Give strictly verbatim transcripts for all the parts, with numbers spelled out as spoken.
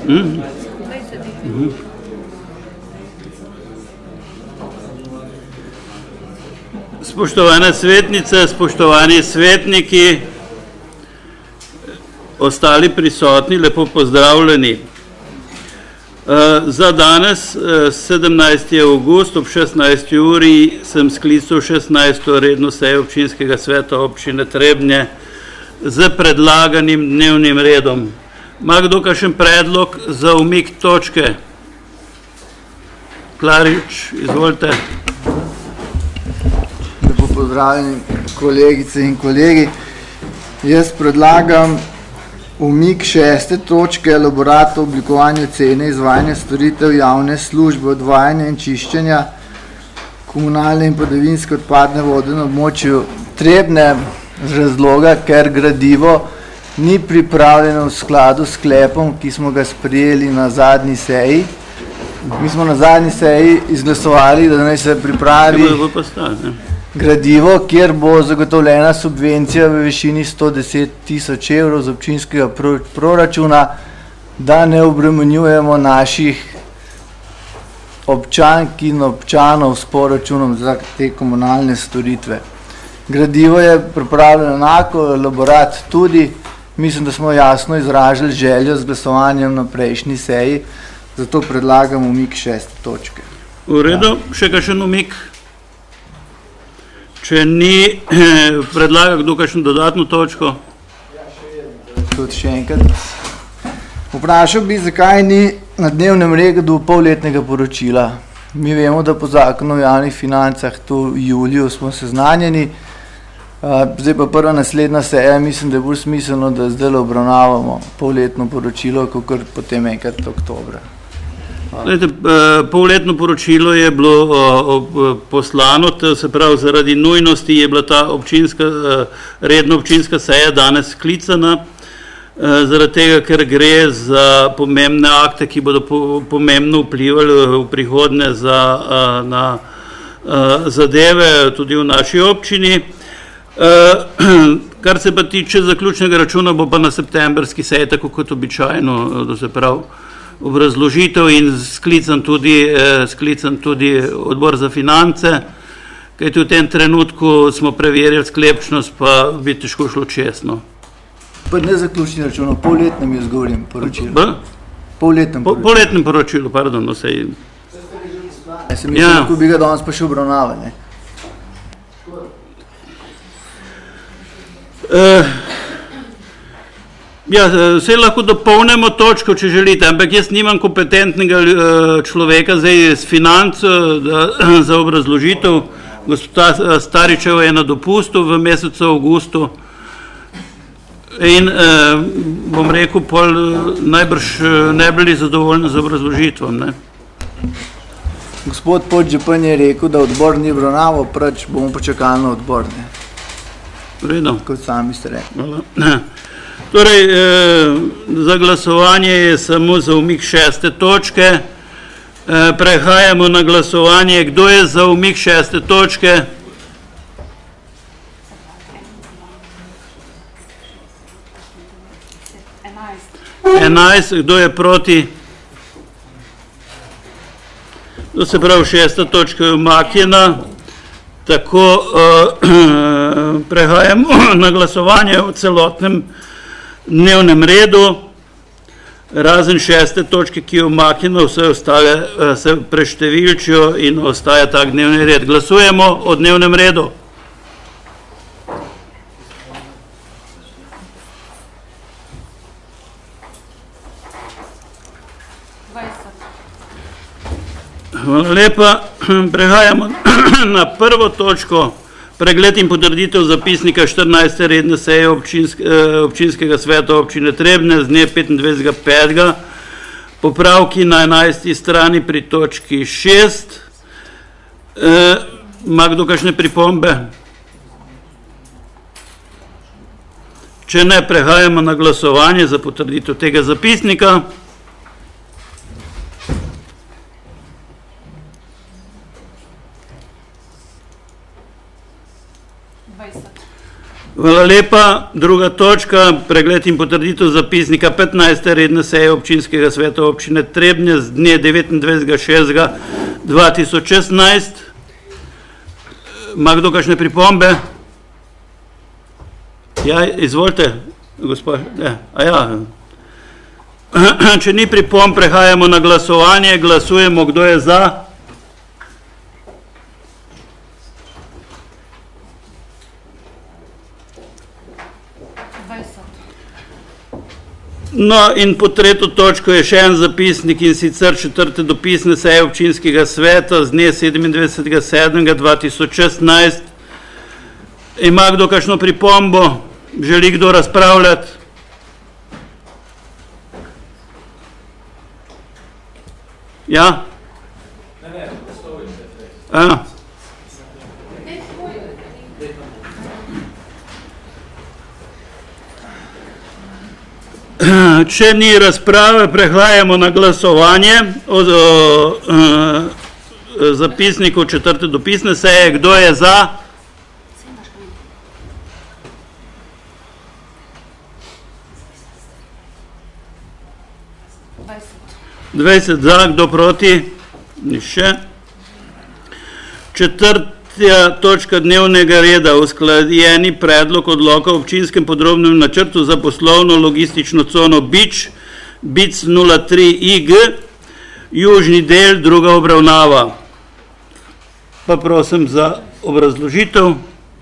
Spoštovane svetnice, spoštovani svetniki, ostali prisotni, lepo pozdravljeni. Za danes, sedemnajsti avgust ob šestnajsti uri, sem sklical šestnajsto redno sejo občinskega sveta občine Trebnje z predlaganim dnevnim redom. Ima kdo kakšen predlog za umik točke? Klarič, izvolite. Lepo pozdravljeni kolegice in kolegi. Jaz predlagam umik šeste točke elaborata o oblikovanju cene izvajanja storitev javne službe odvajanja in čiščenja komunalne in padavinske odpadne vode na območju Trebnje z razloga, ker gradivo ni pripravljeno v skladu s sklepom, ki smo ga sprejeli na zadnji seji. Mi smo na zadnji seji izglasovali, da naj se pripravi gradivo, kjer bo zagotovljena subvencija v višini sto deset tisoč evrov z občinskega proračuna, da ne obremenjujemo naših občank in občanov s proračunom za te komunalne storitve. Gradivo je pripravljeno enako, elaborat tudi. Mislim, da smo jasno izražali željo z glasovanjem na prejšnji seji, zato predlagam umik šeste točke. V redu, še kakšen umik? Če ni, predlaga kdo kakšno dodatno točko? Tudi še enkrat. Vprašal bi, zakaj ni na dnevnem redu polletnega poročila. Mi vemo, da po zakonu o javnih financah to v juliju smo seznanjeni. Zdaj pa prva naslednja seja, mislim, da je bolj smiselno, da zdaj obravnavamo polletno poročilo, kakor potem enkrat oktobra. Polletno poročilo je bilo poslano, se pravi zaradi nujnosti je bila ta redna občinska seja danes sklicana, zaradi tega, ker gre za pomembne akte, ki bodo pomembno vplivali v prihodnje na zadeve tudi v naši občini. Kar se pa tiče zaključnega računa, bo pa na septembrski seji, tako kot običajno, da se pravi obrazložitev in sklican tudi odbor za finance, kajti v tem trenutku smo preverjali sklepčnost, pa bi težko šlo čestno. Pa ne zaključni račun, polletnem jaz govorim poročilu. Polletnem poročilu. Polletnem poročilu, pardon, vse. Jaz sem mislim, kako bi ga danes pa še obravnavali. Ja, vse lahko dopolnimo točko, če želite, ampak jaz nimam kompetentnega človeka zdaj z financ za obrazložitev. Gospod Staričev je na dopustu v mesecu avgustu in bom rekel, pol najbrž ne bili zadovoljni z obrazložitvom. Gospod podžupan je rekel, da odbor ni obravnaval, prač bomo počakali na odbor. Vredo. Kot sami ste rekli. Torej, za glasovanje je samo za umik šeste točke. Prehajamo na glasovanje. Kdo je za umik šeste točke? Enajst. Kdo je proti? To se pravi, šesta točka je umaknjena. Tako prehajamo na glasovanje o celotnem dnevnem redu, razen šeste točke, ki je umaknjena, vse ostale se preštevilčijo in ostaja tak dnevni red. Glasujemo o dnevnem redu. Hvala lepa. Prehajamo na prvo točko. Pregled in potrditev zapisnika štirinajste redne seje občinskega sveta občine Trebnje z dne petindvajsetega petega Popravki na enajsti strani pri točki šest. Ima kdo kakšne pripombe? Če ne, prehajamo na glasovanje za potrditev tega zapisnika. Hvala lepa. Druga točka, pregled in potrditev zapisnika petnajste redne seje občinskega sveta občine Trebnje z dne devetindvajsetega šestega dva tisoč šestnajst. Ima kdo kakšne pripombe? Ja, izvolite, gospod. Ja, a ja. Če ni pripomb, prehajamo na glasovanje. Glasujemo, kdo je za. No, in po tretjo točko je še en zapisnik, in sicer četrte dopisne seje občinskega sveta z dne sedemindvajsetega sedmega dva tisoč šestnajst. Ima kdo kakšno pripombo? Želi kdo razpravljati? Ja? Ne, ne, poslovite. Če ni razprave, prehajamo na glasovanje o, o, o zapisniku četrte dopisne seje. Kdo je za? dvajset za, kdo proti? Nišče. Četrta točka dnevnega reda, usklajeni predlog odloka o občinskem podrobnem načrtu za poslovno logistično cono Bič, Bic nula tri I G, južni del, druga obravnava. Pa prosim za obrazložitev.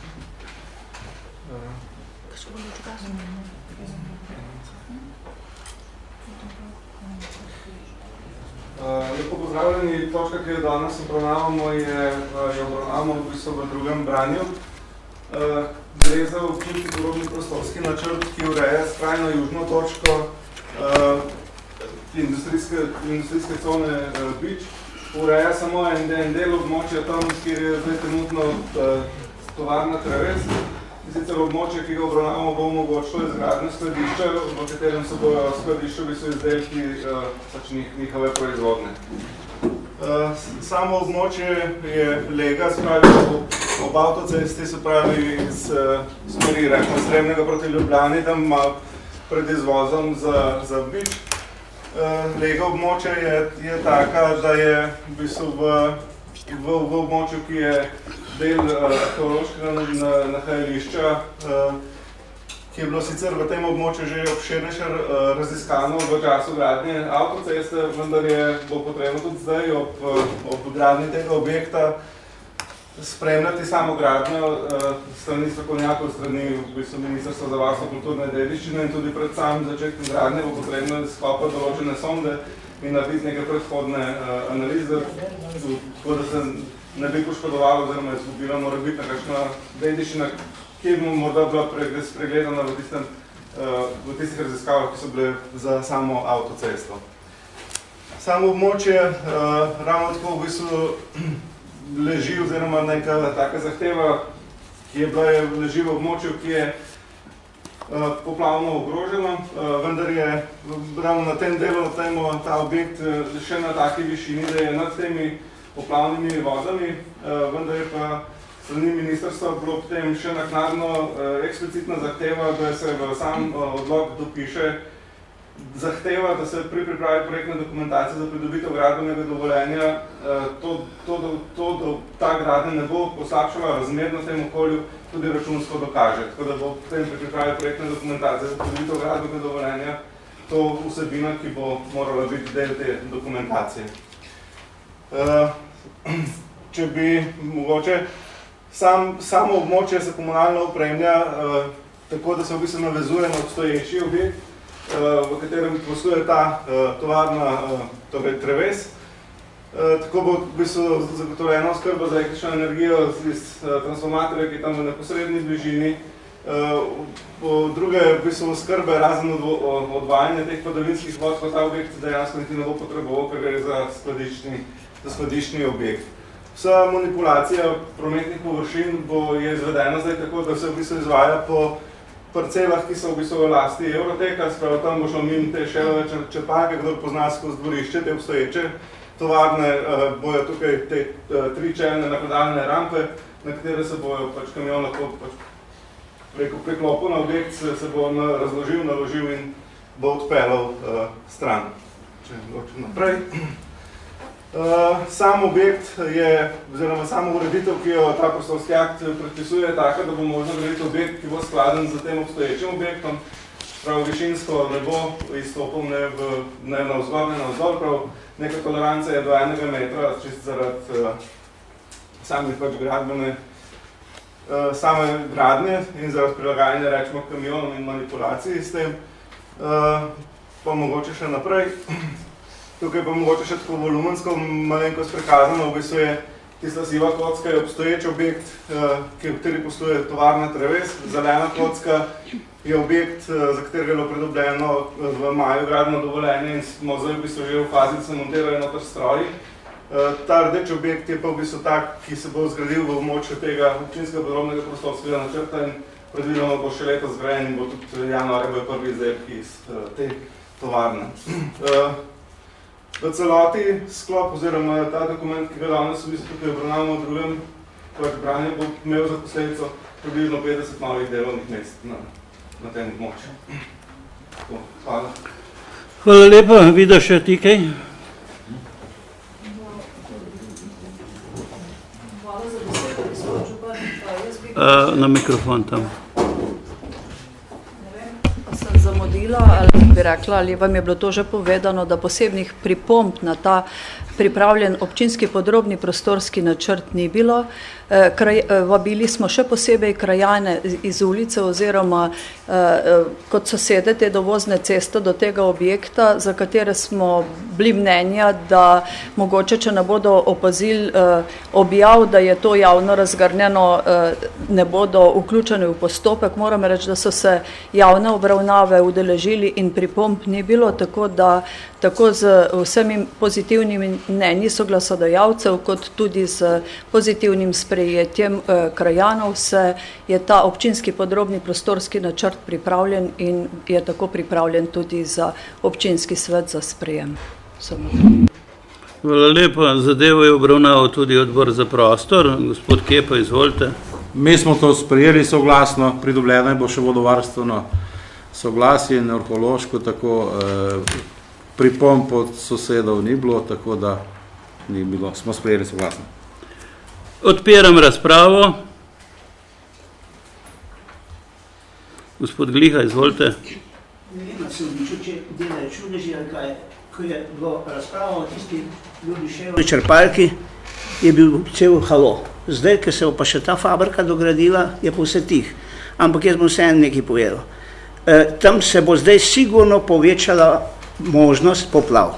Lepo pozdravljeni, točka, ki jo danes obravnavamo, je, je obravnavamo v bistvu v drugem branju. Gre za občinski podrobni prostorski načrt, ki ureja skrajno južno točko industrijske, industrijske cone Bič. Ureja samo en, en del območja tam, kjer je zdaj trenutno tovarna Treves. Sicer območje, ki ga obravnavamo, bo omogočilo izgradnjo skladišča, v katerem se bojo skladiščovi so izdelki pač njihove proizvodne. Samo območje je lega, se pravi ob avtocesti, se pravi iz smeri rekla Sremnega proti Ljubljani, tam ima pred izvozom za, za Bič. Lega območje je, je taka, da je v bistvu v, v, v območju, ki je del arheološkega nahajališča, ki je bilo sicer v tem območju že obširnejše raziskano v času gradnje avtoceste, vendar je bo potrebno tudi zdaj ob, ob gradnji tega objekta spremljati samo gradnjo strani strokovnjakov, strani v bistvu Ministrstva za varstvo kulturne dediščine, in tudi pred samim začetkom gradnje bo potrebno skopati določene sonde in narediti neke predhodne analize, tako da se ne bi poškodovalo, oziroma izgubila mora biti nekakšna dediščina, ki bi morda bila spregledana v, tistem, v tistih raziskavah, ki so bile za samo avtocesto. Samo območje ravno tako v bistvu leži, oziroma neka taka zahteva, ki je bila leži v območju, ki je poplavno ogroženo, vendar je ravno na tem delu ta objekt še na taki višini, da je nad temi poplavnimi vodami, vendar je pa strani ministrstva bilo potem še naknadno eksplicitna zahteva, da se v sam odlok dopiše zahteva, da se pri pripravi projektne dokumentacije za pridobitev gradbenega dovoljenja to, to, to, to, ta gradnja ne bo poslabšala razmerno v tem okolju, tudi računsko dokaže. Tako da bo potem pri pripravi projektne dokumentacije za pridobitev gradbenega dovoljenja to vsebina, ki bo morala biti del te dokumentacije. Če bi mogoče sam, samo območje se komunalno opremlja tako, da se v bistvu navezuje na obstoječi objekt, v katerem posluje ta tovarna, torej Treves. Tako bo v bistvu zagotovljena oskrba za električno energijo iz transformatorja, ki je tam v neposredni bližini. Druge v bistvu oskrbe, razen odvajanja teh padavinskih vod, pa ta objekt dejansko niti ne bo potreboval, ker gre za skladiščni za skladiščni objekt. Vsa manipulacija prometnih površin bo je izvedena zdaj tako, da se v bistvu izvaja po parcelah, ki so v bistvu v lasti Euroteka, spravo tam bo šlo mimo te šelove črpalke, kdor pozna skozi dvorišče, te obstoječe tovarne, bojo tukaj te tri čelne nakladalne rampe, na katere se bojo pač kamion lahko pač preko priklopu na objekt se, se bo na, razložil, naložil in bo odpeljal uh, stran. Če odločim naprej. Uh, sam objekt je, oziroma samo ureditev, ki jo ta prostorski akt predpisuje, je taka, da bo možno graditi objekt, ki bo skladen z tem obstoječim objektom. Prav višinsko ne bo izstopil ne, v, ne na vzgor, ne na vzgor, prav neka toleranca je do enega metra, čist zaradi uh, same pač gradbene, uh, same gradnje in zaradi prilagajanja, rečemo, kamionom in manipulaciji s tem. Uh, pa mogoče še naprej. Tukaj pa mogoče še tako volumensko malenkost prikazano, v bistvu je tista siva kocka je obstoječ objekt, ki v kateri posluje tovarna Treves. Zelena kocka je objekt, za katerega je bilo pridobljeno v maju gradbeno dovoljenje in smo zdaj v bistvu že v fazi, da se montirajo noter stroji. Ta rdeč objekt je pa v bistvu tak, ki se bo zgradil v območju tega občinskega podrobnega prostorskega načrta in predvideno bo še letos zgrajen in bo tudi januarja bojo prvi izdelki iz te tovarne. V celoti sklop oziroma ta dokument, ki ga danes v bistvu tukaj obravnavamo v drugem pač branju, bo imel za posledico približno petdeset novih delovnih mest na, na tem območju. Tako, hvala. Hvala lepa. Vida še ti kaj? Hvala za besedo, gospod župan. Jaz bi... Uh, na mikrofon tam. Sem zamudila, ali bi rekla, ali vam je bilo to že povedano, da posebnih pripomb na ta pripravljen občinski podrobni prostorski načrt ni bilo. Kraj, vabili smo še posebej krajane iz ulice oziroma kot sosede te dovozne ceste do tega objekta, za katere smo bili mnenja, da mogoče, če ne bodo opazili objav, da je to javno razgrnjeno, ne bodo vključeni v postopek. Moram reči, da so se javne obravnave udeležili in pripomb ni bilo, tako da tako z vsemi pozitivnimi mnenji soglasodajalcev, kot tudi z pozitivnim sprejetjem eh, krajanov se je ta občinski podrobni prostorski načrt pripravljen in je tako pripravljen tudi za občinski svet za sprejem. Samo. Hvala lepa. Zadevo je obravnaval tudi odbor za prostor. Gospod Kepa, izvolite. Mi smo to sprejeli soglasno, pridobljeno je bo še vodovarstveno soglasje in arheološko, tako eh, pripomb od sosedov ni bilo, tako da ni bilo, smo sprejeli soglasno. Odpiram razpravo. Gospod Gliha, izvolite. Ne vem, sem biču, če delajo čudeži, ali kaj, ko je bilo razpravo o tisti ljudi še v črpalki, je bil cel halo. Zdaj, ker se bo pa še ta fabrika dogradila, je pa vse tih. Ampak jaz bom vseeno nekaj povedal. E, tam se bo zdaj sigurno povečala možnost poplav.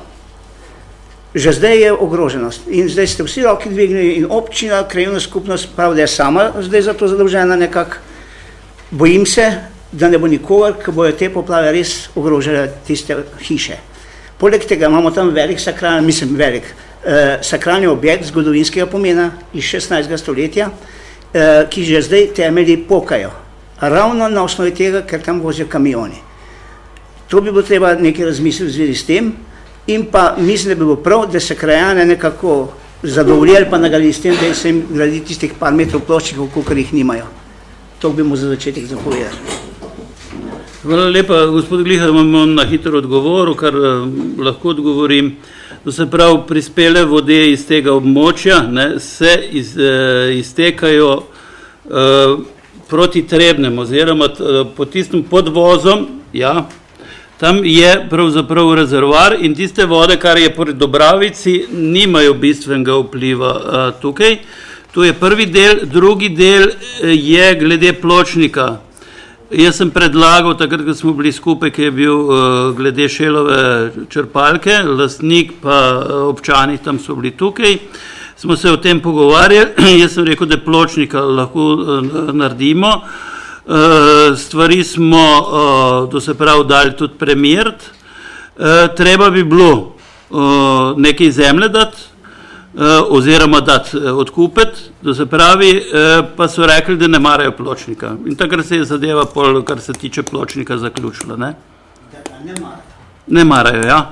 Že zdaj je ogroženost in zdaj ste vsi roki dvignili in občina, krajevna skupnost, prav, da je sama zdaj za to zadolžena nekako. Bojim se, da ne bo nikogar, ki bojo te poplave res ogrožile tiste hiše. Poleg tega imamo tam velik sakralni, mislim velik, eh, sakralni objekt zgodovinskega pomena iz šestnajstega stoletja, eh, ki že zdaj temelji pokajo. Ravno na osnovi tega, ker tam vozijo kamioni. To bi bilo treba nekaj razmisliti v zvezi s tem in pa mislim, da bi bilo prav, da se krajane nekako zadovoljili pa nagadili s tem, da se jim gradi tistih par metrov ploščikov, kolikor jih nimajo. To bi mu za začetek zapovedali. Hvala lepa, gospod Gliha, imam na hitro odgovoru, kar uh, lahko odgovorim. To se pravi, prispele vode iz tega območja ne, se iz, uh, iztekajo uh, proti Trebnemu, oziroma uh, po tistem podvozom, ja, tam je pravzaprav rezervoar in tiste vode, kar je pri Dobravici, nimajo bistvenega vpliva uh, tukaj. To je prvi del, drugi del je glede pločnika. Jaz sem predlagal, takrat, ko smo bili skupaj, ki je bil uh, glede Šelove črpalke, lastnik pa uh, občani tam so bili tukaj, smo se o tem pogovarjali, jaz sem rekel, da pločnika lahko uh, naredimo. Uh, stvari smo, uh, to se pravi, dali tudi premeriti. Uh, treba bi bilo uh, nekaj zemlje dati, uh, oziroma dati uh, odkupiti, to se pravi, uh, pa so rekli, da ne marajo pločnika. In takrat se je zadeva, pol, kar se tiče pločnika, zaključila. Ne, ne marajo. Ne marajo, ja.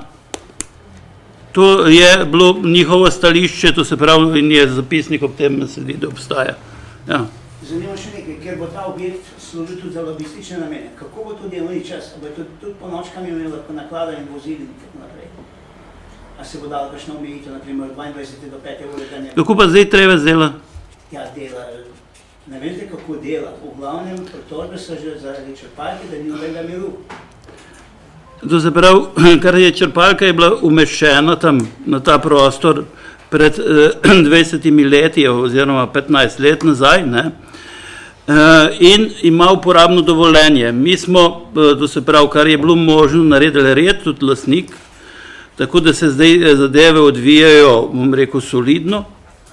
To je bilo njihovo stališče, to se pravi, in je zapisnik ob tem sedi, da obstaja. Ja. zanima še nekaj, ker bo ta objekt služil tudi za logistične namene. Kako bo to delovni čas? Bo je tudi po nočkami imel lahko naklada in vozili in tako naprej? A se bo dalo kakšna omejitev, naprimer dvaindvajset do pete ure danja? Kako pa zdaj treba dela? Ja, dela. Ne veste, kako dela. V glavnem, pritožbe so že zaradi črpalke, da ni nobenega miru. To se pravi, kar je črpalka je bila umeščena tam na ta prostor pred dvajsetimi leti oziroma petnajst let nazaj, ne? In ima uporabno dovoljenje. Mi smo, to se pravi, kar je bilo možno, naredili red, tudi lastnik, tako da se zdaj zadeve odvijajo, bom rekel, solidno.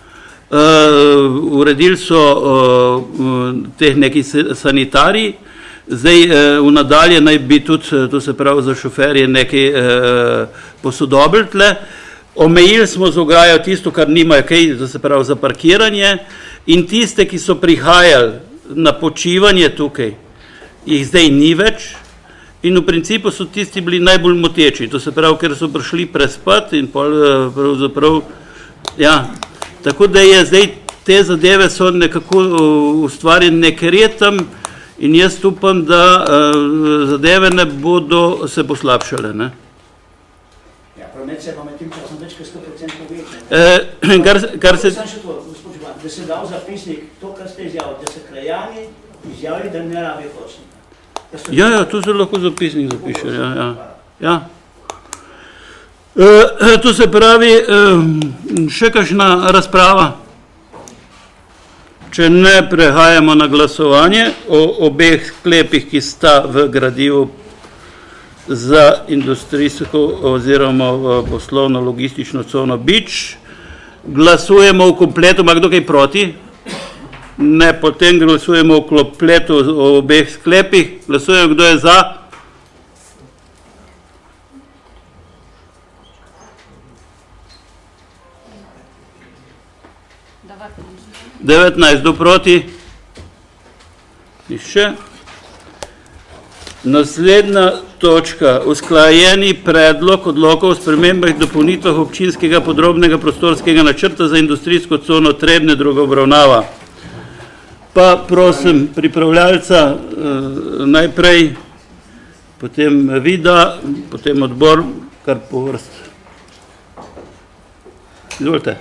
Uredili so teh neki sanitariji, zdaj v nadalje naj bi tudi, to se pravi, za šoferje nekaj posodobili tle. Omejili smo z ograjo tisto, kar nimajo kaj, to se pravi, za parkiranje, in tiste, ki so prihajali na počivanje tukaj, jih zdaj ni več, in v principu so tisti bili najbolj moteči, to se pravi, ker so prišli prespat in pravzaprav, ja, tako da je zdaj te zadeve so nekako ustvarjene nek red tam in jaz upam, da zadeve ne bodo se poslabšale, ne. Promet se pa med tem časom več kot sto procentov povečal. Kar se... Sam še to, gospod Župan, da se dal zapisnik, to, kar ste izjavili, da se krajani izjavili, da ne rabijo pločnika. Ja, ja, to se lahko zapisnik zapiše, ja, ja. Ja. To se pravi, še kakšna razprava? Če ne prehajamo na glasovanje o obeh sklepih, ki sta v gradivu za industrijsko oziroma poslovno-logistično cono Bič. Glasujemo v kompletu, ima kdo kaj proti? Ne, potem glasujemo v kompletu o obeh sklepih. Glasujemo, kdo je za? devetnajst, kdo proti? Nihče. Naslednja točka, usklajeni predlog odloka o spremembah in dopolnitvah občinskega podrobnega prostorskega načrta za industrijsko cono Trebnje, druga obravnava. Pa prosim pripravljalca najprej, potem Vida, potem odbor, kar po vrst. Izvolite.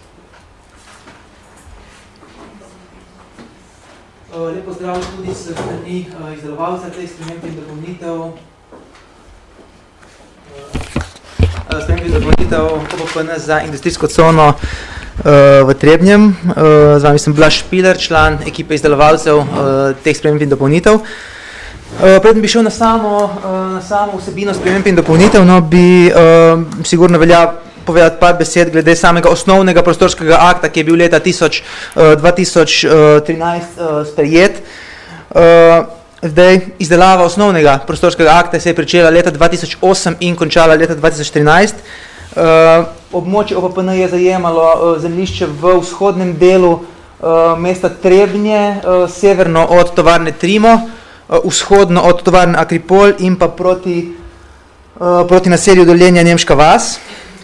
Lepo zdrav tudi s strani izdelovalca teh sprememb in dopolnitev sprememb in dopolnitev O P P N za industrijsko cono v Trebnjem. Z vami sem Blaž Špiler, član ekipe izdelovalcev teh sprememb in dopolnitev. Preden bi šel na samo, na samo vsebino sprememb in dopolnitev, no bi sigurno velja povedati par besed glede samega osnovnega prostorskega akta, ki je bil leta dva tisoč trinajst sprejet. Zdaj, izdelava osnovnega prostorskega akta se je pričela leta dva tisoč osem in končala leta dva tisoč trinajst. Območje O P P N je zajemalo zemljišče v vzhodnem delu mesta Trebnje, severno od tovarne Trimo, vzhodno od tovarne Akripol in pa proti, proti naselju Dolenja Nemška vas.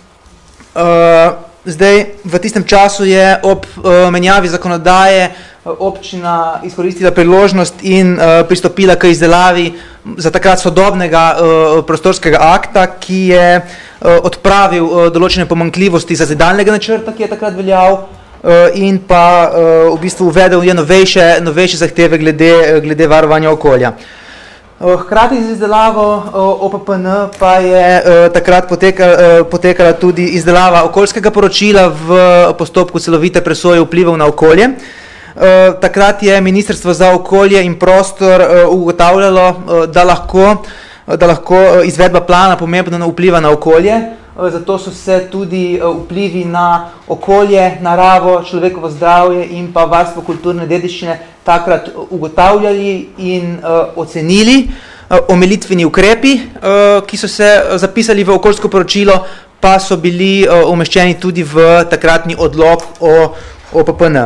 Uh, zdaj, v tistem času je ob uh, menjavi zakonodaje uh, občina izkoristila priložnost in uh, pristopila k izdelavi za takrat sodobnega uh, prostorskega akta, ki je uh, odpravil uh, določene pomanjkljivosti zazidalnega načrta, ki je takrat veljal, uh, in pa uh, v bistvu uvedel je novejše, novejše zahteve glede, glede varovanja okolja. Hkrati z izdelavo O P P N pa je takrat potekala, potekala tudi izdelava okoljskega poročila v postopku celovite presoje vplivov na okolje. Takrat je Ministrstvo za okolje in prostor ugotavljalo, da lahko, da lahko izvedba plana pomembno vpliva na okolje, zato so se tudi vplivi na okolje, naravo, človekovo zdravje in pa varstvo kulturne dediščine takrat ugotavljali in uh, ocenili. Uh, omilitveni ukrepi, uh, ki so se zapisali v okoljsko poročilo, pa so bili uh, umeščeni tudi v takratni odlok o O P P N.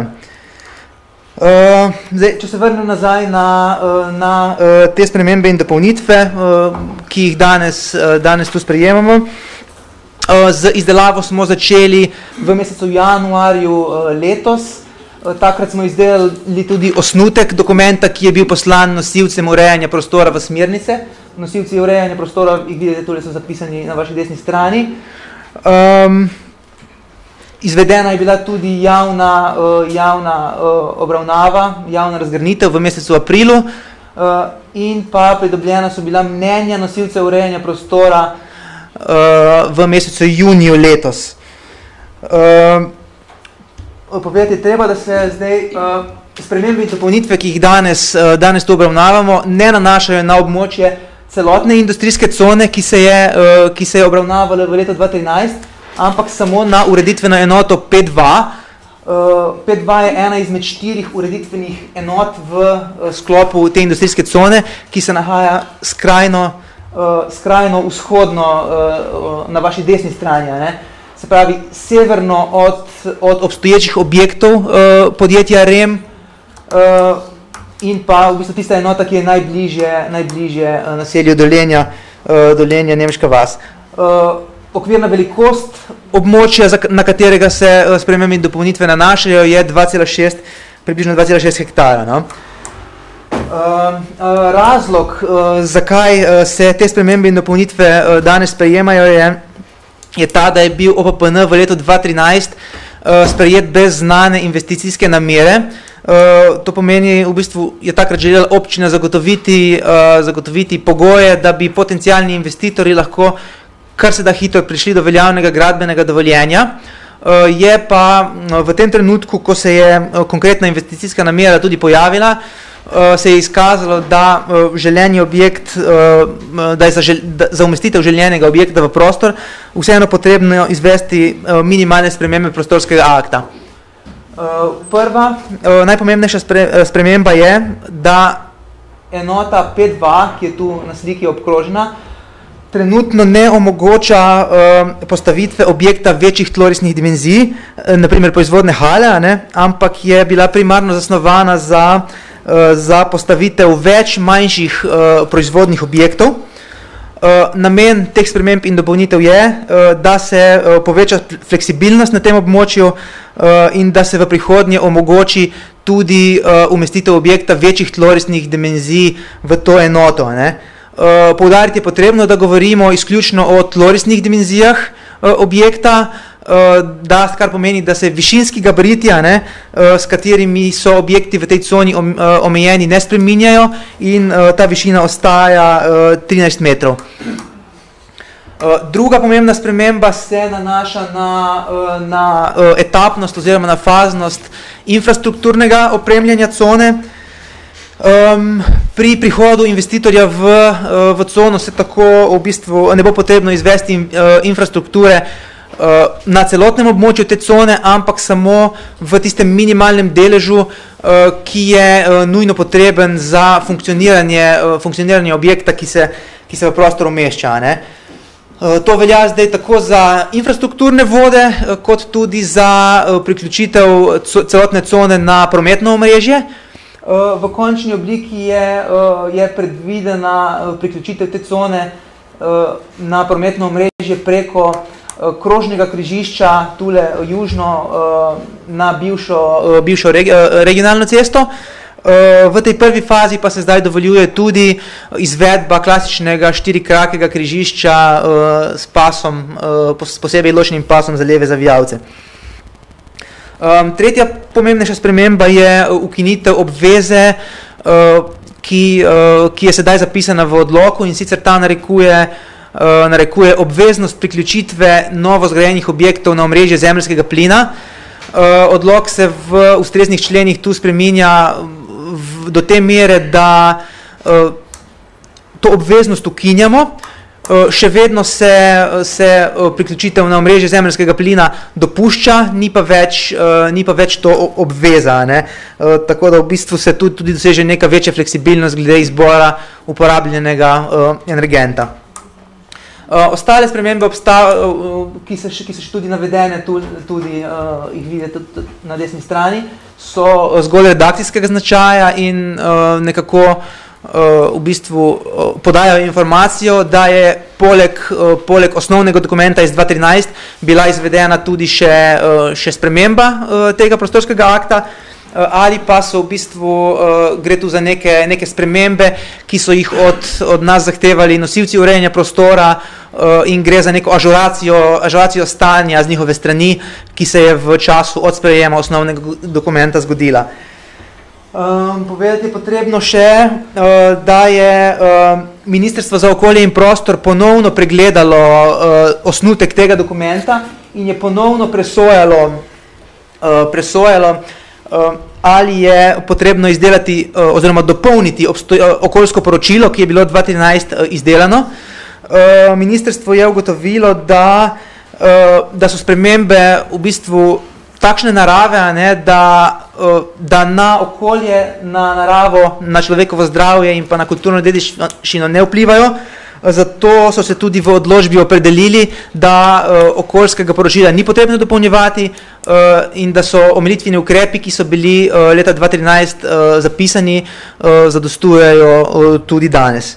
Uh, zdaj, če se vrnem nazaj na, uh, na uh, te spremembe in dopolnitve, uh, ki jih danes, uh, danes tu sprejemamo. Uh, z izdelavo smo začeli v mesecu januarju uh, letos. Takrat smo izdelali tudi osnutek dokumenta, ki je bil poslan nosilcem urejanja prostora v smernice. Nosilci urejanja prostora, jih vidite, tole so zapisani na vaši desni strani. Um, izvedena je bila tudi javna, uh, javna uh, obravnava, javna razgrnitev v mesecu aprilu uh, in pa pridobljena so bila mnenja nosilcev urejanja prostora uh, v mesecu juniju letos. Uh, Povedati je treba, da se zdaj uh, spremembe in dopolnitve, ki jih danes, uh, danes tu obravnavamo, ne nanašajo na območje celotne industrijske cone, ki se je, uh, ki se je obravnavala v letu dva tisoč trinajst, ampak samo na ureditveno enoto P dva. Uh, P dva je ena izmed štirih ureditvenih enot v uh, sklopu te industrijske cone, ki se nahaja skrajno, uh, skrajno vzhodno uh, na vaši desni strani, ne? Se pravi, severno od, od obstoječih objektov uh, podjetja R E M uh, in pa v bistvu tista enota, ki je najbližje, najbližje uh, naselju Dolenja, uh, Dolenja Nemška vas. Uh, okvirna velikost območja, za, na katerega se uh, spremembe in dopolnitve nanašajo, je dva cela šest, približno dva cela šest hektara. No? Uh, uh, razlog, uh, zakaj uh, se te spremembe in dopolnitve uh, danes sprejemajo, je je ta, da je bil O P P N v letu dva tisoč trinajst uh, sprejet bez znane investicijske namere. Uh, to pomeni, v bistvu je takrat želela občina zagotoviti, uh, zagotoviti pogoje, da bi potencialni investitorji lahko kar se da hitro prišli do veljavnega gradbenega dovoljenja. Uh, je pa uh, v tem trenutku, ko se je uh, konkretna investicijska namera tudi pojavila, Uh, se je izkazalo, da uh, želeni objekt, uh, da je za, žel, da, za umestitev željenega objekta v prostor vseeno potrebno izvesti uh, minimalne spremembe prostorskega akta. Uh, prva, uh, najpomembnejša spre, uh, sprememba je, da enota P dva, ki je tu na sliki obkrožena, trenutno ne omogoča uh, postavitve objekta večjih tlorisnih dimenzij, uh, naprimer proizvodne hale, ne, ampak je bila primarno zasnovana za za postavitev več manjših uh, proizvodnih objektov. Uh, namen teh sprememb in dopolnitev je, uh, da se uh, poveča fleksibilnost na tem območju uh, in da se v prihodnje omogoči tudi uh, umestitev objekta večjih tlorisnih dimenzij v to enoto. Ne. Uh, poudariti je potrebno, da govorimo izključno o tlorisnih dimenzijah uh, objekta, da, kar pomeni, da se višinski gabariti, ne, s katerimi so objekti v tej coni omejeni, ne spreminjajo in ta višina ostaja trinajst metrov. Druga pomembna sprememba se nanaša na, na etapnost oziroma na faznost infrastrukturnega opremljanja cone. Um, pri prihodu investitorja v, v cono se tako v bistvu ne bo potrebno izvesti infrastrukture na celotnem območju te cone, ampak samo v tistem minimalnem deležu, ki je nujno potreben za funkcioniranje, funkcioniranje objekta, ki se, ki se v prostor umešča. Ne. To velja zdaj tako za infrastrukturne vode, kot tudi za priključitev celotne cone na prometno omrežje. V končni obliki je, je predvidena priključitev te cone na prometno omrežje preko krožnega križišča tule južno na bivšo, bivšo regionalno cesto. V tej prvi fazi pa se zdaj dovoljuje tudi izvedba klasičnega štirikrakega križišča s pasom, posebej ločenim pasom za leve zavijalce. Tretja pomembnejša sprememba je ukinitev obveze, ki, ki je sedaj zapisana v odloku, in sicer ta narekuje narekuje obveznost priključitve novo zgrajenih objektov na omrežje zemeljskega plina. Odlok se v ustreznih členih tu spreminja v, do te mere, da to obveznost ukinjamo. Še vedno se, se priključitev na omrežje zemeljskega plina dopušča, ni pa več, ni pa več to obveza. Ne? Tako da v bistvu se tudi, tudi doseže neka večja fleksibilnost glede izbora uporabljenega energenta. Uh, ostale spremembe, obstav, uh, ki, so še, ki so še tudi navedene, tudi, tudi uh, jih vidite tudi na desni strani, so zgolj redakcijskega značaja in uh, nekako uh, v bistvu uh, podajajo informacijo, da je poleg, uh, poleg osnovnega dokumenta iz dva tisoč trinajst bila izvedena tudi še, uh, še sprememba uh, tega prostorskega akta, ali pa so v bistvu gre tu za neke, neke spremembe, ki so jih od, od nas zahtevali nosilci urejanja prostora in gre za neko ažuracijo, ažuracijo stanja z njihove strani, ki se je v času od sprejema osnovnega dokumenta zgodila. Um, povedati je potrebno še, uh, da je uh, Ministrstvo za okolje in prostor ponovno pregledalo uh, osnutek tega dokumenta in je ponovno presojalo, uh, presojalo uh, ali je potrebno izdelati uh, oziroma dopolniti obstoj, uh, okoljsko poročilo, ki je bilo dva tisoč trinajst uh, izdelano. Uh, ministrstvo je ugotovilo, da, uh, da so spremembe v bistvu takšne narave, ne, da, da na okolje, na naravo, na človekovo zdravje in pa na kulturno dediščino ne vplivajo. Zato so se tudi v odločbi opredelili, da okoljskega poročila ni potrebno dopolnjevati in da so omilitveni ukrepi, ki so bili leta dva tisoč trinajst zapisani, zadostujejo tudi danes.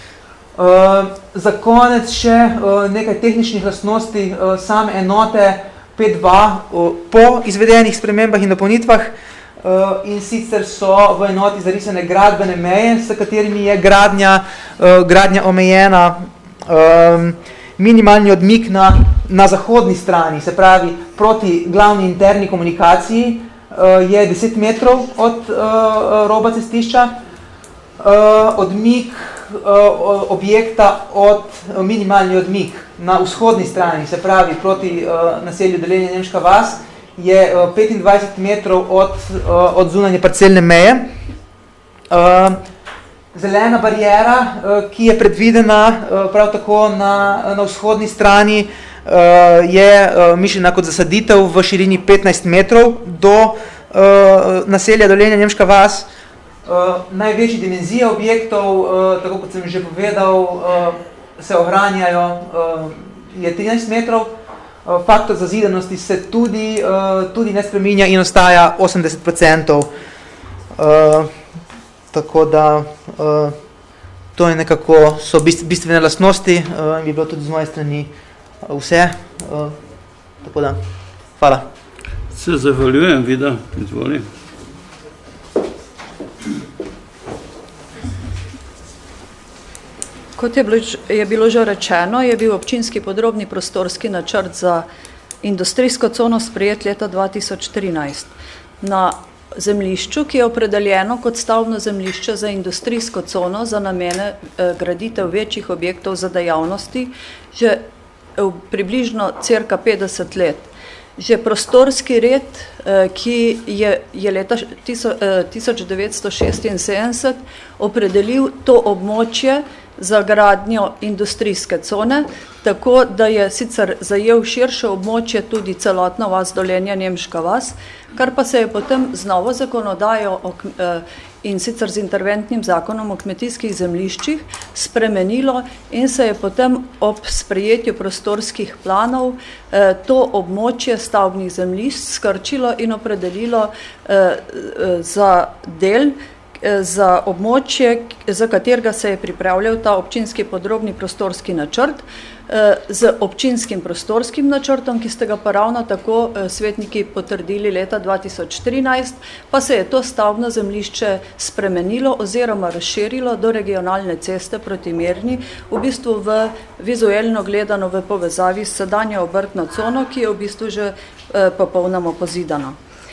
Za konec še nekaj tehničnih lastnosti same enote P dva po izvedenih spremembah in dopolnitvah in sicer so v enoti zarisane gradbene meje, s katerimi je gradnja, gradnja omejena. Minimalni odmik na, na zahodni strani, se pravi proti glavni interni komunikaciji, je deset metrov od roba cestišča. Odmik objekta od minimalni odmik na vzhodni strani, se pravi proti uh, naselju Dolenja Nemška vas, je uh, petindvajset metrov od, uh, od zunanje parcelne meje. Uh, zelena barijera, uh, ki je predvidena uh, prav tako na, na vzhodni strani, uh, je uh, mišljena kot zasaditev v širini petnajst metrov do uh, naselja Dolenja Nemška vas. Uh, največji dimenzije objektov, uh, tako kot sem že povedal, uh, se ohranjajo, uh, je trinajst metrov. Uh, faktor zazidanosti se tudi, uh, tudi ne spreminja in ostaja osemdeset procentov. Uh, tako da uh, to je nekako, so bistvene lastnosti uh, in bi bilo tudi z moje strani uh, vse. Uh, tako da, hvala. Se zahvaljujem, Vida, izvoli. Kot je bilo, je bilo že rečeno, je bil občinski podrobni prostorski načrt za industrijsko cono sprejet leta dva tisoč trinajst. Na zemljišču, ki je opredeljeno kot stavbno zemljišče za industrijsko cono za namene eh, graditev večjih objektov za dejavnosti, že eh, približno cirka petdeset let. Že prostorski red, eh, ki je, je leta tiso, eh, tisoč devetsto šestinsedemdeset opredelil to območje za gradnjo industrijske cone, tako da je sicer zajel širše območje tudi celotna vas Dolenja Nemška vas, kar pa se je potem z novo zakonodajo in sicer z interventnim zakonom o kmetijskih zemljiščih spremenilo in se je potem ob sprejetju prostorskih planov to območje stavbnih zemljišč skrčilo in opredelilo za del, za območje, za katerega se je pripravljal ta občinski podrobni prostorski načrt, z občinskim prostorskim načrtom, ki ste ga pa ravno tako svetniki potrdili leta dva tisoč trinajst, pa se je to stavbno zemljišče spremenilo oziroma razširilo do regionalne ceste proti Mirni, v bistvu v vizualno gledano v povezavi s sedanjo obrtno cono, ki je v bistvu že popolnoma pozidana.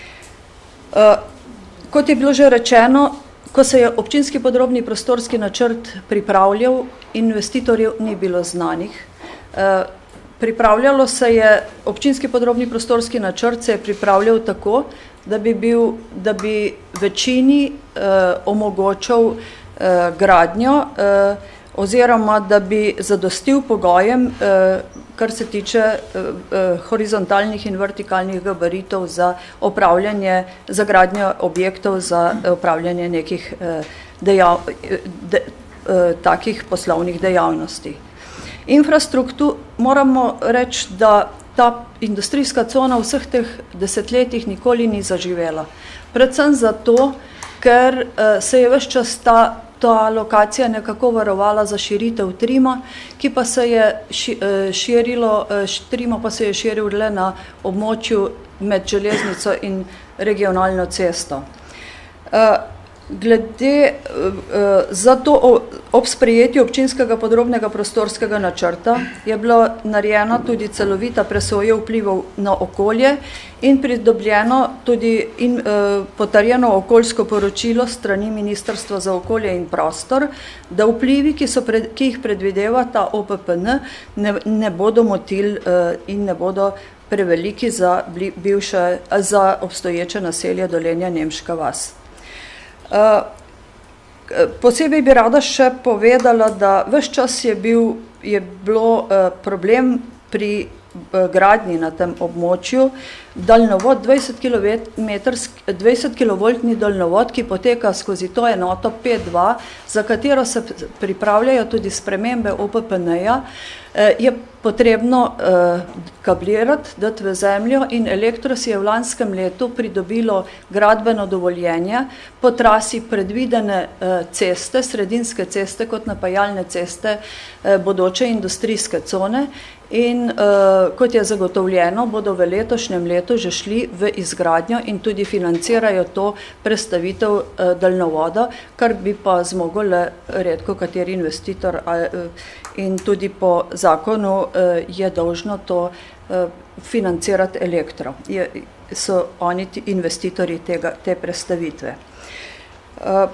Kot je bilo že rečeno, ko se je občinski podrobni prostorski načrt pripravljal, investitorjev ni bilo znanih. E, pripravljalo se je, občinski podrobni prostorski načrt se je pripravljal tako, da bi, bil, da bi večini e, omogočal e, gradnjo e, oziroma da bi zadostil pogojem, e, kar se tiče e, e, horizontalnih in vertikalnih gabaritov za opravljanje, za gradnjo objektov, za opravljanje nekih e, dejav, de, e, takih poslovnih dejavnosti. Infrastruktur, moramo reči, da ta industrijska cona v vseh teh desetletjih nikoli ni zaživela. Predvsem zato, ker e, se je ves čas ta ta lokacija nekako varovala za širitev Trima, ki pa se je širilo, Trimo pa se je širil le na območju med železnico in regionalno cesto. Glede, zato ob sprejetju občinskega podrobnega prostorskega načrta je bila narejena tudi celovita presoja vplivov na okolje in pridobljeno tudi in potrjeno okoljsko poročilo strani Ministrstva za okolje in prostor, da vplivi, ki, so pred, ki jih predvideva ta O P P N, ne, ne bodo motili in ne bodo preveliki za, bivše, za obstoječe naselje Dolenja Nemška vas. Uh, posebej bi rada še povedala, da ves čas je, bil, je bilo uh, problem pri uh, gradnji na tem območju, daljnovod dvajset kilovoltni daljnovod, ki poteka skozi to enoto P dva, za katero se pripravljajo tudi spremembe O P P N-ja, je potrebno uh, kablirati, dati v zemljo in Elektros je v lanskem letu pridobilo gradbeno dovoljenje po trasi predvidene uh, ceste, sredinske ceste kot napajalne ceste uh, bodoče industrijske cone in uh, kot je zagotovljeno, bodo v letošnjem letu že šli v izgradnjo in tudi financirajo to prestavitev uh, daljnovoda, kar bi pa zmogel le redko kateri investitor uh, in tudi po zakonu uh, je dolžno to uh, financirati Elektro. Je, so oni investitorji tega, te prestavitve. Uh,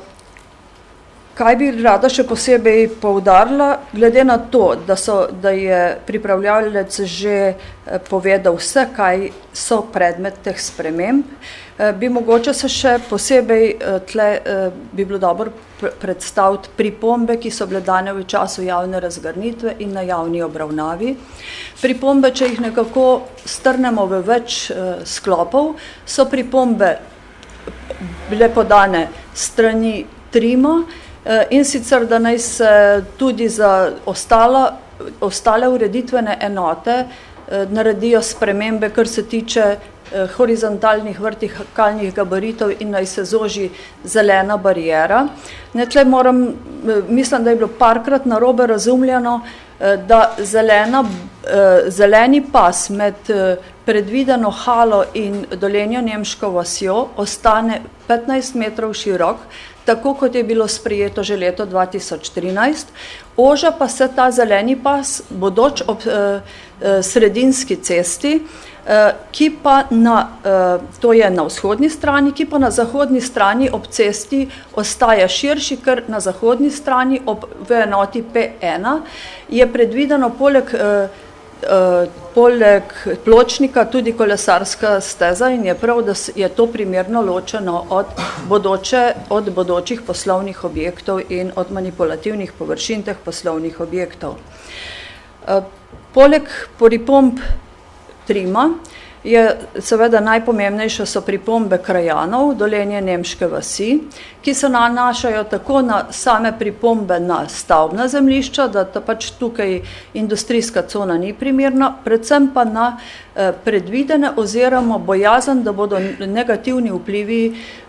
Kaj bi rada še posebej poudarila, glede na to, da, so, da je pripravljalec že povedal vse, kaj so predmet teh sprememb, bi mogoče se še posebej tle bi bilo dobro predstaviti pripombe, ki so bile dane v času javne razgrnitve in na javni obravnavi. Pripombe, če jih nekako strnemo v več sklopov, so pripombe bile podane strani Trima, in sicer, da naj se tudi za ostala, ostale ureditvene enote naredijo spremembe, kar se tiče horizontalnih vertikalnih gabaritov in naj se zoži zelena barijera. Ne, tle moram, mislim, da je bilo parkrat narobe razumljeno, da zelena, zeleni pas med predvideno halo in Dolenjo Nemško vasjo ostane petnajst metrov širok, tako kot je bilo sprejeto že leto dva tisoč trinajst, oža pa se ta zeleni pas bodoč ob eh, sredinski cesti, eh, ki pa na, eh, to je na vzhodni strani, ki pa na zahodni strani ob cesti ostaja širši, ker na zahodni strani ob, v enoti P ena je predvideno poleg eh, Uh, poleg pločnika tudi kolesarska steza in je prav, da je to primerno ločeno od, bodoče, od bodočih poslovnih objektov in od manipulativnih površin teh poslovnih objektov. Uh, poleg pripomb Trima je seveda najpomembnejše so pripombe krajanov Dolenje Nemške vasi, ki se nanašajo tako na same pripombe na stavbna zemljišča, da ta pač tukaj industrijska cona ni primerna, predvsem pa na eh, predvidene oziroma bojazen, da bodo negativni vplivi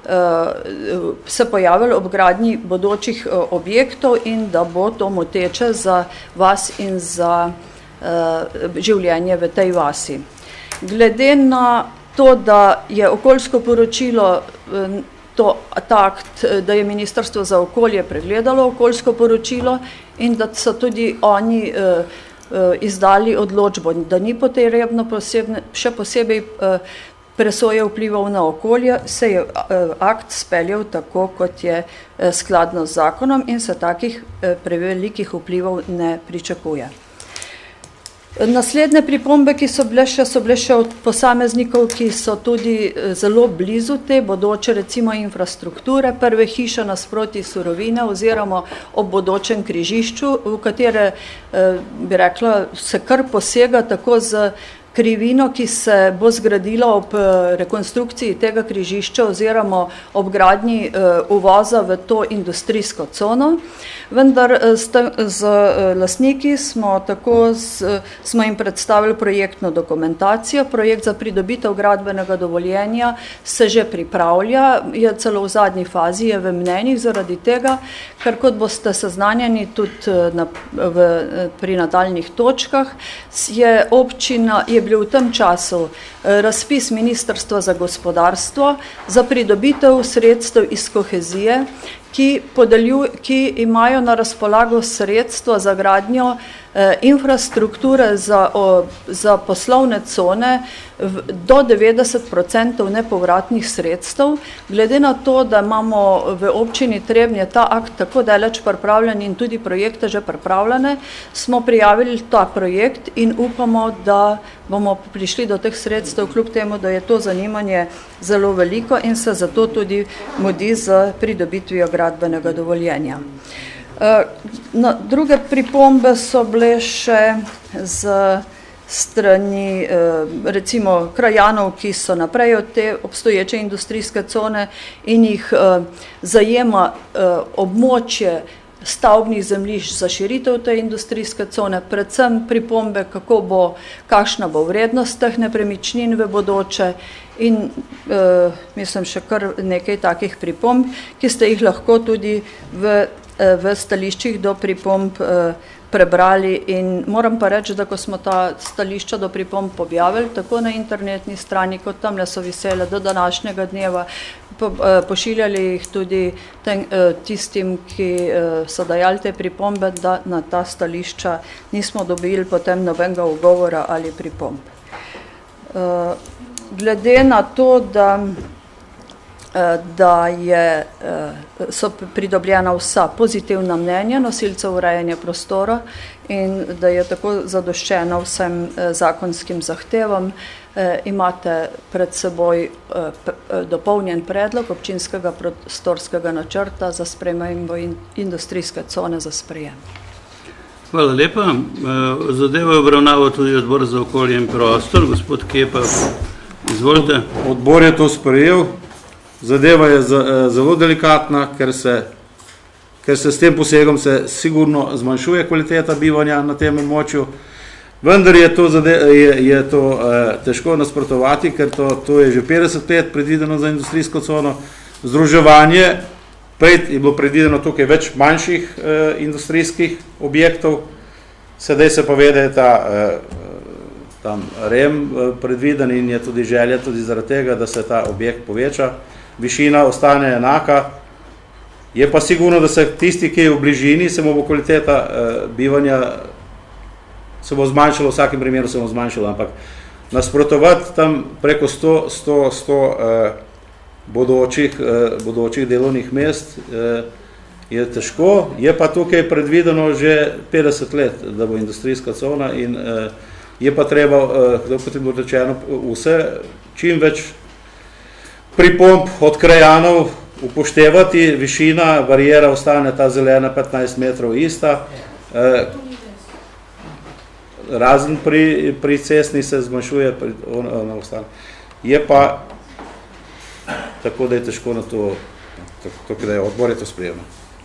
eh, se pojavili ob gradnji bodočih eh, objektov in da bo to moteče za vas in za eh, življenje v tej vasi. Glede na to, da je okoljsko poročilo, to, ta akt, da je Ministrstvo za okolje pregledalo okoljsko poročilo in da so tudi oni eh, izdali odločbo, da ni potrebno posebne, še posebej eh, presoje vplivov na okolje, se je eh, akt speljal tako, kot je eh, skladno z zakonom in se takih eh, prevelikih vplivov ne pričakuje. Naslednje pripombe, ki so bile še, so bile še od posameznikov, ki so tudi zelo blizu te bodoče recimo infrastrukture, prve hiše nasproti surovine oziroma ob bodočem križišču, v katere bi rekla, se kar posega tako z krivino, ki se bo zgradila ob rekonstrukciji tega križišča oziroma ob gradnji uvoza v to industrijsko cono. Vendar z lastniki smo tako z, smo jim predstavili projektno dokumentacijo. Projekt za pridobitev gradbenega dovoljenja se že pripravlja, je celo v zadnji fazi, je v mnenjih zaradi tega, ker kot boste seznanjeni tudi na, v, pri nadaljnih točkah, je občina, je bil v tem času razpis Ministrstva za gospodarstvo za pridobitev sredstev iz kohezije, ki, podelju, ki imajo na razpolago sredstva za gradnjo eh, infrastrukture za, o, za poslovne cone v, do devetdeset procentov nepovratnih sredstev. Glede na to, da imamo v občini Trebnje ta akt tako daleč pripravljen in tudi projekte že pripravljene, smo prijavili ta projekt in upamo, da bomo prišli do teh sredstev, kljub temu, da je to zanimanje zelo veliko in se zato tudi mudi z pridobitvijo gradbenega dovoljenja. No, druge pripombe so bile še z strani recimo krajanov, ki so naprej od te obstoječe industrijske cone in jih zajema območje stavbnih zemljišč za širitev te industrijske cone, predvsem pripombe, kako bo, kakšna bo vrednost teh nepremičnin v bodoče in eh, mislim še kar nekaj takih pripomb, ki ste jih lahko tudi v, eh, v stališčih do pripomb eh, prebrali in moram pa reči, da ko smo ta stališča do pripomb objavili, tako na internetni strani, kot tamle so visele do današnjega dneva, po, eh, pošiljali jih tudi ten, eh, tistim, ki eh, so dajali te pripombe, da na ta stališča nismo dobili potem nobenega ugovora ali pripomb. Eh, glede na to, da da je, so pridobljena vsa pozitivna mnenja nosilcev urejanja prostora in da je tako zadoščeno vsem zakonskim zahtevam, imate pred seboj dopolnjen predlog občinskega prostorskega načrta za spremembo industrijske cone za sprejem. Hvala lepa. Zadevo je obravnaval tudi odbor za okolje in prostor. Gospod Kepa, izvolite. Odbor je to sprejel. Zadeva je zelo delikatna, ker se, ker se s tem posegom se sigurno zmanjšuje kvaliteta bivanja na tem območju. Vendar je to, je, je to eh, težko nasprotovati, ker to, to je že petdeset let predvideno za industrijsko cono. Združevanje, pred je bilo predvideno tukaj več manjših eh, industrijskih objektov, sedaj se pa ve, da je ta eh, tam rem eh, predviden in je tudi želja tudi zaradi tega, da se ta objekt poveča. Višina ostane enaka, je pa sigurno, da se tisti, ki je v bližini, se mu bo kvaliteta eh, bivanja se bo zmanjšalo, v vsakem primeru se bo zmanjšalo, ampak nasprotovati tam preko sto, sto, sto eh, bodočih, eh, bodočih delovnih mest eh, je težko, je pa tukaj predvideno že petdeset let, da bo industrijska cona in eh, je pa treba, eh, kot je bilo rečeno, vse čim več pripomb od krajanov upoštevati, višina barijera ostane ta zelena petnajst metrov ista, eh, razen pri, pri cestni se zmanjšuje, pri, ona ostane. Je pa tako, da je težko na to, tako da je odbor je to sprejemno.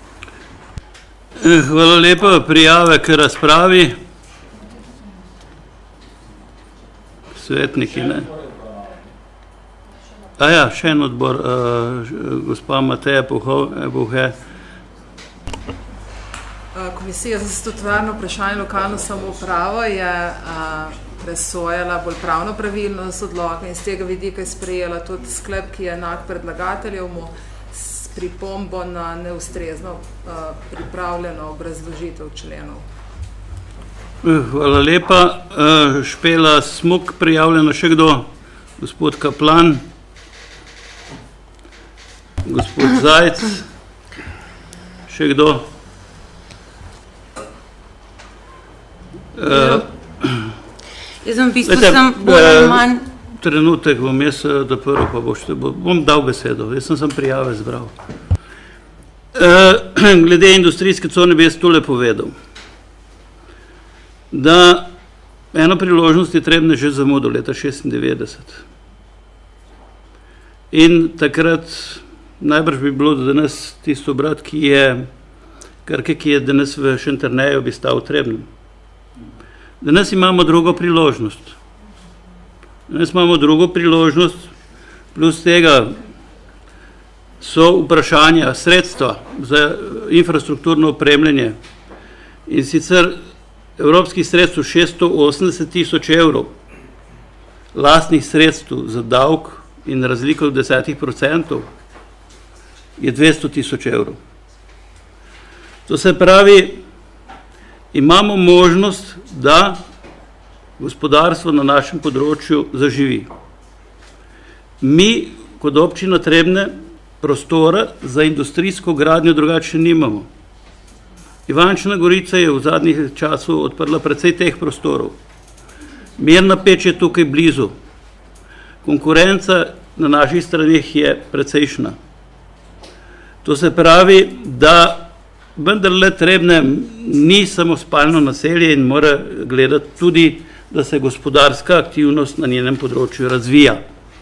Hvala lepa. Prijave k razpravi. Svetniki, ne? A ja, še en odbor, uh, gospa Mateja Buhe. Komisija za statutarno vprašanje lokalno samoupravo je uh, presojala bolj pravno pravilnost odloka in z tega vidika je sprejela tudi sklep, ki je enak predlagateljev mu s pripombo na neustrezno uh, pripravljeno obrazložitev členov. Hvala lepa. Uh, Špela Smuk, prijavljeno še kdo? Gospod Kaplan. Gospod Zajc, še kdo? Ja. Jaz sem v bistvu sem bolj ali manj... Trenutek bom jaz doprl, pa bošte, bom dal besedo, jaz sem sem prijave zbral. Glede industrijske cone bi jaz tole povedal, da eno priložnost je Trebnje že zamudil leta šestindevetdeset. In takrat najbrž bi bilo danes tisto brat, ki je, Krke, ki je danes v Šenterneju, bi stal v Trebnjem. Danes imamo drugo priložnost. Danes imamo drugo priložnost, plus tega so vprašanja, sredstva za infrastrukturno opremljanje in sicer evropskih sredstv šeststo osemdeset tisoč evrov lastnih sredstev za davek in razliko v desetih procentov je dvesto tisoč evrov. To se pravi, imamo možnost, da gospodarstvo na našem področju zaživi. Mi, kot občina Trebnje, prostora za industrijsko gradnjo drugače nimamo. Ivančna Gorica je v zadnjih času odprla precej teh prostorov. Mirna Peč je tukaj blizu. Konkurenca na naših straneh je precejšna. To se pravi, da vendarle Trebnje ni samo spalno naselje in mora gledati tudi, da se gospodarska aktivnost na njenem področju razvija.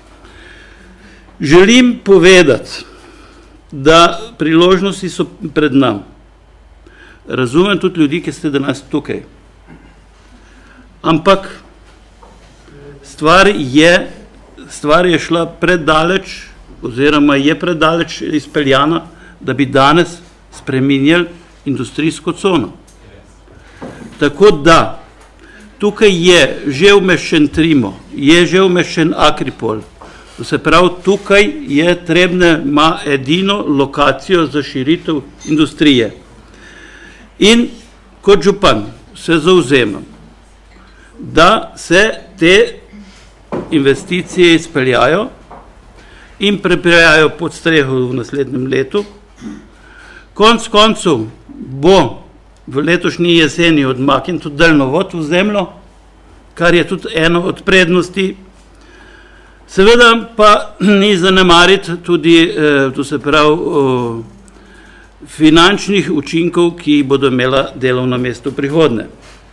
Želim povedati, da priložnosti so pred nam. Razumem tudi ljudi, ki ste danes tukaj. Ampak stvar je, stvar je šla predaleč, oziroma je predaleč izpeljana, da bi danes spreminjali industrijsko cono. Tako da, tukaj je že umeščen Trimo, je že umeščen Akripol. To se pravi, tukaj je Trebnje ima edino lokacijo za širitev industrije. In kot župan se zauzemam, da se te investicije izpeljajo in prepeljajo pod streho v naslednjem letu. Konec koncev bo v letošnji jeseni odmaknjen tudi daljnovod v zemljo, kar je tudi eno od prednosti. Seveda pa ni zanemariti tudi, to se pravi, finančnih učinkov, ki bodo imela delovno mesto v prihodnje.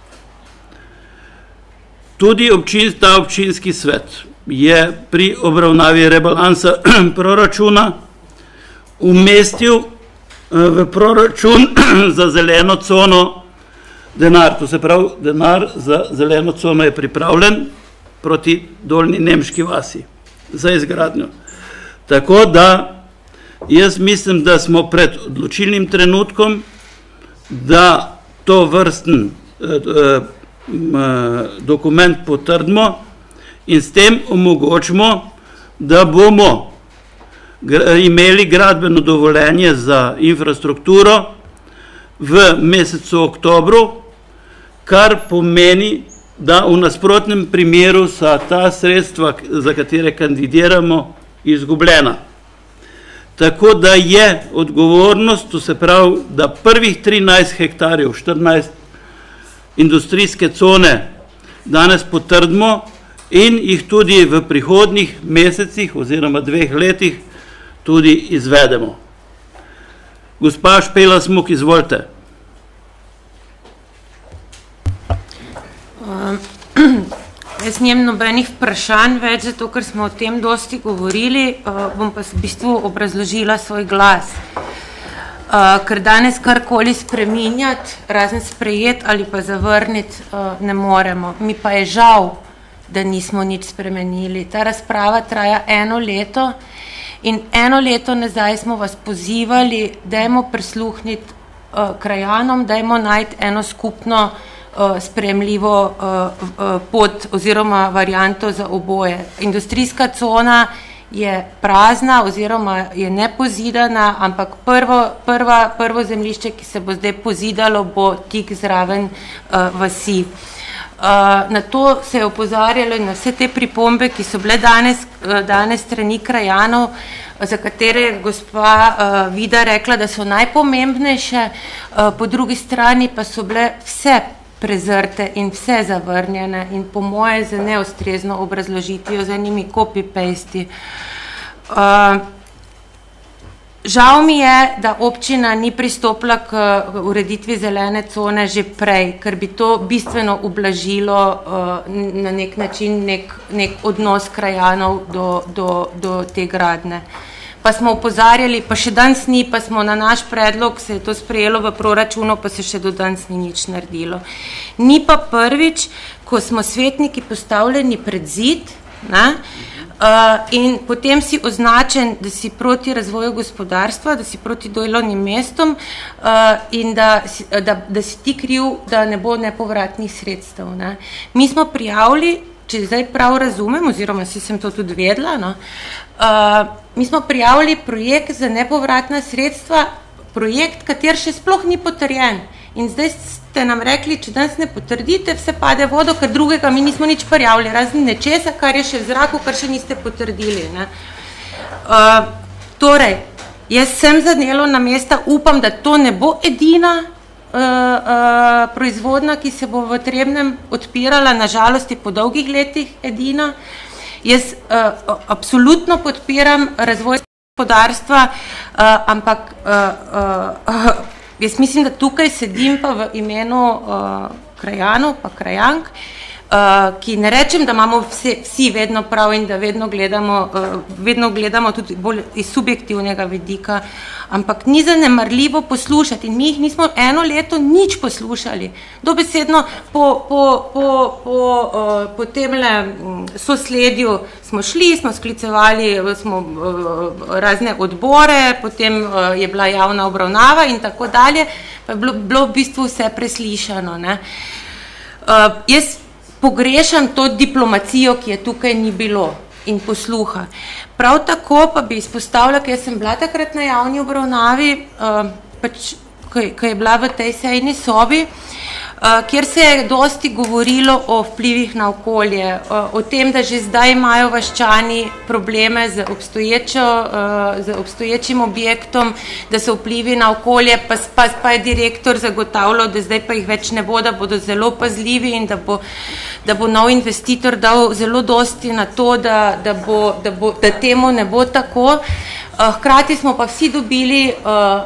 Tudi občin, ta občinski svet je pri obravnavi rebalansa proračuna umestil v proračun za zeleno cono denar. To se pravi, denar za zeleno cono je pripravljen proti Dolnji Nemški vasi za izgradnjo. Tako da jaz mislim, da smo pred odločilnim trenutkom, da to vrsten eh, dokument potrdimo in s tem omogočimo, da bomo imeli gradbeno dovoljenje za infrastrukturo v mesecu oktobru, kar pomeni, da v nasprotnem primeru so ta sredstva, za katere kandidiramo, izgubljena. Tako da je odgovornost, to se pravi, da prvih trinajst hektarjev, štirinajst industrijske cone danes potrdimo in jih tudi v prihodnjih mesecih oziroma dveh letih tudi izvedemo. Gospa Špela Smuk, izvolite. Jaz nijem nobenih vprašanj več, zato ker smo o tem dosti govorili, bom pa v bistvu obrazložila svoj glas. Ker danes karkoli spreminjati, razen sprejeti ali pa zavrniti, ne moremo. Mi pa je žal, da nismo nič spremenili. Ta razprava traja eno leto in eno leto nazaj smo vas pozivali, dajmo prisluhniti krajanom, dajmo najti eno skupno sprejemljivo pot oziroma varianto za oboje. Industrijska cona je prazna oziroma je nepozidana, ampak prvo, prva, prvo zemljišče, ki se bo zdaj pozidalo, bo tik zraven vasi. Na to se je opozarjalo in na vse te pripombe, ki so bile danes, danes strani krajanov, za katere je gospa Vida rekla, da so najpomembnejše, po drugi strani pa so bile vse prezrte in vse zavrnjene in po moje za neustrezno obrazložitijo, za njimi copy-paste. Uh, žal mi je, da občina ni pristopila k ureditvi zelene cone že prej, ker bi to bistveno ublažilo uh, na nek način nek, nek odnos krajanov do, do, do te gradnje. Pa smo upozarjali, pa še danes ni, pa smo na naš predlog, se je to sprejelo v proračunu, pa se še do danes ni nič naredilo. Ni pa prvič, ko smo svetniki postavljeni pred zid, ne, uh, in potem si označen, da si proti razvoju gospodarstva, da si proti delovnim mestom uh, in da, da, da si ti kriv, da ne bo nepovratnih sredstev. Ne. Mi smo prijavili če zdaj prav razumem, oziroma si sem to tudi vedela, no, uh, mi smo prijavili projekt za nepovratna sredstva, projekt, kater še sploh ni potrjen. In zdaj ste nam rekli, če danes ne potrdite, vse pade vodo, ker drugega mi nismo nič prijavili, razen nečesa, kar je še v zraku, kar še niste potrdili. Ne. Uh, torej, jaz sem za delovna mesta, upam, da to ne bo edina uh, uh, proizvodna, ki se bo v Trebnjem odpirala, na žalosti po dolgih letih edina. Jaz uh, absolutno podpiram razvoj gospodarstva, uh, ampak uh, uh, jaz mislim, da tukaj sedim pa v imenu uh, krajanov pa krajank, uh, ki ne rečem, da imamo vse, vsi vedno prav in da vedno gledamo, uh, vedno gledamo tudi bolj iz subjektivnega vidika, ampak ni zanemarljivo poslušati in mi jih nismo eno leto nič poslušali. Dobesedno po, po, po, po, uh, po temle sosledju smo šli, smo sklicevali smo, uh, razne odbore, potem uh, je bila javna obravnava in tako dalje, pa je bilo, bilo v bistvu vse preslišano. Ne. Uh, jaz pogrešam to diplomacijo, ki je tukaj ni bilo in posluha. Prav tako pa bi izpostavila, ker sem bila takrat na javni obravnavi, uh, pač, ko je bila v tej sejni sobi, uh, kjer se je dosti govorilo o vplivih na okolje, uh, o tem, da že zdaj imajo Vaščani probleme z, obstoječo, uh, z obstoječim objektom, da so vplivi na okolje, pa, pa, pa je direktor zagotavljal, da zdaj pa jih več ne bo, da bodo zelo pazljivi in da bo, da bo nov investitor dal zelo dosti na to, da, da, bo, da, bo, da temu ne bo tako. Uh, hkrati smo pa vsi dobili uh,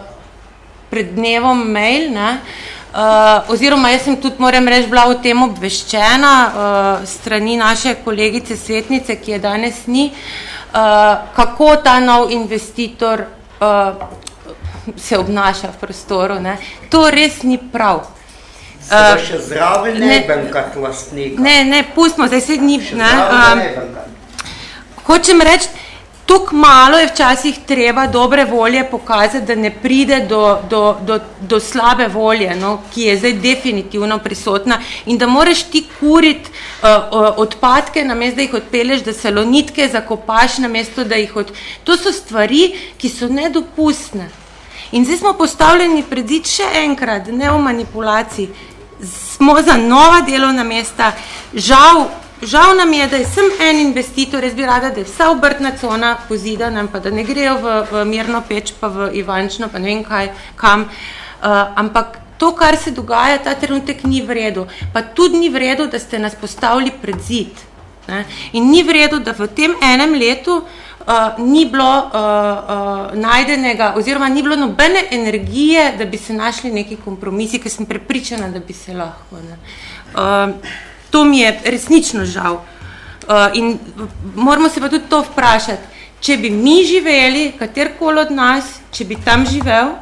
pred dnevom mail, ne, uh, oziroma jaz sem tudi, moram reči, bila o tem obveščena uh, strani naše kolegice svetnice, ki je danes ni, uh, kako ta nov investitor uh, se obnaša v prostoru. Ne. To res ni prav. Se da še zraven ne benkat lastnika. Ne, ne, pustimo, zdaj se ni. Še zraven ne benkat. Hočem reči, tako malo je včasih treba dobre volje pokazati, da ne pride do, do, do, do slabe volje, no, ki je zdaj definitivno prisotna in da moraš ti kuriti uh, odpadke, namesto da jih odpelješ, da salonitke zakopaš, namesto da jih od... To so stvari, ki so nedopustne. In zdaj smo postavljeni pred zid še enkrat, ne v manipulaciji, smo za nova delovna mesta, žal, žal nam je, da je sem en investitor, jaz bi rada, da je vsa obrtna cona pozidana, pa da ne grejo v, v Mirno Peč, pa v Ivančno, pa ne vem kaj, kam, uh, ampak to, kar se dogaja, ta trenutek ni v redu, pa tudi ni v redu, da ste nas postavili pred zid. Ne? In ni v redu, da v tem enem letu Uh, ni bilo uh, uh, najdenega, oziroma ni bilo nobene energije, da bi se našli neki kompromisi, ker sem prepričana, da bi se lahko. Ne. Uh, to mi je resnično žal. Uh, in moramo se pa tudi to vprašati, če bi mi živeli, katerkoli od nas, če bi tam živel,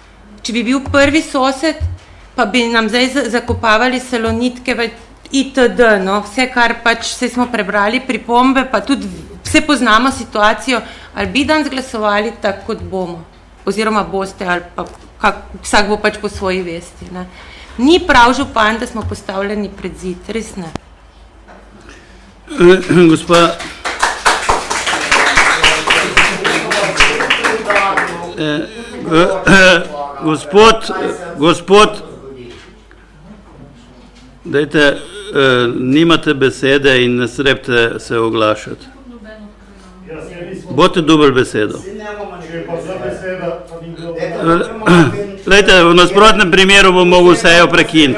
če bi bil prvi sosed, pa bi nam zdaj zakopavali salonitke v itd., no, vse, kar pač vse smo prebrali, pripombe, pa tudi vse poznamo situacijo, ali bi danes glasovali tako, kot bomo, oziroma boste, ali pa kak, vsak bo pač po svoji vesti. Ne. Ni prav župan, da smo postavljeni pred zid, res ne. Gospa, gospod, gospod, dajte, nimate besede in ne srebte se oglašati. Boste dobili besedo. Lejte, v nasprotnem primeru bom mogel sejo prekiniti.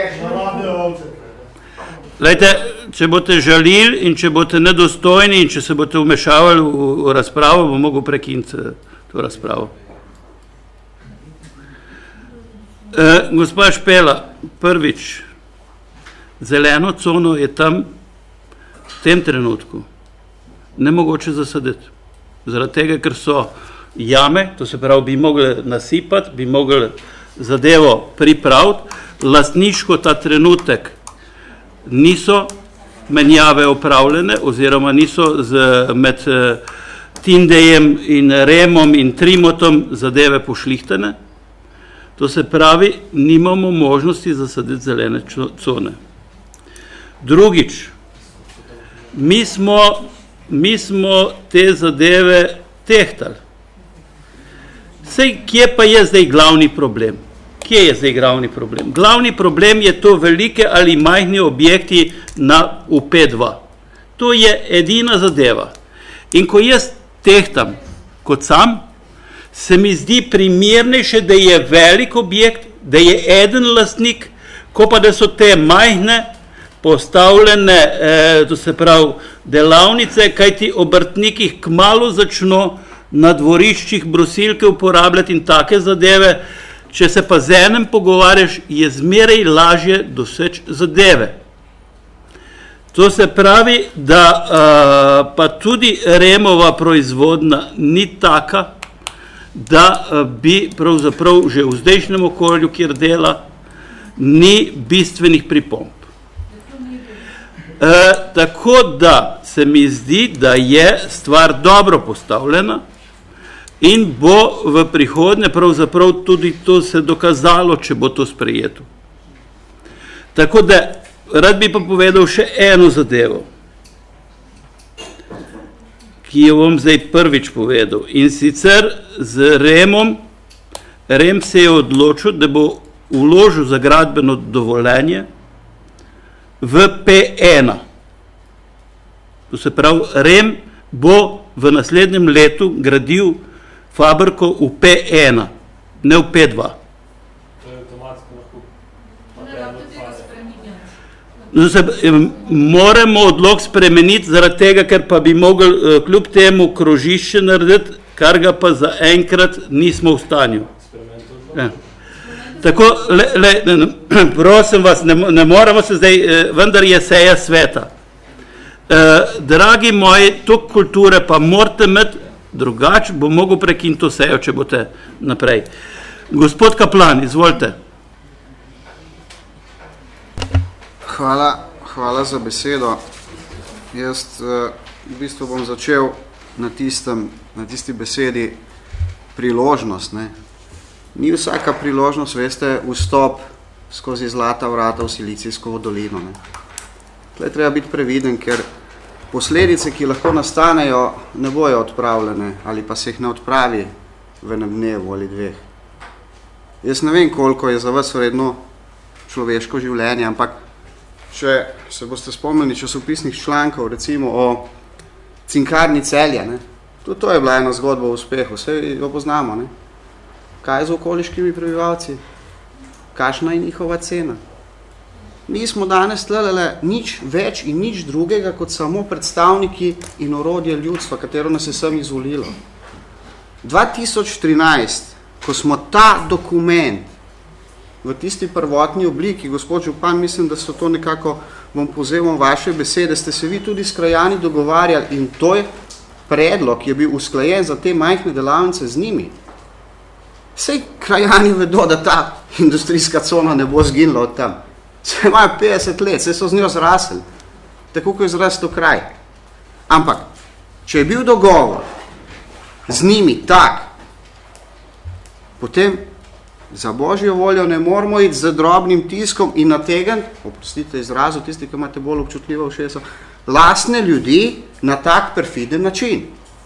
Lejte, če boste žalili in če boste nedostojni in če se boste vmešavali v, v razpravo, bom mogel prekiniti to razpravo. E, gospa Špela, prvič, zeleno cono je tam v tem trenutku nemogoče zasaditi. Zaradi tega, ker so jame, to se pravi, bi mogli nasipati, bi mogli zadevo pripraviti, lastniško ta trenutek niso menjave opravljene, oziroma niso z, med Tindejem in Remom in Trimotom zadeve pošlihtene. To se pravi, nimamo možnosti zasaditi zelene cone. Drugič, mi smo, mi smo te zadeve tehtali. Sej, kje pa je zdaj glavni problem? Kje je zdaj glavni problem? Glavni problem je to velike ali majhni objekti na U P dva. To je edina zadeva. In ko jaz tehtam kot sam, se mi zdi primernejše, da je velik objekt, da je eden lastnik, ko pa da so te majhne postavljene, eh, to se pravi, delavnice, kaj ti obrtniki kmalu začno na dvoriščih brusilke uporabljati in take zadeve. Če se pa z enem pogovarjaš, je zmeraj lažje doseči zadeve. To se pravi, da uh, pa tudi Remova proizvodna ni taka, da uh, bi pravzaprav že v zdajšnjem okolju, kjer dela, ni bistvenih pripomb. Uh, tako da se mi zdi, da je stvar dobro postavljena in bo v prihodnje pravzaprav tudi to se dokazalo, če bo to sprejeto. Tako da rad bi pa povedal še eno zadevo, ki jo bom zdaj prvič povedal. In sicer z Remom, Rem se je odločil, da bo vložil za gradbeno dovoljenje v P ena. To se pravi, Rem bo v naslednjem letu gradil fabriko v P ena, ne v P dva. Moramo odlog spremeniti zaradi tega, ker pa bi mogli kljub temu krožišče narediti, kar ga pa zaenkrat nismo v stanju. Ja. Tako, le, le, ne, prosim vas, ne, ne moramo se zdaj, vendar je seja sveta. Eh, dragi moji, to kulture pa morate imeti, drugače bo mogel prekiniti to sejo, če boste naprej. Gospod Kaplan, izvolite. Hvala, hvala za besedo. Jaz uh, v bistvu bom začel na, tistem, na tisti besedi priložnost. Ne. Ni vsaka priložnost, veste, vstop skozi zlata vrata v Silicijsko dolino. Ne. Tle treba biti previden, ker posledice, ki lahko nastanejo, ne bojo odpravljene ali pa se jih ne odpravi v enem dnevu ali dveh. Jaz ne vem, koliko je za vas vredno človeško življenje, ampak če se boste spomnili časopisnih člankov, recimo o Cinkarni Celje, ne? Tudi to je bila ena zgodba o uspehu, vse jo poznamo. Ne? Kaj je z okoliškimi prebivalci? Kakšna je njihova cena? Mi smo danes tlele nič več in nič drugega, kot samo predstavniki in orodje ljudstva, katero nas je sem izvolilo. dva tisoč trinajst, ko smo ta dokument v tisti prvotni obliki, gospod župan, mislim, da so to nekako, bom povzemal vaše besede, ste se vi tudi s krajani dogovarjali in to je predlog, je bil usklajen za te majhne delavnice z njimi. Sej krajani vedo, da ta industrijska cona ne bo zginila od tam. Se imajo petdeset let, se so z njo zrasli, tako kot je zrastel kraj. Ampak, če je bil dogovor z njimi tak, potem za božjo voljo ne moramo iti z drobnim tiskom in nategant, oprostite izrazu, tisti, ki imate bolj občutljivo všeso, lastne ljudi na tak perfiden način.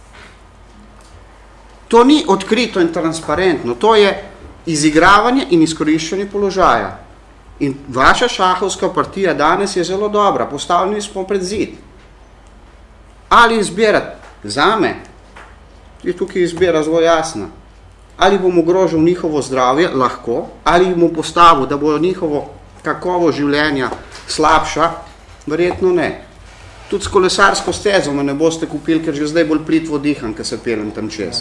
To ni odkrito in transparentno, to je izigravanje in izkoriščanje položaja. In vaša šahovska partija danes je zelo dobra, postavljeni smo pred zid. Ali izbirati? Zame je tukaj izbira zelo jasna. Ali bom ogrožil njihovo zdravje, lahko, ali jim bom postavil, da bo njihovo kakovo življenja slabša, verjetno ne. Tudi s kolesarsko stezo me ne boste kupili, ker že zdaj bolj plitvo diham, ker se pelem tam čez.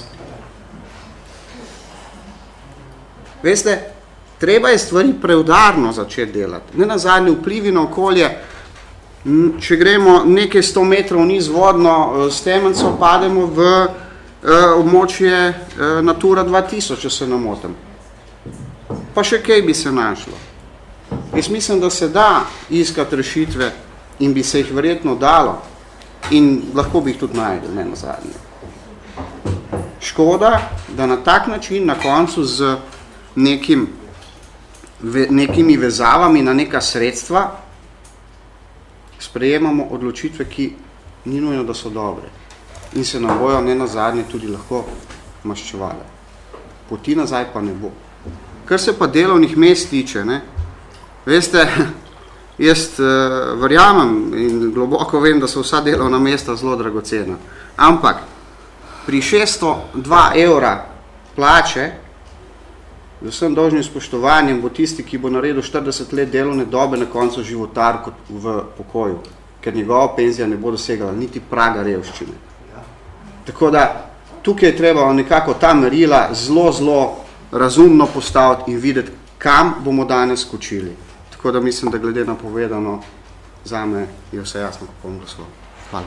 Veste, treba je stvari preudarno začeti delati. Ne nazadnje vplivi na okolje, če gremo nekaj sto metrov niz vodno s Temencov, pademo v območje Natura dva tisoč, če se namotam. Pa še kaj bi se našlo. Jaz mislim, da se da iskati rešitve in bi se jih verjetno dalo in lahko bi jih tudi najdel, ne nazadnje. Škoda, da na tak način na koncu z nekim, ve, nekimi vezavami na neka sredstva sprejemamo odločitve, ki ni nujno, da so dobre. In se nam bojo ne nazadnje tudi lahko maščevale. Poti nazaj pa ne bo. Kar se pa delovnih mest tiče, ne, veste, jaz uh, verjamem in globoko vem, da so vsa delovna mesta zelo dragocena. Ampak pri šeststo dva evra plače, z vsem dolžnim spoštovanjem, bo tisti, ki bo naredil štirideset let delovne dobe, na koncu životar kot v pokoju, ker njegova penzija ne bo dosegala niti praga revščine. Tako da tukaj je treba nekako ta merila zelo, zelo razumno postaviti in videti, kam bomo danes skočili. Tako da mislim, da glede na povedano, zame je vse jasno, kako bom glasoval. Hvala.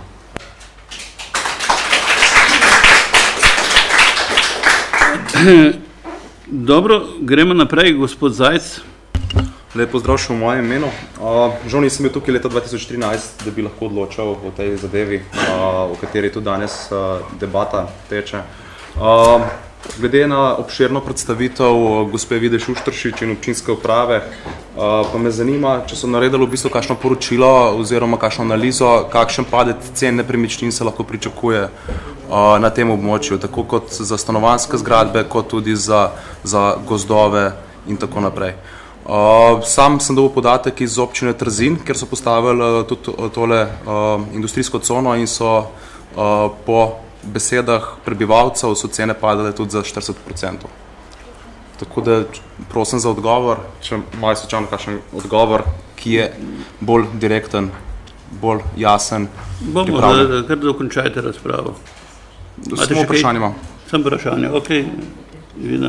Dobro, gremo naprej, gospod Zajc. Lep pozdrav še v mojem imenu. Uh, žal nisem bil tukaj leta dva tisoč trinajst, da bi lahko odločal o tej zadevi, uh, o kateri tu danes uh, debata teče. Uh, glede na obširno predstavitev gospe Vide Šušteršič in občinske uprave, uh, pa me zanima, če so naredili v bistvu kakšno poročilo oziroma kakšno analizo, kakšen padec cen nepremičnin se lahko pričakuje uh, na tem območju, tako kot za stanovanjske zgradbe, kot tudi za, za gozdove in tako naprej. Uh, sam sem dobil podatek iz občine Trzin, kjer so postavili uh, tudi tole uh, industrijsko cono in so uh, po besedah prebivalcev so cene padale tudi za štirideset procentov. Tako da prosim za odgovor, če malo slučajno kakšen odgovor, ki je bolj direkten, bolj jasen. Bomo, da, kar dokončajte razpravo. Samo vprašanje imam. Samo vprašanje, ok. Vidim.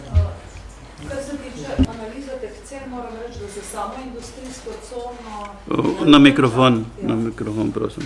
Na mikrofon, na mikrofon, prosim.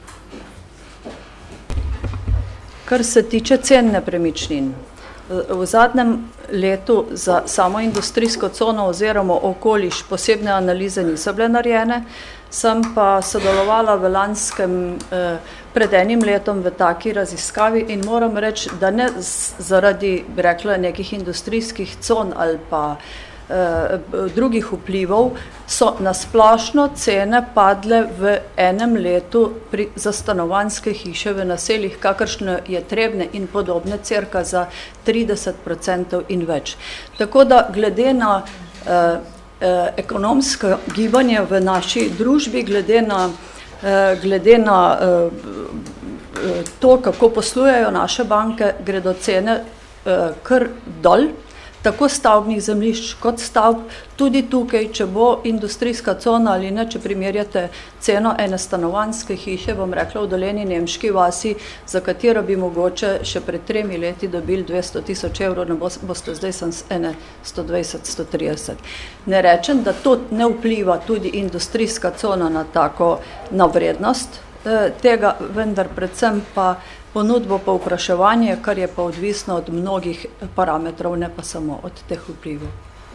Kar se tiče cen nepremičnin, v zadnjem letu za samo industrijsko cono oziroma okoliš posebne analize niso bile narejene, sem pa sodelovala v lanskem pred enim letom v taki raziskavi in moram reči, da ne zaradi, bi rekla, nekih industrijskih con ali pa drugih vplivov, so nasplošno cene padle v enem letu pri, za stanovanjske hiše v naseljih, kakršno je Trebnje in podobne, cirka za trideset procentov in več. Tako da glede na eh, eh, ekonomsko gibanje v naši družbi, glede na, eh, glede na eh, to, kako poslujejo naše banke, gredo cene eh, kar dol, tako stavbnih zemljišč kot stavb, tudi tukaj, če bo industrijska cona ali ne, če primerjate ceno ene stanovanjske hiše, bom rekla v Dolenji Nemški vasi, za katero bi mogoče še pred tremi leti dobili dvesto tisoč evrov, ne boste zdaj sem ene sto dvajset do sto trideset. Ne rečem, da to ne vpliva tudi industrijska cona na tako, na vrednost eh, tega, vendar predvsem pa ponudbo pa vpraševanje, kar je pa odvisno od mnogih parametrov, ne pa samo od teh vplivov.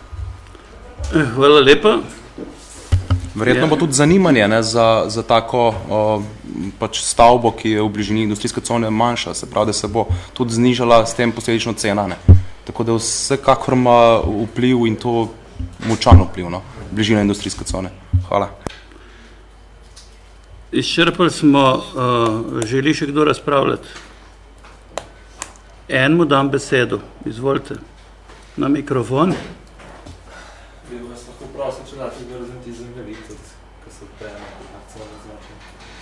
Hvala lepa. Verjetno bo tudi zanimanje ne, za, za tako o, pač stavbo, ki je v bližini industrijske cone manjša, se pravi, da se bo tudi znižala s tem posledično cena. Ne. Tako da vsekakor ima vpliv in to močan vpliv, no, bližina industrijske cone. Hvala. Izčrpali smo, uh, želi še kdo razpravljati? Enmu dam besedo, izvolite, na mikrofon. Bi vas lahko prosil, če date gledati zemljevid, ko se odprejemo na celo značaj.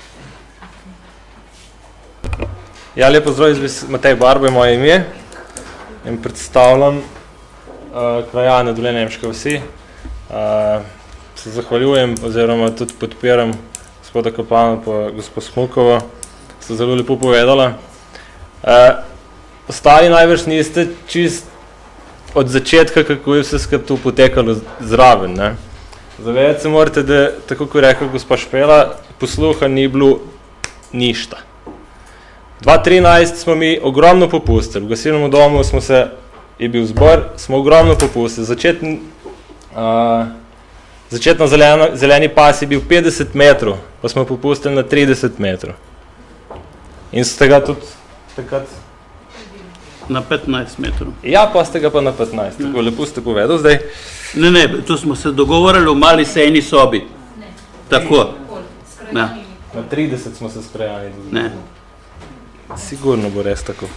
Ja, lepo zdrav, jaz Matej Barbo je moje ime in predstavljam uh, krajane Dolenje Nemške vasi. Uh, se zahvaljujem oziroma tudi podpiram gospoda Kapana pa gospod Smukova, ste zelo lepo povedala. E, ostali najbrž niste čist od začetka, kako je vse skupaj to potekalo zraven. Ne? Zavedati se morate, da, tako kot je rekel gospa Špela, posluha ni bilo ništa. dva trinajst smo mi ogromno popustili, v gasilnem domu smo se, je bil zbor, smo ogromno popustili. Začetni, uh, Začetno zeleno, zeleni pas je bil petdeset metrov, pa smo popustili na trideset metrov. In ste ga tudi takrat... Na petnajst metrov. Ja, pa ste ga pa na petnajst, tako lepo ste povedal zdaj. Ne, ne, tu smo se dogovorili v mali sejni sobi. Ne. Tako. Ja. Na trideset smo se s krajani dobili. Ne. Sigurno bo res tako.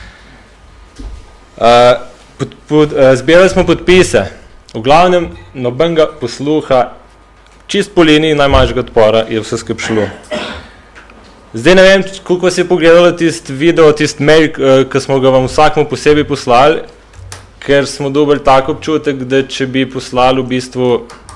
Uh, pod, pod, uh, zbirali smo podpise. V glavnem nobenega posluha, čist po liniji najmanjšega odpora je vse skup šlo. Zdaj ne vem, koliko vas je pogledalo tist video, tist mail, ki smo ga vam vsakmu posebej poslali, ker smo dobili tak občutek, da če bi poslali v bistvu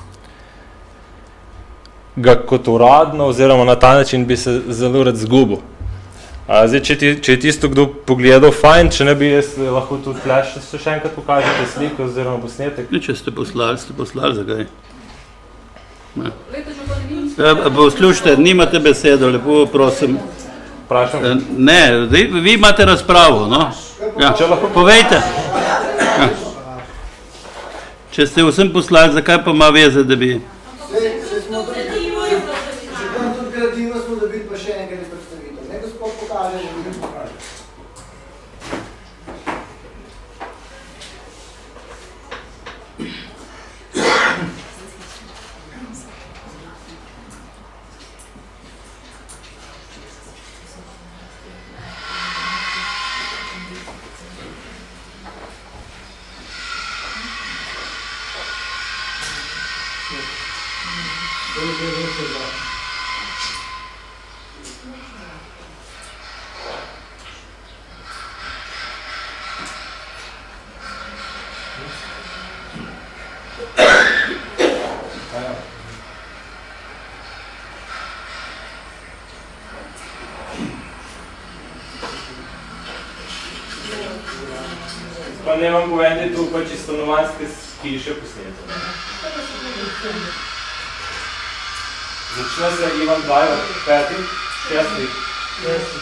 ga kot uradno, oziroma na ta način bi se zelo rad zgubil. A, zdaj, če, ti, če je tisto kdo pogledal, fajn, če ne bi jaz lahko tudi flash še enkrat pokažete sliko oziroma posnetek. Ne, če ste poslali, ste poslali, zakaj? Ne. Ja, poslušajte, nimate besedo, lepo prosim. Prašam. Ne, vi imate razpravo, no? Ja, povejte. Ja. Če ste vsem poslali, zakaj pa ima veze, da bi... Se smo tudi kreativno smo dobili pa še enkrat predstavitev. Ne, gospod pokaže, da bi pokaže. Pa ne vam povem, da je tu pač iz stanovanjske hiše posneto. Začne se Ivan Dajver, peti, šesti. Šesti.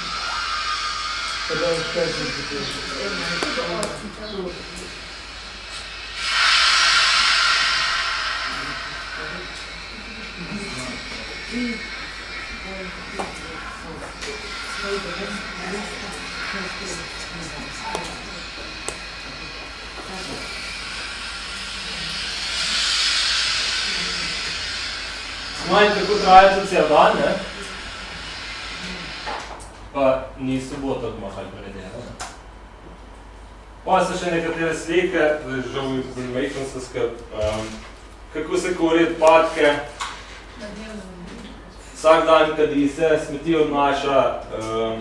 Kada je šesti? No in tako traja tudi cel dan, ne? Pa ni sobota, ko mahaj predelo. Pa so še nekatere slike, žal vejkam se skup, um, kako se kori odpadke. Vsak dan kadi se smeti odnaša. Um,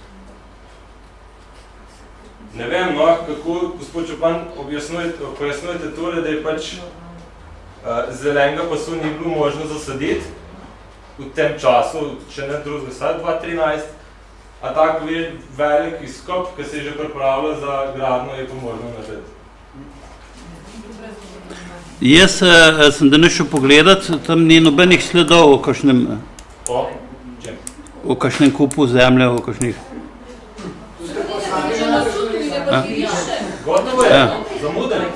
ne vem, no, kako, gospod Čopan, pojasnujete tole, da je pač zelenega pasu ni bilo možno zasaditi v tem času, če ne drugega, vsaj dva tisoč trinajst, a tak velik izkop, ki se je že pripravljal za gradno, je pa možno narediti. Jaz sem danes šel pogledat, tam ni nobenih sledov o kakšnem... O? Čem? O kakšnem kupu zemlje, o kakšnih... Gotovo je, zamudeni.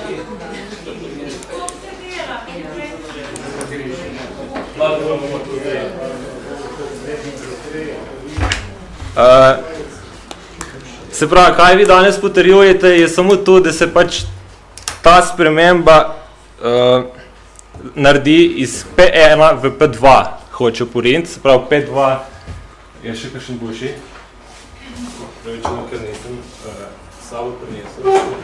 Uh, se pravi, kaj vi danes potrjujete, je samo to, da se pač ta sprememba uh, naredi iz P ena v P dva, hoče poriniti, se pravi P dva je še kakšen boljši. Pravično, ker nisem uh, sabo prinesel.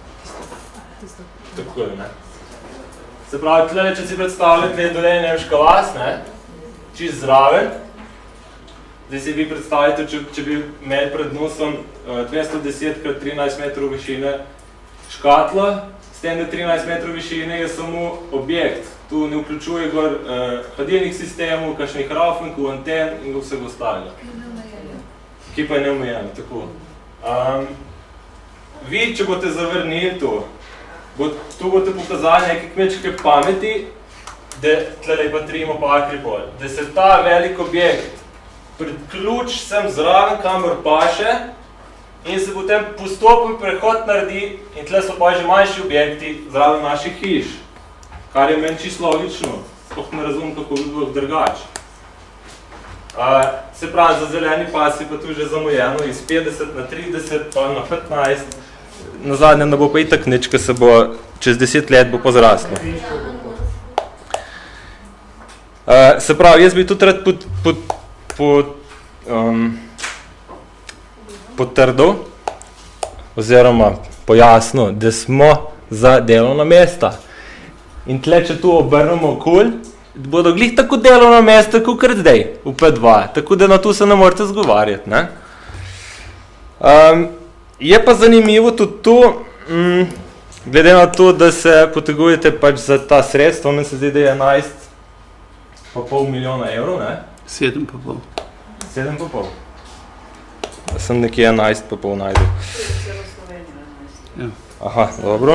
Tako je, ne? Se pravi, tle, če si predstavljate dolenje Nemška vas, ne, čist zraven, zdaj si vi predstavljate, če, če bi imeli pred nosom uh, dvesto deset krat trinajst metrov višine škatlo, s tem, da trinajst metrov višine je samo objekt, tu ne vključuje gor uh, hladilnih sistemov, kakšnih rafenkov, anten in vsega ostalega. Ki pa je neomejeno, tako. Um, vi, če boste zavrnili to, tu boste pokazali neke kmečke pameti, da tlele pa trimo pa akripol, da se ta velik objekt priključ sem zraven, kamor paše in se potem postopen prehod naredi in tle so pa že manjši objekti zraven naših hiš, kar je meni čisto logično, sploh ne razumem, kako bi bilo drugače. Uh, se pravi, za zeleni pas je pa tu že zamujeno iz petdeset na trideset, pa na petnajst, na zadnjem ne bo pa itak nič, ko se bo čez deset let bo pa zraslo. Uh, se pravi, jaz bi tudi rad pod, pod, pod, um, potrdil oziroma pojasnil, da smo za delovna mesta. In tle, če tu obrnemo okol, bodo glih tako delovna mesta, kot zdaj, v P dva. Tako da na to se ne morate zgovarjati. Ne? Um, je pa zanimivo tudi to, um, glede na to, da se potegujete pač za ta sredstva, meni se zdi, da je enajst pa pol milijona evrov, ne? Sedem pa pol. Sedem pa pol. Sem nekje enajst pa pol najdel. Ja. Aha, dobro.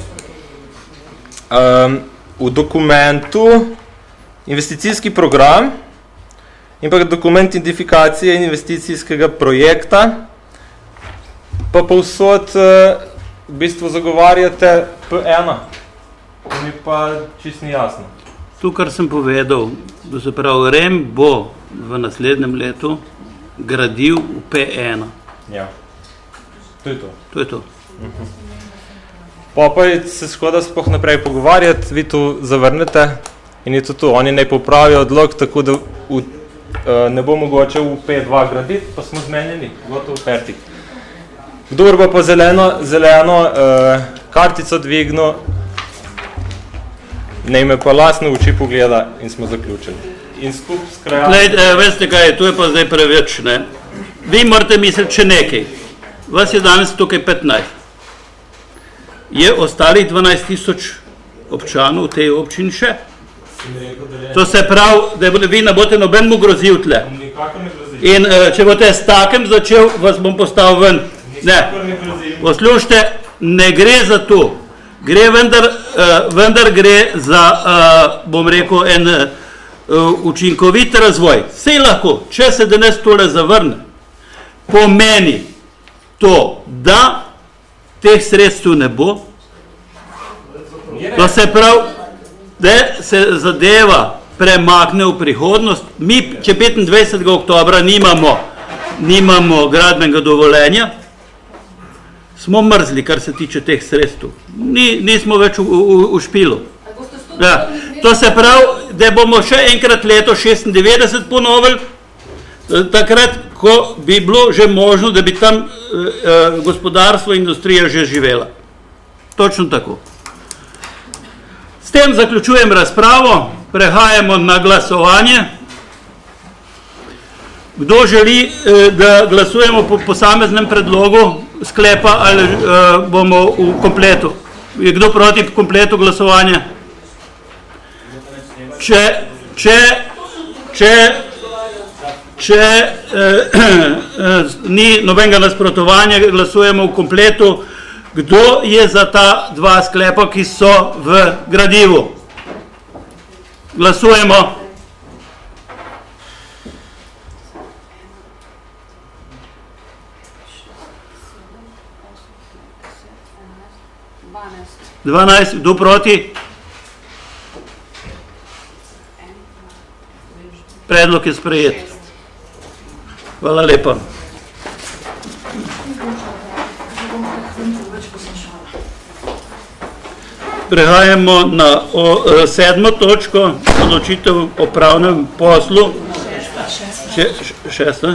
Um, v dokumentu investicijski program in pa dokument identifikacije investicijskega projekta pa povsod uh, v bistvu zagovarjate P ena. To mi pa čisto ni jasno. To, kar sem povedal, da se pravi, R E M bo v naslednjem letu gradil v P ena. Ja, to je to. To je to. Uh-huh. Pa pa se škoda sploh naprej pogovarjati, vi to zavrnete in je to to. Oni naj popravijo odlog, tako da v, uh, ne bo mogoče v P dva graditi, pa smo zmenjeni, gotovo fertik. Kdor bo pa zeleno, zeleno uh, kartico dvignil, naj me pa lasno v oči pogleda in smo zaključili. In skup s krajem... Glej, eh, veste kaj, to je pa zdaj preveč, ne? Vi morate misliti še nekaj. Vas je danes tukaj petnajst. Je ostalih dvanajst tisoč občanov v tej občini še? To se pravi, da vi ne boste nobenemu grozil tle. In eh, če boste s takem začel, vas bom postavil ven. Ne, poslušajte, ne gre za to. Gre vendar, uh, vendar gre za, uh, bom rekel, en uh, učinkovit razvoj. Sej lahko, če se danes tole zavrne, pomeni to, da teh sredstev ne bo. To se pravi, da se zadeva premakne v prihodnost. Mi, če petindvajsetega oktobra nimamo, nimamo gradbenega dovoljenja, smo mrzli, kar se tiče teh sredstev. Ni, nismo več v, v, v špilu. Ja. To se pravi, da bomo še enkrat leto šestindevetdeset ponovili, takrat, ko bi bilo že možno, da bi tam eh, gospodarstvo, industrija že živela. Točno tako. S tem zaključujem razpravo, prehajamo na glasovanje. Kdo želi, eh, da glasujemo po posameznem predlogu sklepa ali uh, bomo v kompletu? Je kdo proti kompletu glasovanja? Če, če, če, če uh, uh, ni nobenega nasprotovanja, glasujemo v kompletu. Kdo je za ta dva sklepa, ki so v gradivu? Glasujemo. dvanajst, kdo proti? Predlog je sprejet. Hvala lepa. Prehajamo na o, sedmo točko, odločitev o pravnem poslu. Še, šesta?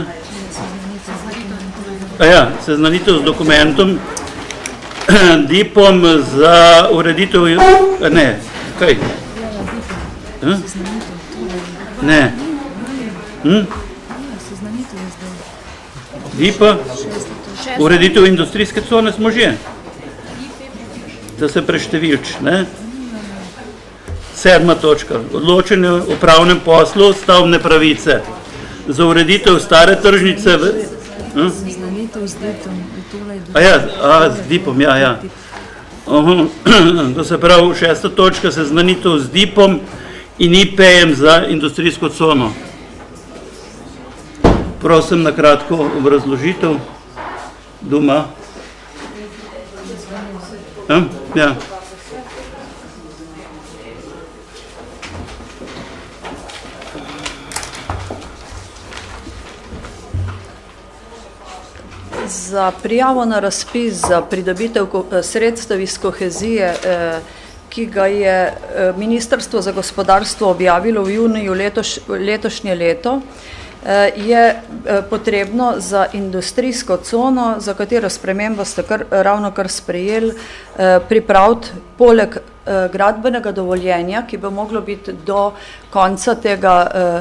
A ja, seznanitev z dokumentom. Dipom za ureditev... Ne, kaj? Ha? Ne. Hm? Dipa? Ureditev industrijske cone smo že. Da se preštevilč, ne? Sedma točka. Odločenje o pravnem poslu stavbne pravice. Za ureditev stare tržnice... V... Hm? A ja, a, z dipom, ja, ja. Uhum. To se pravi, šesta točka, seznanitev z dipom in I P-jem za industrijsko cono. Prosim na kratko obrazložitev. Doma. Ja, ja. Za prijavo na razpis za pridobitev sredstev iz kohezije, ki ga je Ministrstvo za gospodarstvo objavilo v juniju letoš, letošnje leto, je potrebno za industrijsko cono, za katero spremembo ste kar, ravno kar sprejeli, pripraviti poleg gradbenega dovoljenja, ki bo moglo biti do konca tega,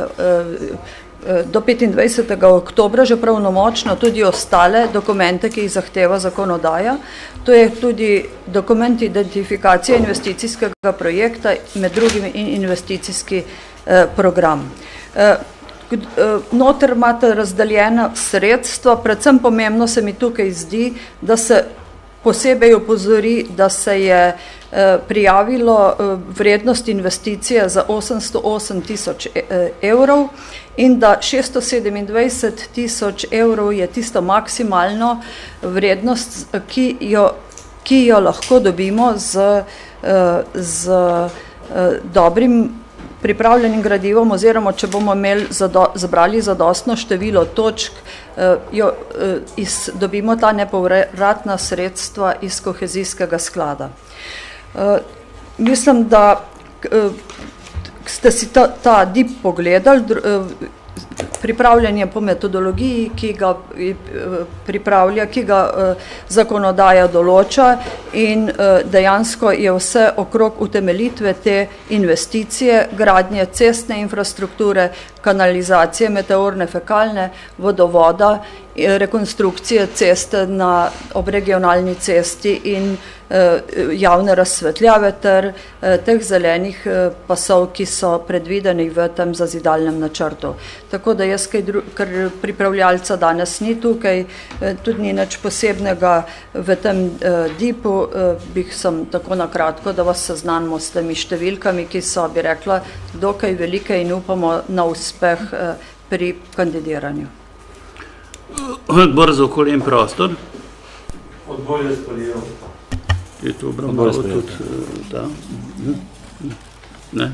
do petindvajsetega oktobra že pravnomočno, tudi ostale dokumente, ki jih zahteva zakonodaja. To je tudi dokument identifikacije investicijskega projekta, med drugim in investicijski program. Noter imate razdeljena sredstva, predvsem pomembno se mi tukaj zdi, da se posebej opozori, da se je prijavilo vrednost investicije za osemsto osem tisoč evrov in da šeststo sedemindvajset tisoč evrov je tisto maksimalno vrednost, ki jo, ki jo lahko dobimo z, z dobrim pripravljenim gradivom, oziroma če bomo imeli zado, zabrali zadostno število točk, jo, iz, dobimo ta nepovratna sredstva iz kohezijskega sklada. Mislim, da ste si ta, ta D I P pogledali, pripravljen je po metodologiji, ki ga pripravlja, ki ga zakonodaja določa in dejansko je vse okrog utemeljitve te investicije, gradnje cestne infrastrukture, kanalizacije, meteorne, fekalne, vodovoda, rekonstrukcije ceste na obregionalni cesti in javne razsvetljave ter teh zelenih pasov, ki so predvideni v tem zazidalnem načrtu. Tako da jaz, ker pripravljalca danes ni tukaj, tudi ni nič posebnega v tem D I P-u, bih sem tako nakratko, da vas seznanimo s temi številkami, ki so, bi rekla, dokaj velike in upamo na uspeh pri kandidiranju. Odbor za okolje in prostor. Odbor je sprejel. Je to obravnavo tudi, da? Ne.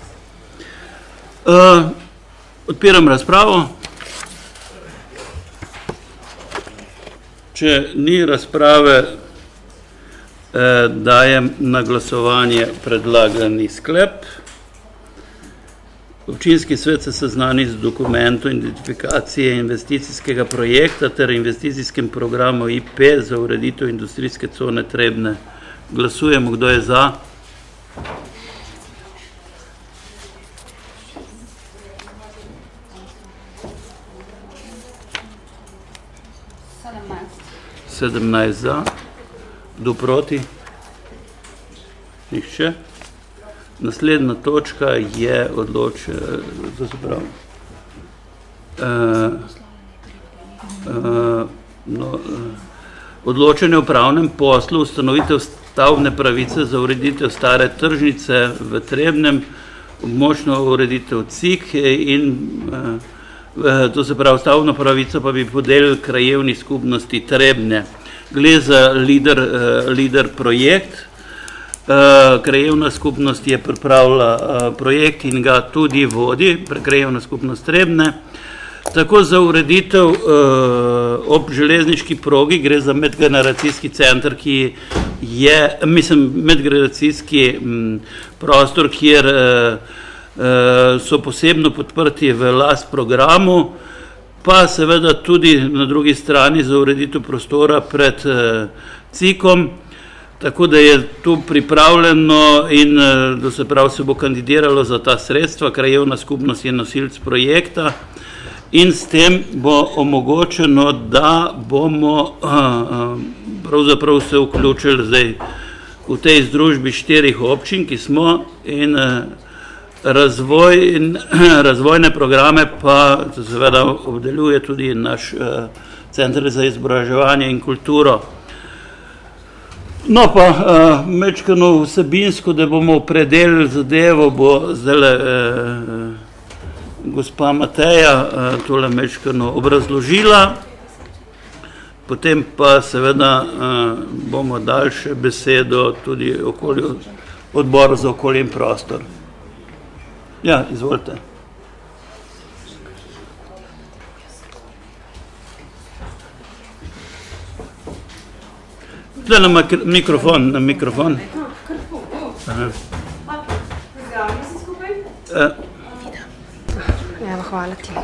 Uh, odpiram razpravo. Če ni razprave, eh, dajem na glasovanje predlagani sklep. Občinski svet se seznani z dokumentom identifikacije investicijskega projekta ter investicijskem programu I P za ureditev industrijske cone Trebnje. Glasujemo, kdo je za. sedemnajst za. Kdo proti? Nihče. Naslednja točka je odloč, to se pravi, uh, uh, no, uh, odločanje o pravnem poslu, ustanovitev stavbne pravice za ureditev stare tržnice v Trebnjem, območno ureditev C I K in uh, to se pravi, stavbno pravico pa bi podelili krajevni skupnosti Trebnje. Gre za lider, uh, lider projekt. Uh, krajevna skupnost je pripravila uh, projekt in ga tudi vodi, krajevna skupnost Trebnje. Tako za ureditev uh, ob železniški progi gre za medgeneracijski center, ki je, mislim, medgeneracijski m, prostor, kjer uh, uh, so posebno podprti v last programu, pa seveda tudi na drugi strani za ureditev prostora pred uh, C I K-om. Tako da je tu pripravljeno in da se prav se bo kandidiralo za ta sredstva, krajevna skupnost je nosilc projekta in s tem bo omogočeno, da bomo pravzaprav se vključili zdaj v tej združbi štirih občin, ki smo in razvoj in razvojne programe pa seveda obdeluje tudi naš center za izobraževanje in kulturo. No pa, uh, mečkano vsebinsko, da bomo opredelili zadevo, bo zdajle uh, gospa Mateja uh, tole mečkano obrazložila, potem pa seveda uh, bomo dali še besedo tudi okolju, odboru za okolje in prostor. Ja, izvolite. Zdaj na mikrofon, na mikrofon. Pozdravljeni si skupaj. Evo, hvala ti.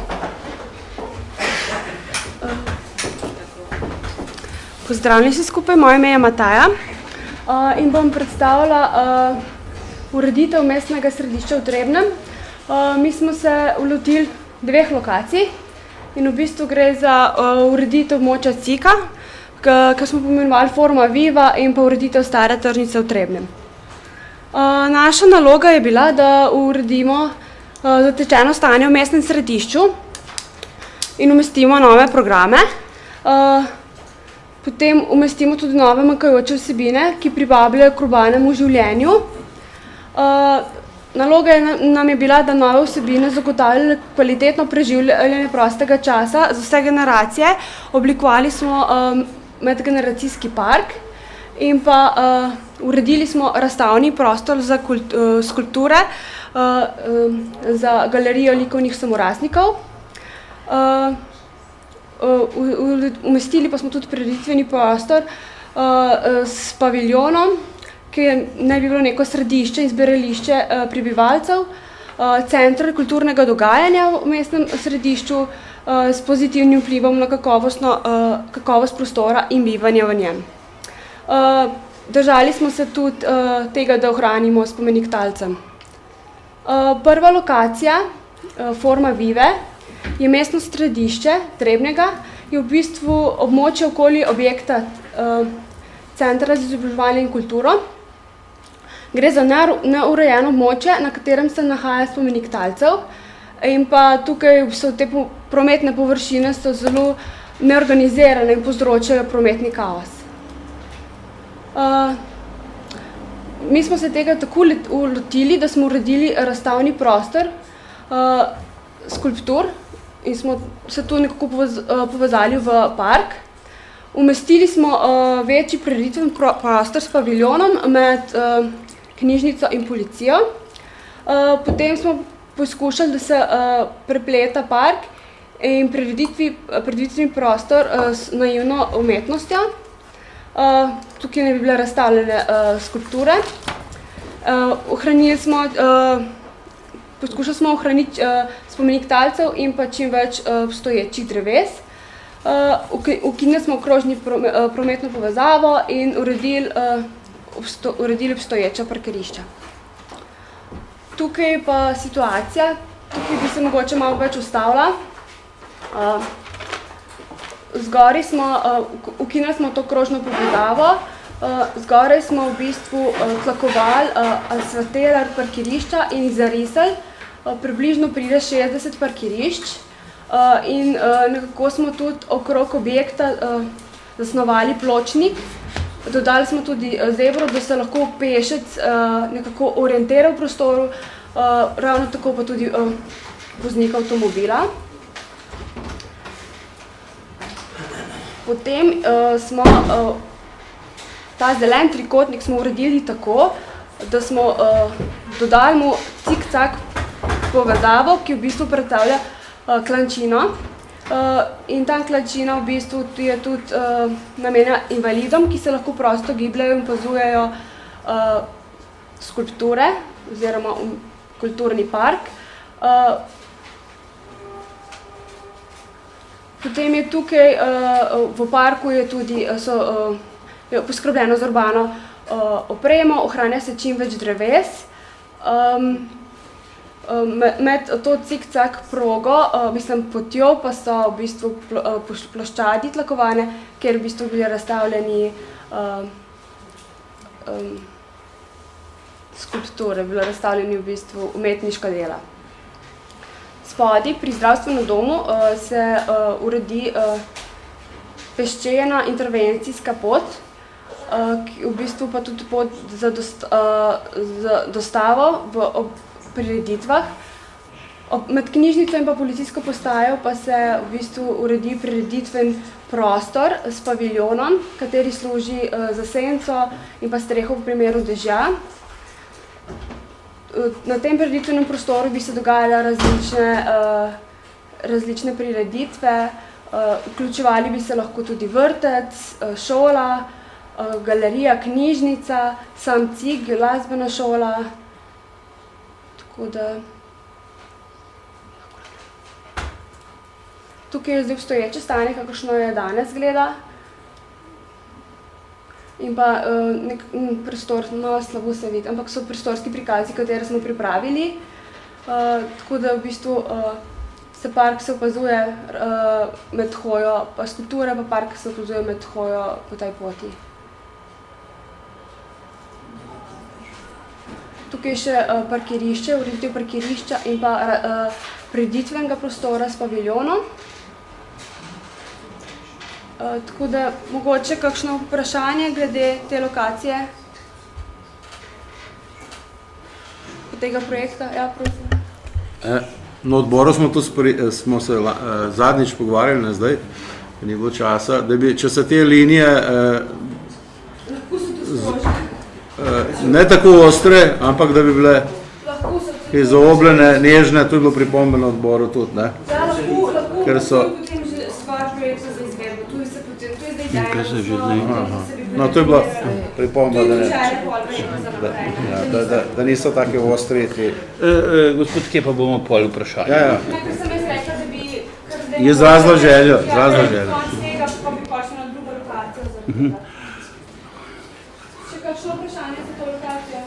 Pozdravljeni si skupaj, moje ime je Mataja in bom predstavila ureditev mestnega središča v Trebnjem. Mi smo se lotili dveh lokacij in v bistvu gre za ureditev območja Cika, ki smo pomenovali Forma Viva in pa ureditev stare tržnice v Trebnjem. Naša naloga je bila, da uredimo zatečeno stanje v mestnem središču in umestimo nove programe. Potem umestimo tudi nove manjkajoče vsebine, ki privabljajo k urbanemu življenju. Naloga nam je bila, da nove vsebine zagotavljajo kvalitetno preživljanje prostega časa za vse generacije. Oblikovali smo medgeneracijski park in pa uredili smo razstavni prostor za skulpture za galerijo likovnih samorastnikov. Umestili pa smo tudi prireditveni prostor s paviljonom, ki naj bi bilo neko središče in zbirališče prebivalcev, center kulturnega dogajanja v mestnem središču s pozitivnim vplivom na kakovost prostora in bivanja v njem. Držali smo se tudi tega, da ohranimo spomenik talcem. Prva lokacija, Forma Vive, je mestno središče Trebnjega, je v bistvu območje okoli objekta Centra za izobraževanje in kulturo. Gre za neurejeno območje, na katerem se nahaja spomenik talcev in pa tukaj so te prometne površine so zelo neorganizirane in povzročajo prometni kaos. Mi smo se tega tako lotili, da smo uredili razstavni prostor skulptur in smo se tu nekako povezali v park. Umestili smo večji prireditveni prostor s paviljonom med knjižnico in policijo. Potem smo poskušali, da se prepleta park in prireditveni prostor s naivno umetnostjo. Tukaj ne bi bile razstavljene skulpture. Ohranili smo Poskušali smo ohraniti spomenik talcev in pa čim več obstoječih dreves. Ukinili smo okrožni prometno povezavo in uredili obstoječa parkirišča. Tukaj pa situacija, tukaj bi se mogoče malo več ustavila. Zgoraj smo, ukinili smo to okrožno povezavo, zgoraj smo v bistvu tlakovali, asfaltirali parkirišča in zarisali. Približno pride šestdeset parkirišč in nekako smo tudi okrog objekta zasnovali pločnik. Dodali smo tudi zebro, da se lahko pešec nekako orientira v prostoru, ravno tako pa tudi voznika avtomobila. Potem smo ta zelen trikotnik smo uredili tako, da smo dodali mu cik-cak povezavo, ki v bistvu predstavlja klančino. In ta klančina v bistvu je tudi namenjena invalidom, ki se lahko prosto gibljajo in opazujejo skulpture oziroma kulturni park. Potem je tukaj v parku je tudi poskrbljeno z urbano opremo, ohranja se čim več dreves. Med to cik-cak progo, mislim, potjo pa so v bistvu ploščadi tlakovane, kjer v bistvu bili razstavljeni skulpture, bilo razstavljeni v bistvu umetniška dela. Spodaj pri zdravstvenem domu se uredi peščena intervencijska pot, v bistvu pa tudi pot za dostavo v prireditvah. Med knjižnico in pa policijsko postajo pa se v bistvu uredi prireditven prostor s paviljonom, kateri služi za senco in pa streho v primeru dežja. Na tem prireditvenem prostoru bi se dogajale različne, različne prireditve, vključevali bi se lahko tudi vrtec, šola, galerija, knjižnica, sam cik, glasbena šola, tako da... Tukaj je zdaj obstoječe stanje, kakršno je danes gleda. In pa uh, nek m, prostor, no, slabo se vidi, ampak so prostorski prikazi, katere smo pripravili. Uh, tako da v bistvu uh, se park se opazuje uh, med hojo, pa skulptura, pa park se opazuje med hojo po tej poti. Tukaj je še uh, parkirišče, ureditev parkirišča in pa uh, prireditvenega prostora s paviljonom. Uh, tako da mogoče kakšno vprašanje glede te lokacije tega projekta? Ja, prosim. E, na odboru smo, to spri, smo se la, eh, zadnjič pogovarjali, ne zdaj, ni bilo časa, da bi, če se te linije eh, z, eh, ne tako ostre, ampak da bi bile izoobljene, nežne, to je bilo pripombe na odboru tudi, ne? Ja, lahko, lahko, ker so, potem že stvar projekta za izvedbo, tu se potem, to je zdaj ideja, kaj se že zdaj? No, to je bila pripomba, da, da, ja, da, da, da niso take ostri. Ti... E, e, gospod, kje pa bomo pol vprašali? Ja, ja. Ne, ker sem jaz rekla, da bi... Je zrazno željo, zrazno željo. Ja, konc tega pa bi pašli na drugo lokacijo za uh -huh. Še kakšno vprašanje za to lokacijo?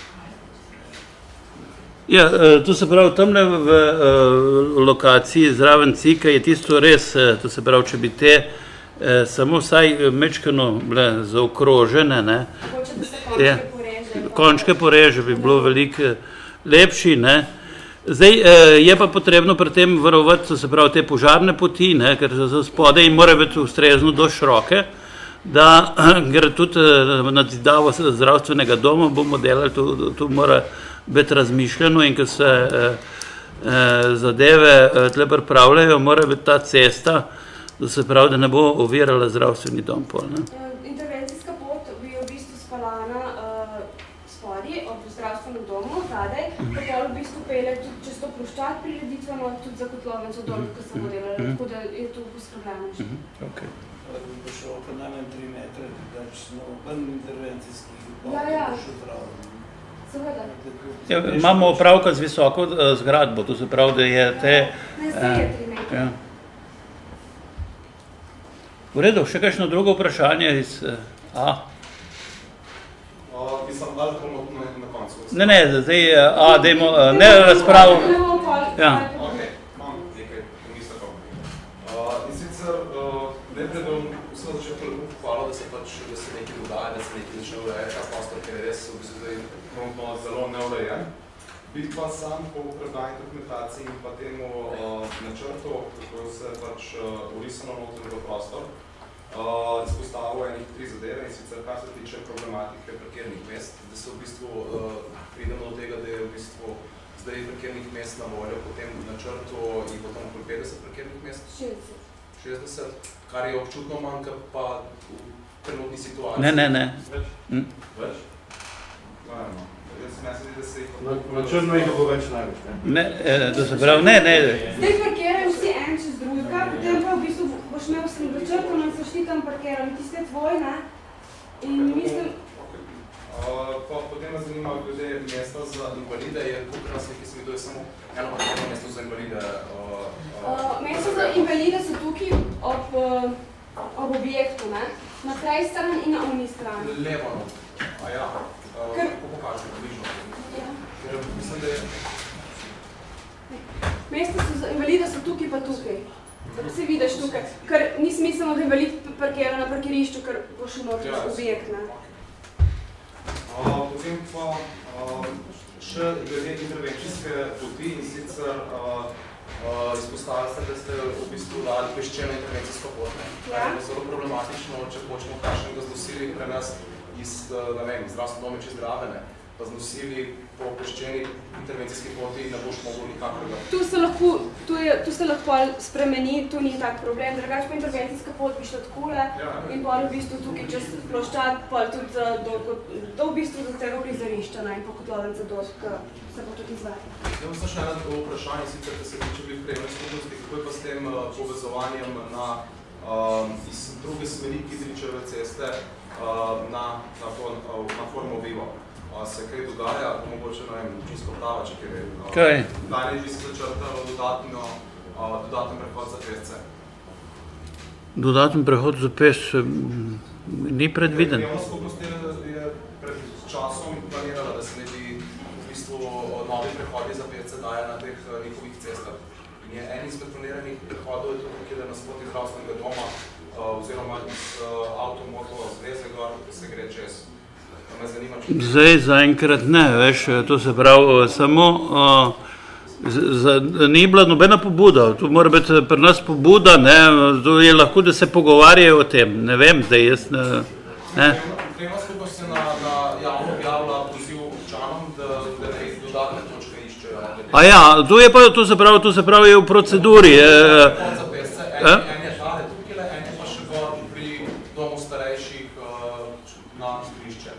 Ja, to se pravi, tamle v uh, lokaciji zraven Cika je tisto res, to se pravi, če bi te eh, samo vsaj mečkano bile zaokrožene, ne. Mogoče, da se končke je, poreže. Končke poreže bi bilo veliko lepši, ne. Zdaj, eh, je pa potrebno pri tem varovati, to se pravi, te požarne poti, ne, ker so spode in mora biti ustrezno dosti široke, da gre tudi nadzidavo zdravstvenega doma, bomo delali, tu, tu mora biti razmišljeno in ko se eh, eh, zadeve eh, tle pripravljajo, mora biti ta cesta, da se pravi, da ne bo ovirala zdravstveni dom pol, ne. Intervencijska pot bi v bistvu spalana uh, spodi ob zdravstvenem domu, zadaj, pa pol v bistvu pele tudi čez to ploščad prireditveno, tudi za kotlovenco dol, ko smo delali, Mhm. tako da je to poskrbljeno že. Okay. bi bo šel pa najmanj tri metre, da smo ven intervencijskih Ja, ja. še zdravo. Seveda. Ja, imamo opravka z visoko uh, zgradbo, to se pravi, da je te... Ne, zdaj je tri metre. Ja. V redu, še kakšno drugo vprašanje iz... Uh, A? Uh, bi sem dal bomo na, na koncu. Ne, ne, zdaj, uh, A, dajmo, uh, ne razpravo. Ja. Ok, imam nekaj pomislekov. Uh, in sicer, uh, najprej bom vsem začel pohvalo, da se pač, da se nekaj dodaja, da se nekaj začne urejati ta prostor, ker je res v bistvu zdaj promptno zelo neurejen. Biti pa sam po predajni dokumentaciji in pa temu uh, načrtu, kako se pač uh, urisano notranje v prostor, uh, izpostavil enih tri zadeve, in sicer kar se tiče problematike parkirnih mest, da se v bistvu uh, pridemo do tega, da je v bistvu zdaj parkirnih mest na voljo, potem v načrtu in potem okoli petdeset parkirnih mest. šestdeset. šestdeset, kar je občutno manjka pa v trenutni situaciji. Ne, ne, ne. Več? Hm? Več? Vajno. Jaz mislim, da se jih... Na črno jih bo več največ, ne? Ne, eh, to se pravi, ne, ne. Zdaj parkirajo vsi en čez drugega, potem pa v bistvu boš imel sem začrtano in so šli tam parkirali, tiste tvoj, ne? In mislim... Uh, pa, potem me zanima, glede mesta za invalide, je tukaj nas nekaj smedo, je samo eno parkirno mesto za invalide. Uh, uh, uh, mesto za invalide so tukaj ob, uh, ob objektu, ne? Na tej strani in na oni strani. Levo, no. A ja, uh, Ker... kako pokažem, približno. Ja. Ker mislim, da je... Mesta so za invalide so tukaj pa tukaj. Da se vidiš tukaj. Ker ni smiselno, da invalid parkira na parkirišču, ker bo šel noter Ja, objekt, ne? Uh, potem pa uh, še glede intervencijske poti, in sicer uh, uh, izpostavili ste, da ste v bistvu dali peščeno intervencijsko pot. Ja. Je zelo problematično, če hočemo kakšnega znosili pre nas iz, ne vem, zdravstveno dome čez Dravene, pa znosili po peščeni intervencijski poti in ne boš mogel nikakor ga. Tu se lahko, tu, je, tu se lahko spremeni, tu ni tak problem, drugače pa intervencijska pot bi šla takole Ja. in pol v bistvu tukaj čez ploščad, pol tudi do, do, do v bistvu do tega prizorišča, ne, in po kotlovence do, ke se bo tudi izvajati. Zdaj sem še eno drugo vprašanje, sicer, da se tiče bili krajevne skupnosti, kako je pa s tem uh, povezovanjem na, uh, iz druge smeri Kidričeve ceste uh, na, na, na Forumu Vivo. Se kaj dogaja, mogoče na občinsko prava, če kjer je. Kaj? Danes bi se začrtal dodatno, dodaten prehod za pešce. Dodaten prehod za pešce ni predviden. Krajevna skupnost je pred časom planirala, da se ne bi v bistvu novi prehodi za pešce daje na teh njihovih cestah. In je en izmed planiranih prehodov je tudi, kjer je nasproti zdravstvenega doma oziroma iz avtomoto zveze gor, da se gre čez. Zdaj zaenkrat ne, veš, to se pravi, samo uh, za, ni bila nobena pobuda, to mora biti pri nas pobuda, ne, to je lahko, da se pogovarjajo o tem, ne vem, zdaj jaz ne. ne. Krajevna skupnost se na, na javno objavila poziv občanom, da, da ne dodatne točke iščejo. A ja, to je pa, to se pravi, to se pravi je v proceduri. Je, eh? En je tale tukaj, en je pa še gor pri domu starejših uh, na zgrišče.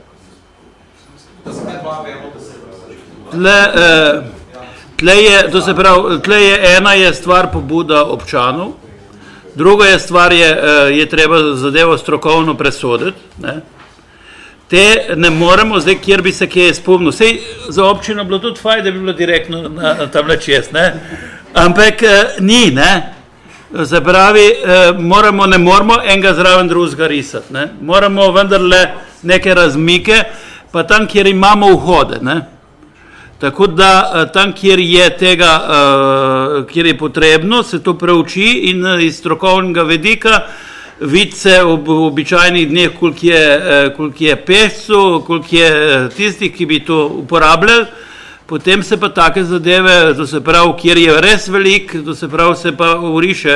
Da se ne dva vemo, da se tle, eh, tle, je, to se pravi, tle je ena je stvar pobuda občanov, druga je stvar je, je treba zadevo strokovno presoditi. Ne. Te ne moremo zdaj, kjer bi se kje spomnil. Sej za občino bilo tudi fajn, da bi bilo direktno na, na tamle čez, ne. Ampak eh, ni, ne. Se pravi, eh, moramo, ne moramo enega zraven drugega risati, ne. Moramo vendarle neke razmike, pa tam, kjer imamo vhode, ne. Tako da tam, kjer je tega, kjer je potrebno, se to preuči in iz strokovnega vedika vidi se ob običajnih dneh, koliko je, koliko je pešcev, koliko je tistih, ki bi to uporabljali, potem se pa take zadeve, to se pravi, kjer je res velik, to se pravi, se pa uriše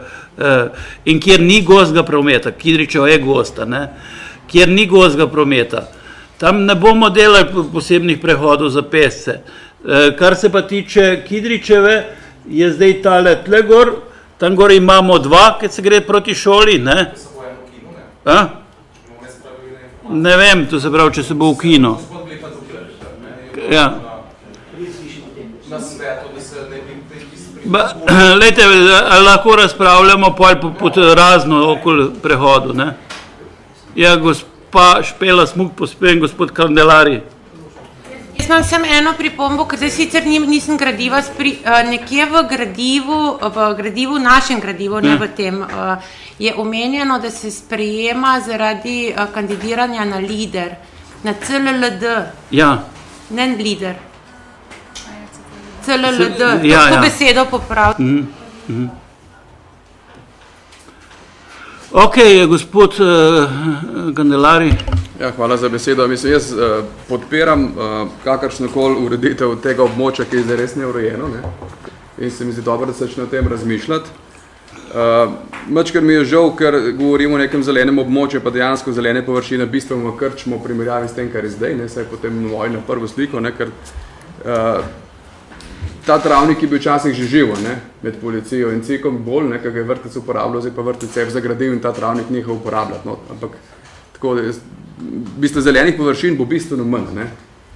in kjer ni gostega prometa, Kidričeva je gosta, ne, kjer ni gostega prometa. Tam ne bomo delali posebnih prehodov za pešce. Kar se pa tiče Kidričeve, je zdaj tale tle gor, tam gor imamo dva, ki se gre proti šoli, ne? A? Ne vem, to se pravi, če se bo v kino. Ja. Lejte, lahko razpravljamo pod razno okoli prehodu, ne? Ja, gospod. Pa Špela Smuk pospejem, gospod Kandelari. Jaz imam samo eno pripombo, ker zdaj sicer nisem gradiva, nekje v gradivu, v gradivu, našem gradivu, ne v tem, je omenjeno, da se sprejema zaradi kandidiranja na lider, na C L L D. Ja. Ne lider. C L L D, tako besedo popraviti. Ok, gospod uh, Kandelari. Ja, hvala za besedo. Mislim, jaz uh, podpiram uh, kakršnokoli ureditev tega območja, ki je zdaj res neurejeno, ne? In se mi zdi dobro, da se začne o tem razmišljati. Uh, Mačkar mi je žal, ker govorimo o nekem zelenem območju, pa dejansko zelene površine bistveno krčimo v primerjavi s tem, kar je zdaj, ne? Saj potem moj na prvo sliko, ne? Ker uh, ta travnik je bil včasih že živo, ne, med policijo in cikom bolj, ne, kak je vrtec uporabljal, zdaj pa vrtec je zagradil in ta travnik nehal uporabljati, no, ampak tako, v bistvu zelenih površin bo bistveno manj, ne.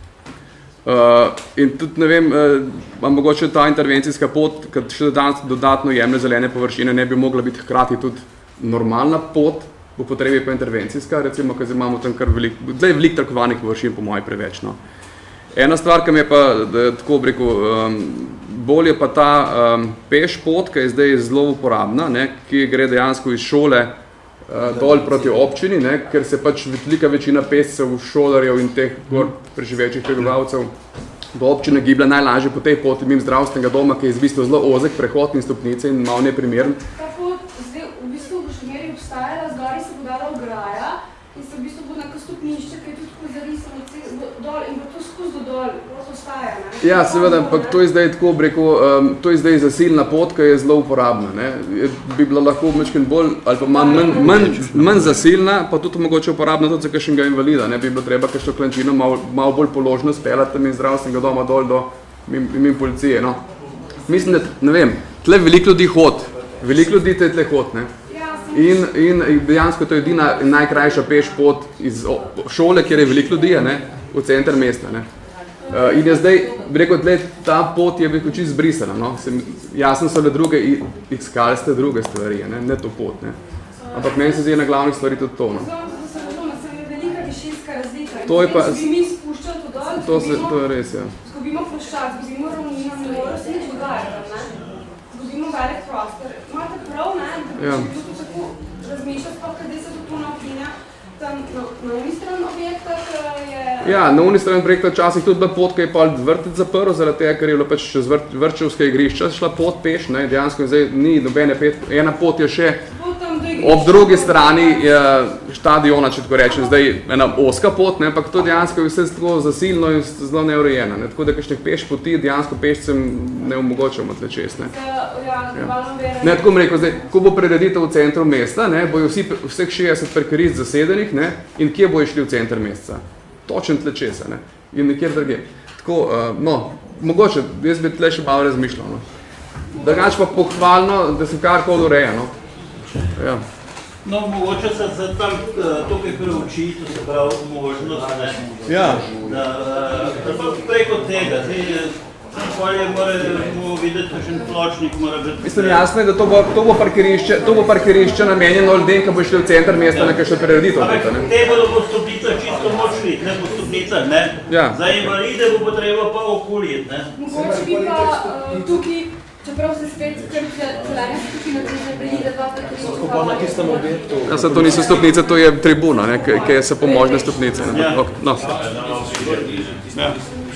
Uh, in tudi, ne vem, uh, mogoče ta intervencijska pot, kad še dodatno jemlje zelene površine, ne bi mogla biti hkrati tudi normalna pot, po potrebi pa intervencijska, recimo, kad imamo tam kar velik, zdaj velik trkovanih površin, po moji preveč, no. Ena stvar, ki mi je pa, da, tako bi rekel, um, bolj je pa ta um, peš pot, ki je zdaj zelo uporabna, ne, ki gre dejansko iz šole uh, dol proti občini, ne, ker se pač velika večina pešcev, šolarjev in teh gor preživečih prebivalcev do občine giblja najlažje po tej poti mimo zdravstvenega doma, ki je v bistvu zelo ozek prehod in stopnice in malo neprimeren. Ta pot zdaj v bistvu v Boštomeri obstajala, zgori se bo dala ograja in se v bistvu bo neka stopnišče, ki je tudi tako zarisano dol in bo to skozi do dol, to ostaja, ne? Ja, seveda, ampak to je zdaj tako, rekel, um, to je zdaj zasilna pot, ki je zelo uporabna, ne? Bi bila lahko mečken bolj, ali pa manj, manj, manj zasilna, pa tudi mogoče uporabna tudi za kakšnega invalida, ne? Bi bilo treba kakšno klančino malo, malo bolj položno speljati tam iz zdravstvenega doma dol do mimo mim policije, no? Mislim, da, ne vem, tle veliko ljudi hod, veliko ljudi te tle hod, ne? In, in dejansko to je edina najkrajša peš pot iz šole, kjer je veliko ljudi, ne, v center mesta. Ne. Uh, in je zdaj, bi rekel, tle, ta pot je veliko čisto zbrisana. No. Sem, jasno so le druge, iskali ste druge stvari, ne, ne to pot. Ne. Ampak meni se zdi na glavnih stvari tudi to. No. To je pa... Če bi mi spuščali to dol, to, se, to je res, ja. zgubimo ploščad, zgubimo ravnino, ne mora se nič dogajati, ne? Zgubimo velik prostor. Imate prav, ne? Da bi ja. Tudi tako razmišljati, pa kada se to tu napinja, tam na, na uni stran objekta, je... Ja, na uni stran projekta včasih tudi bila pot, ki je pa vrtec zaprl, zaradi tega, ker je bilo pač čez vrt, vrčevske igrišča šla pot peš, ne, dejansko zdaj ni nobene pet, ena pot je še ob drugi strani je štadiona, če tako rečem, zdaj ena oska pot, ne, ampak to dejansko je vse tako zasilno in zelo neurejeno, ne, tako da kakšnih peš poti dejansko pešcem ne omogočamo tle čez, ne. Ja. Ne, tako mi rekel, zdaj, ko bo prireditev v centru mesta, ne, bojo vsi, vseh šestdeset parkirišč zasedenih, ne, in kje bojo šli v center mesta? Točen tle česa, ne, in nekjer drugje. Tako, uh, no, mogoče, jaz bi tle še malo razmišljal, no. Drugače pa pohvalno, da se karkoli ureja, no. Ja. No, mogoče se za tam tukaj preuči, to se pravi možnost, ne, ja. da, da pa preko tega, zdaj, polje moramo videti, kakšen pločnik mora biti. Mislim, jasno je, da to bo, to bo parkirišče, to bo parkirišče namenjeno ljudem, ki bo šli v center mesta, ja. Na kakšno prireditev. Ampak te bodo po stopnicah čisto močli, ne po stopnicah, ne. Ja. Za invalide bo potreba pa okuliti, ne. Mogoče bi pa uh, tukaj, čeprav se spet skrbi celene skupine, ki se prejide dva parkirišča. Pa na tistem objektu. Ja, se to niso stopnice, to je tribuna, ne, ki je se pomožne stopnice. Ne. Ja. Okay. No. Ja.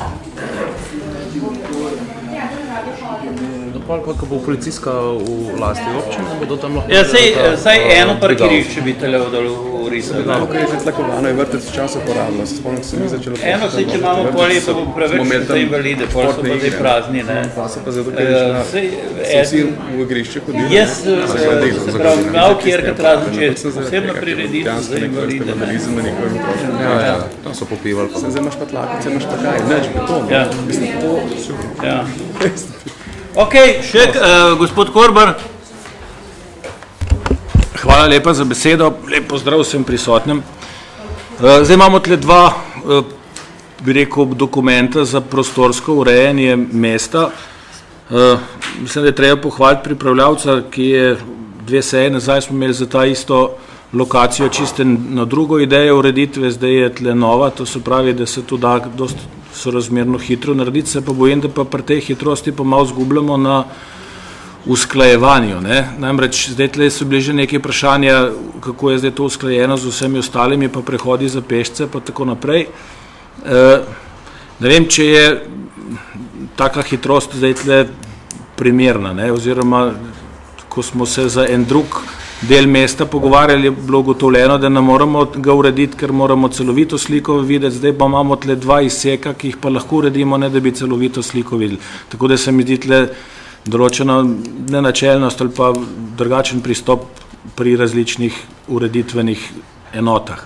Pa, ko bo policijska v lasti občine, bodo tam lahko... Ja, sej, saj eno parkirišče bi televo dol v Risu. No, ko je že tlakovano, je vrtec včasih porabilo, se spomnim, ko se mi začelo... Eno se, če imamo polje, pa bo preveč za invalide, pol so pa zdaj prazni, ne. Pa se pa zdaj tukaj so vsi v igrišče hodili. Jaz, se pravi, mal kjerkrat razen, če posebno prirediti za invalide, ne. Ja, ja, tam so popivali. Se zdaj imaš pa tlakice, imaš pa kaj, neč pa to, ja. Mislim, to... Ja. Ok, še uh, gospod Korbar. Hvala lepa za besedo, lep pozdrav vsem prisotnim. Uh, zdaj imamo tle dva, uh, bi rekel, dokumenta za prostorsko urejanje mesta. Uh, mislim, da je treba pohvaliti pripravljavca, ki je dve seje nazaj smo imeli za ta isto lokacijo čiste na drugo idejo ureditve, zdaj je tle nova, to se pravi, da se to da dosti sorazmerno hitro narediti, se pa bojim, da pa pri tej hitrosti pa malo zgubljamo na usklajevanju. Ne? Namreč zdaj tle so bili že neke vprašanja, kako je zdaj to usklajeno z vsemi ostalimi, pa prehodi za pešce, pa tako naprej. E, ne vem, če je taka hitrost zdaj tle primerna, ne? Oziroma, ko smo se za en drug del mesta pogovarjali, je bilo ugotovljeno, da ne moramo ga urediti, ker moramo celovito sliko videti, zdaj pa imamo tle dva izseka, ki jih pa lahko uredimo, ne da bi celovito sliko videli. Tako da se mi zdi tle določena nenačelnost ali pa drugačen pristop pri različnih ureditvenih enotah.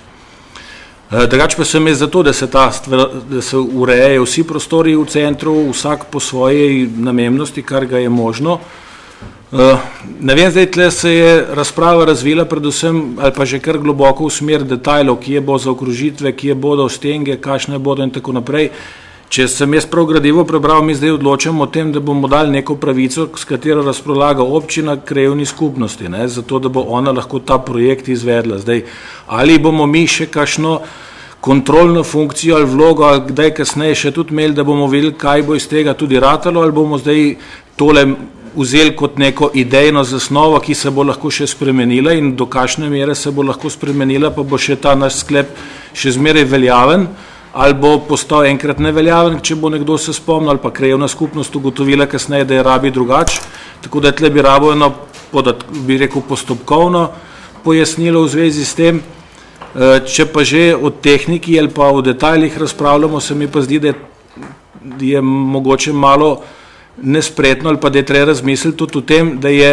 Drugače pa sem jaz zato, da se, ta stvar, da se urejajo vsi prostori v centru, vsak po svoji namembnosti, kar ga je možno. Uh, ne vem, zdaj tle se je razprava razvila predvsem, ali pa že kar globoko v smer detajlov, kje bo za okružitve, kje bodo stenge, kakšne bodo in tako naprej. Če sem jaz prav gradivo prebral, mi zdaj odločamo o tem, da bomo dali neko pravico, s katero razpolaga občina krajevni skupnosti, ne, zato da bo ona lahko ta projekt izvedla. Zdaj, ali bomo mi še kakšno kontrolno funkcijo ali vlogo, ali kdaj kasneje še tudi imeli, da bomo videli, kaj bo iz tega tudi ratalo, ali bomo zdaj tole vzeli kot neko idejno zasnovo, ki se bo lahko še spremenila in do kakšne mere se bo lahko spremenila, pa bo še ta naš sklep še zmeraj veljaven, ali bo postal enkrat neveljaven, če bo nekdo se spomnil, ali pa krajevna skupnost ugotovila kasneje, da je rabi drugače. Tako da tle bi rabo eno, bi rekel, postopkovno pojasnilo v zvezi s tem. Če pa že o tehniki ali pa o detajlih razpravljamo, se mi pa zdi, da je mogoče malo nespretno ali pa da je treba razmisliti tudi o tem, da je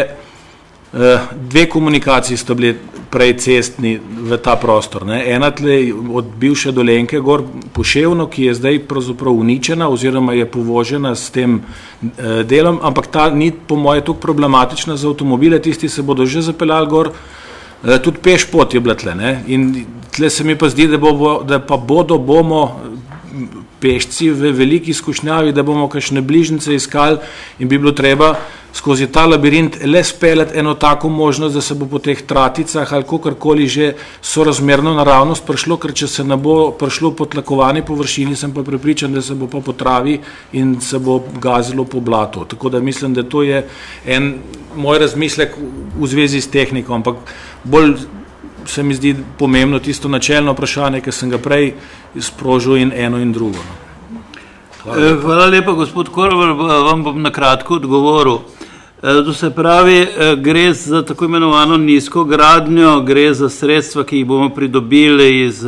dve komunikaciji sta bili prej cestni v ta prostor. Ne. Ena tle od bivše Dolenke gor Poševno, ki je zdaj pravzaprav uničena oziroma je povožena s tem delom, ampak ta ni po moje toliko problematična za avtomobile, tisti se bodo že zapeljali gor, tudi peš pot je bila tle. Ne. In tle se mi pa zdi, da, bo, da pa bodo, bomo pešci v veliki skušnjavi, da bomo kakšne bližnjice iskali in bi bilo treba skozi ta labirint le speljati eno tako možnost, da se bo po teh traticah ali kakorkoli že sorazmerno naravnost prišlo, ker če se ne bo prišlo po tlakovani površini, sem pa prepričan, da se bo pa po travi in se bo gazilo po blatu. Tako da mislim, da to je en moj razmislek v zvezi s tehniko, ampak bolj se mi zdi pomembno tisto načelno vprašanje, ki sem ga prej sprožil in eno in drugo. Hvala, Hvala lepa, gospod Korvar, vam bom na kratko odgovoril. To se pravi, gre za tako imenovano nizko gradnjo, gre za sredstva, ki jih bomo pridobili iz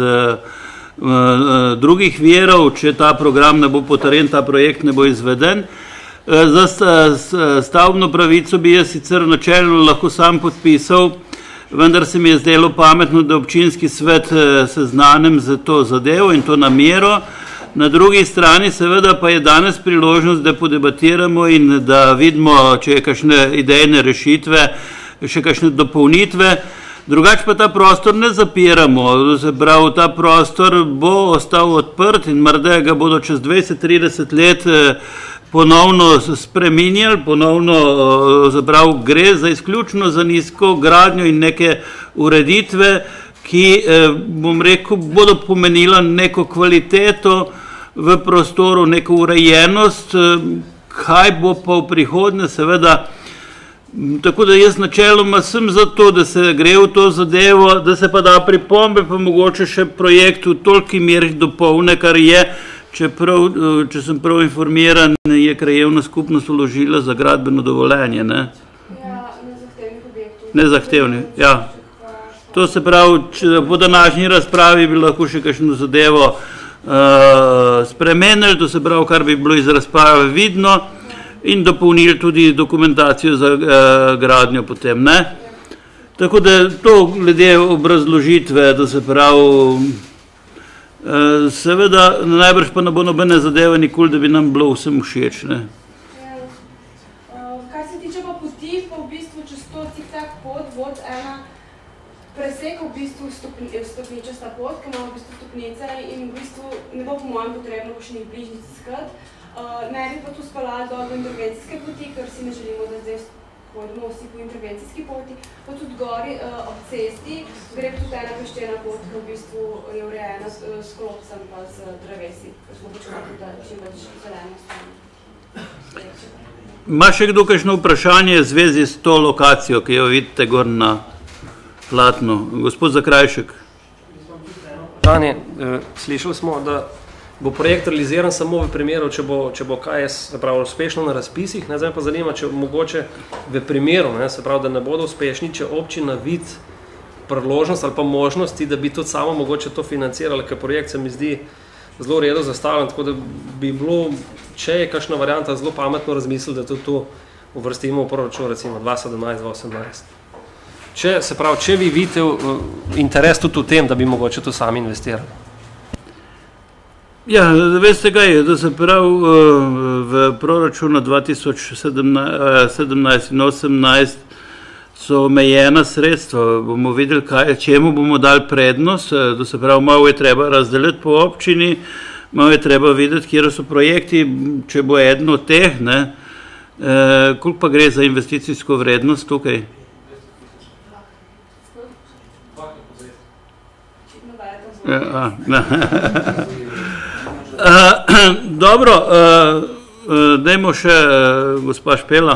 drugih virov, če ta program ne bo potrjen, ta projekt ne bo izveden. Za stavbno pravico bi jaz sicer načelno lahko sam podpisal, vendar se mi je zdelo pametno, da občinski svet seznanim za to zadevo in to namero. Na drugi strani seveda pa je danes priložnost, da podebatiramo in da vidimo, če je kakšne idejne rešitve, še kakšne dopolnitve. Drugače pa ta prostor ne zapiramo, se pravi, ta prostor bo ostal odprt in morda ga bodo čez dvajset trideset let ponovno spreminjali, ponovno, zaprav, gre za izključno za nizko gradnjo in neke ureditve, ki, bom rekel, bodo pomenila neko kvaliteto v prostoru, neko urejenost, kaj bo pa v prihodnje, seveda, tako da jaz načeloma sem za to, da se gre v to zadevo, da se pa da pripombe, pa mogoče še projekt v toliki meri dopolne, kar je, če, prav, če sem prav informiran, je krajevna skupnost vložila za gradbeno dovoljenje, ne? Ja, nezahtevnih objektov. Nezahtevnih, ja. To se pravi, po današnji razpravi bi lahko še kakšno zadevo uh, spremenili, to se pravi, kar bi bilo iz razprave vidno in dopolnili tudi dokumentacijo za uh, gradnjo potem, ne? Tako da to glede obrazložitve, to se pravi, uh, seveda najbrž pa ne bo nobene zadeve nikoli, da bi nam bilo vsem všeč, ne? Kar se tiče pa poti, pa v bistvu čez to cik-tak pot vod ena preseka v bistvu stopničasta pot, ki ima v bistvu stopnice in v bistvu ne bo po mojem potrebno kakšnih bližnjic iskati. Ne bi pa tu spala do intervencijske poti, ker si ne želimo, da zdaj hodimo vsi po intervencijski poti, pa tudi gori ob cesti gre tudi ena peščena pot, ki v bistvu je urejena s klopcem pa z drevesi, ker smo počeli, da čim več zeleno stane. Ma še kdo kakšno vprašanje v zvezi s to lokacijo, ki jo vidite gor na platno? Gospod Zakrajšek. Tanje, slišali smo, da bo projekt realiziran samo v primeru, če bo, če bo K S se pravi, uspešno na razpisih. Ne, zdaj pa zanima, če mogoče v primeru, ne, se pravi, da ne bodo uspešni, če občina vidi priložnost ali pa možnosti, da bi tudi samo mogoče to financirala, ker projekt se mi zdi zelo redo zastavljen, tako da bi bilo, če je kakšna varianta, zelo pametno razmisliti, da tudi to uvrstimo v proračun, recimo dva sedemnajst dva osemnajst. Če, se pravi, če vi vidite interes tudi v tem, da bi mogoče to sami investirali. Ja, veste kaj, da se pravi v proračunu dva tisoč sedemnajst in osemnajst so omejena sredstva, bomo videli, kaj, čemu bomo dali prednost, da se pravi, malo je treba razdeliti po občini, malo je treba videti, kjer so projekti, če bo eden od teh, ne, e, koliko pa gre za investicijsko vrednost tukaj? Ja, a, ne. Uh, dobro, uh, uh, dajmo še uh, gospa Špela.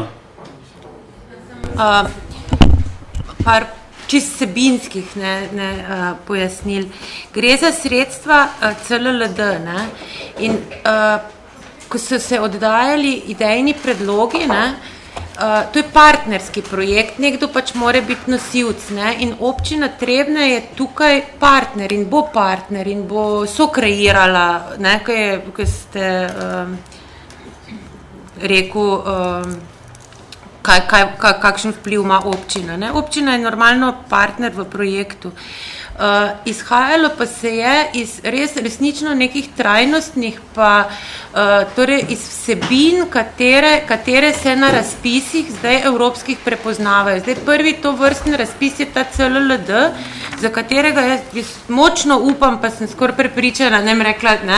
Uh, par čist sebinskih ne, ne, uh, pojasnil. Gre za sredstva uh, C L L D, ne? In uh, ko so se oddajali idejni predlogi, ne, uh, to je partnerski projekt, nekdo pač mora biti nosilc, ne? In občina Trebnje je tukaj partner in bo partner in bo sokreirala, ne, ko je, ko ste um, rekel, um, kaj, kaj, kaj, kakšen vpliv ima občina. Ne? Občina je normalno partner v projektu. Uh, izhajalo pa se je iz res resnično nekih trajnostnih pa uh, torej iz vsebin, katere, katere se na razpisih zdaj evropskih prepoznavajo. Zdaj prvi to vrstni razpis je ta C L L D, za katerega jaz, jaz močno upam, pa sem skoraj prepričana, ne bi rekla, ne,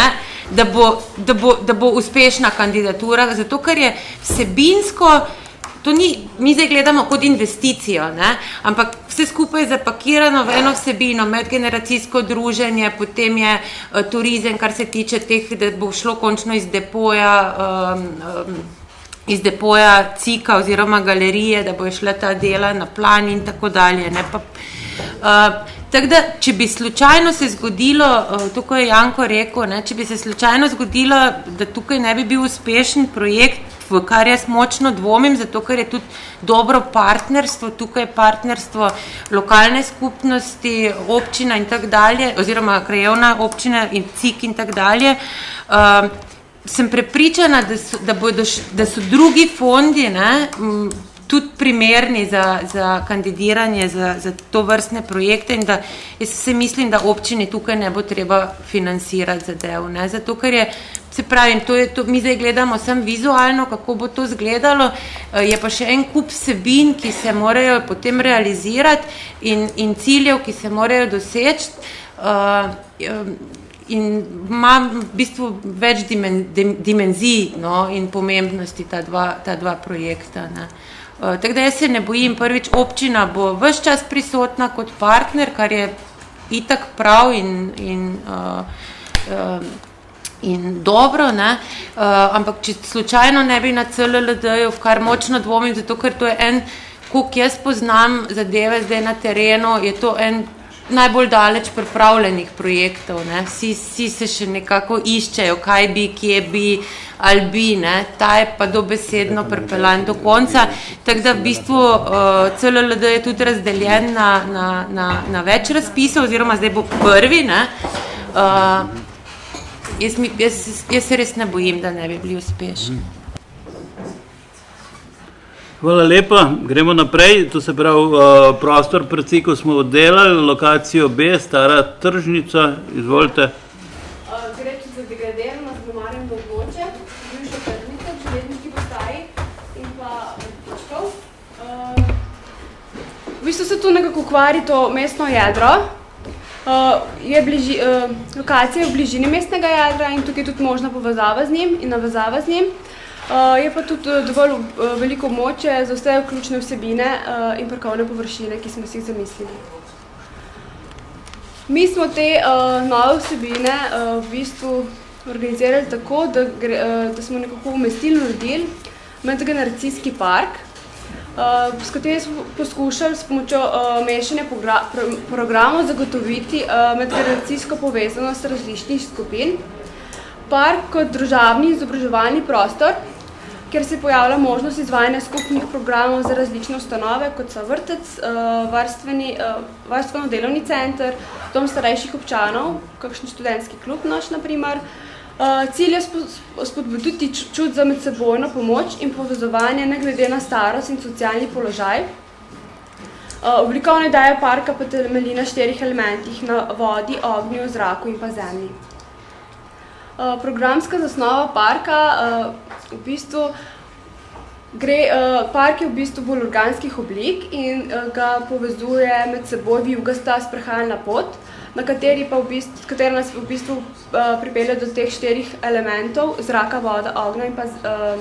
da bo, da bo, da bo uspešna kandidatura, zato ker je vsebinsko, to ni, mi zdaj gledamo kot investicijo, ne? Ampak vse skupaj je zapakirano v eno vsebino, medgeneracijsko druženje, potem je uh, turizem, kar se tiče teh, da bo šlo končno iz depoja, um, um, iz depoja cika oziroma galerije, da bo šla ta dela na plan in tako dalje. Ne? Pa, uh, tako da, če bi slučajno se zgodilo, uh, tukaj je Janko rekel, ne? Če bi se slučajno zgodilo, da tukaj ne bi bil uspešen projekt, v kar jaz močno dvomim, zato ker je tudi dobro partnerstvo, tukaj je partnerstvo lokalne skupnosti, občina in tako dalje, oziroma krajevna občina in cik in tako dalje. Uh, sem prepričana, da so, da bodo, da so drugi fondi, ne, tudi primerni za, za kandidiranje za, za to vrstne projekte in da jaz se mislim, da občini tukaj ne bo treba financirati zadev, ne, zato ker je, se pravim, to je, to, mi zdaj gledamo sem vizualno, kako bo to izgledalo, je pa še en kup vsebin, ki se morajo potem realizirati in, in ciljev, ki se morajo doseči, uh, in ima v bistvu več dimen, dimenzij, no, in pomembnosti ta dva, ta dva projekta, ne. Uh, tako da jaz se ne bojim, prvič občina bo ves čas prisotna kot partner, kar je itak prav in, in, uh, uh, in dobro, ne, uh, ampak če slučajno ne bi na C L L D-ju, v kar močno dvomim, zato ker to je en, koliko jaz poznam zadeve zdaj na terenu, je to en najbolj daleč pripravljenih projektov, ne, vsi, vsi se še nekako iščejo, kaj bi, kje bi, ali bi, ne, ta je pa dobesedno pripeljan do konca, tako da v bistvu uh, C L L D je tudi razdeljen na, na, na, na več razpisov, oziroma zdaj bo prvi, ne, uh, jaz, jaz, jaz se res ne bojim, da ne bi bili uspešni. Hvala lepa, gremo naprej, to se pravi prostor pred cikom smo oddelali, lokacijo B, stara tržnica, izvolite. Gre tudi za degradirano z domarjem do območja, bivša tržnica, železniški postaji in pa vrtičkov. V bistvu se tu nekako ukvari to mestno jedro, je bliži, lokacija je v bližini mestnega jedra in tukaj je tudi možna povezava z njim in navezava z njim. Uh, je pa tudi dovolj uh, veliko območje za vse ključne vsebine uh, in parkovne površine, ki smo si jih zamislili. Mi smo te uh, nove vsebine uh, v bistvu organizirali tako, da, gre, uh, da smo nekako umestili naredili medgeneracijski park, uh, s katerim smo poskušali s pomočjo uh, mešanja pro, programov zagotoviti uh, medgeneracijsko povezanost različnih skupin. Park kot družabni izobraževalni prostor, kjer se pojavlja možnost izvajanja skupnih programov za različne ustanove, kot so vrtec, varstveni, varstveno-delovni center, dom starejših občanov, kakšen študentski klub naš, na primer. Cilj je spodbuditi čut za medsebojno pomoč in povezovanje ne glede na starost in socialni položaj. Oblikovna ideja parka pa temelji na štirih elementih, na vodi, ognju, zraku in pa zemlji. Uh, programska zasnova parka uh, v bistvu gre, uh, park je v bistvu bolj organskih oblik in uh, ga povezuje med seboj vijugasta sprehajalna pot, na kateri pa v bistvu, katera nas v bistvu uh, pripelje do teh štirih elementov, zraka, voda, ognja in pa uh,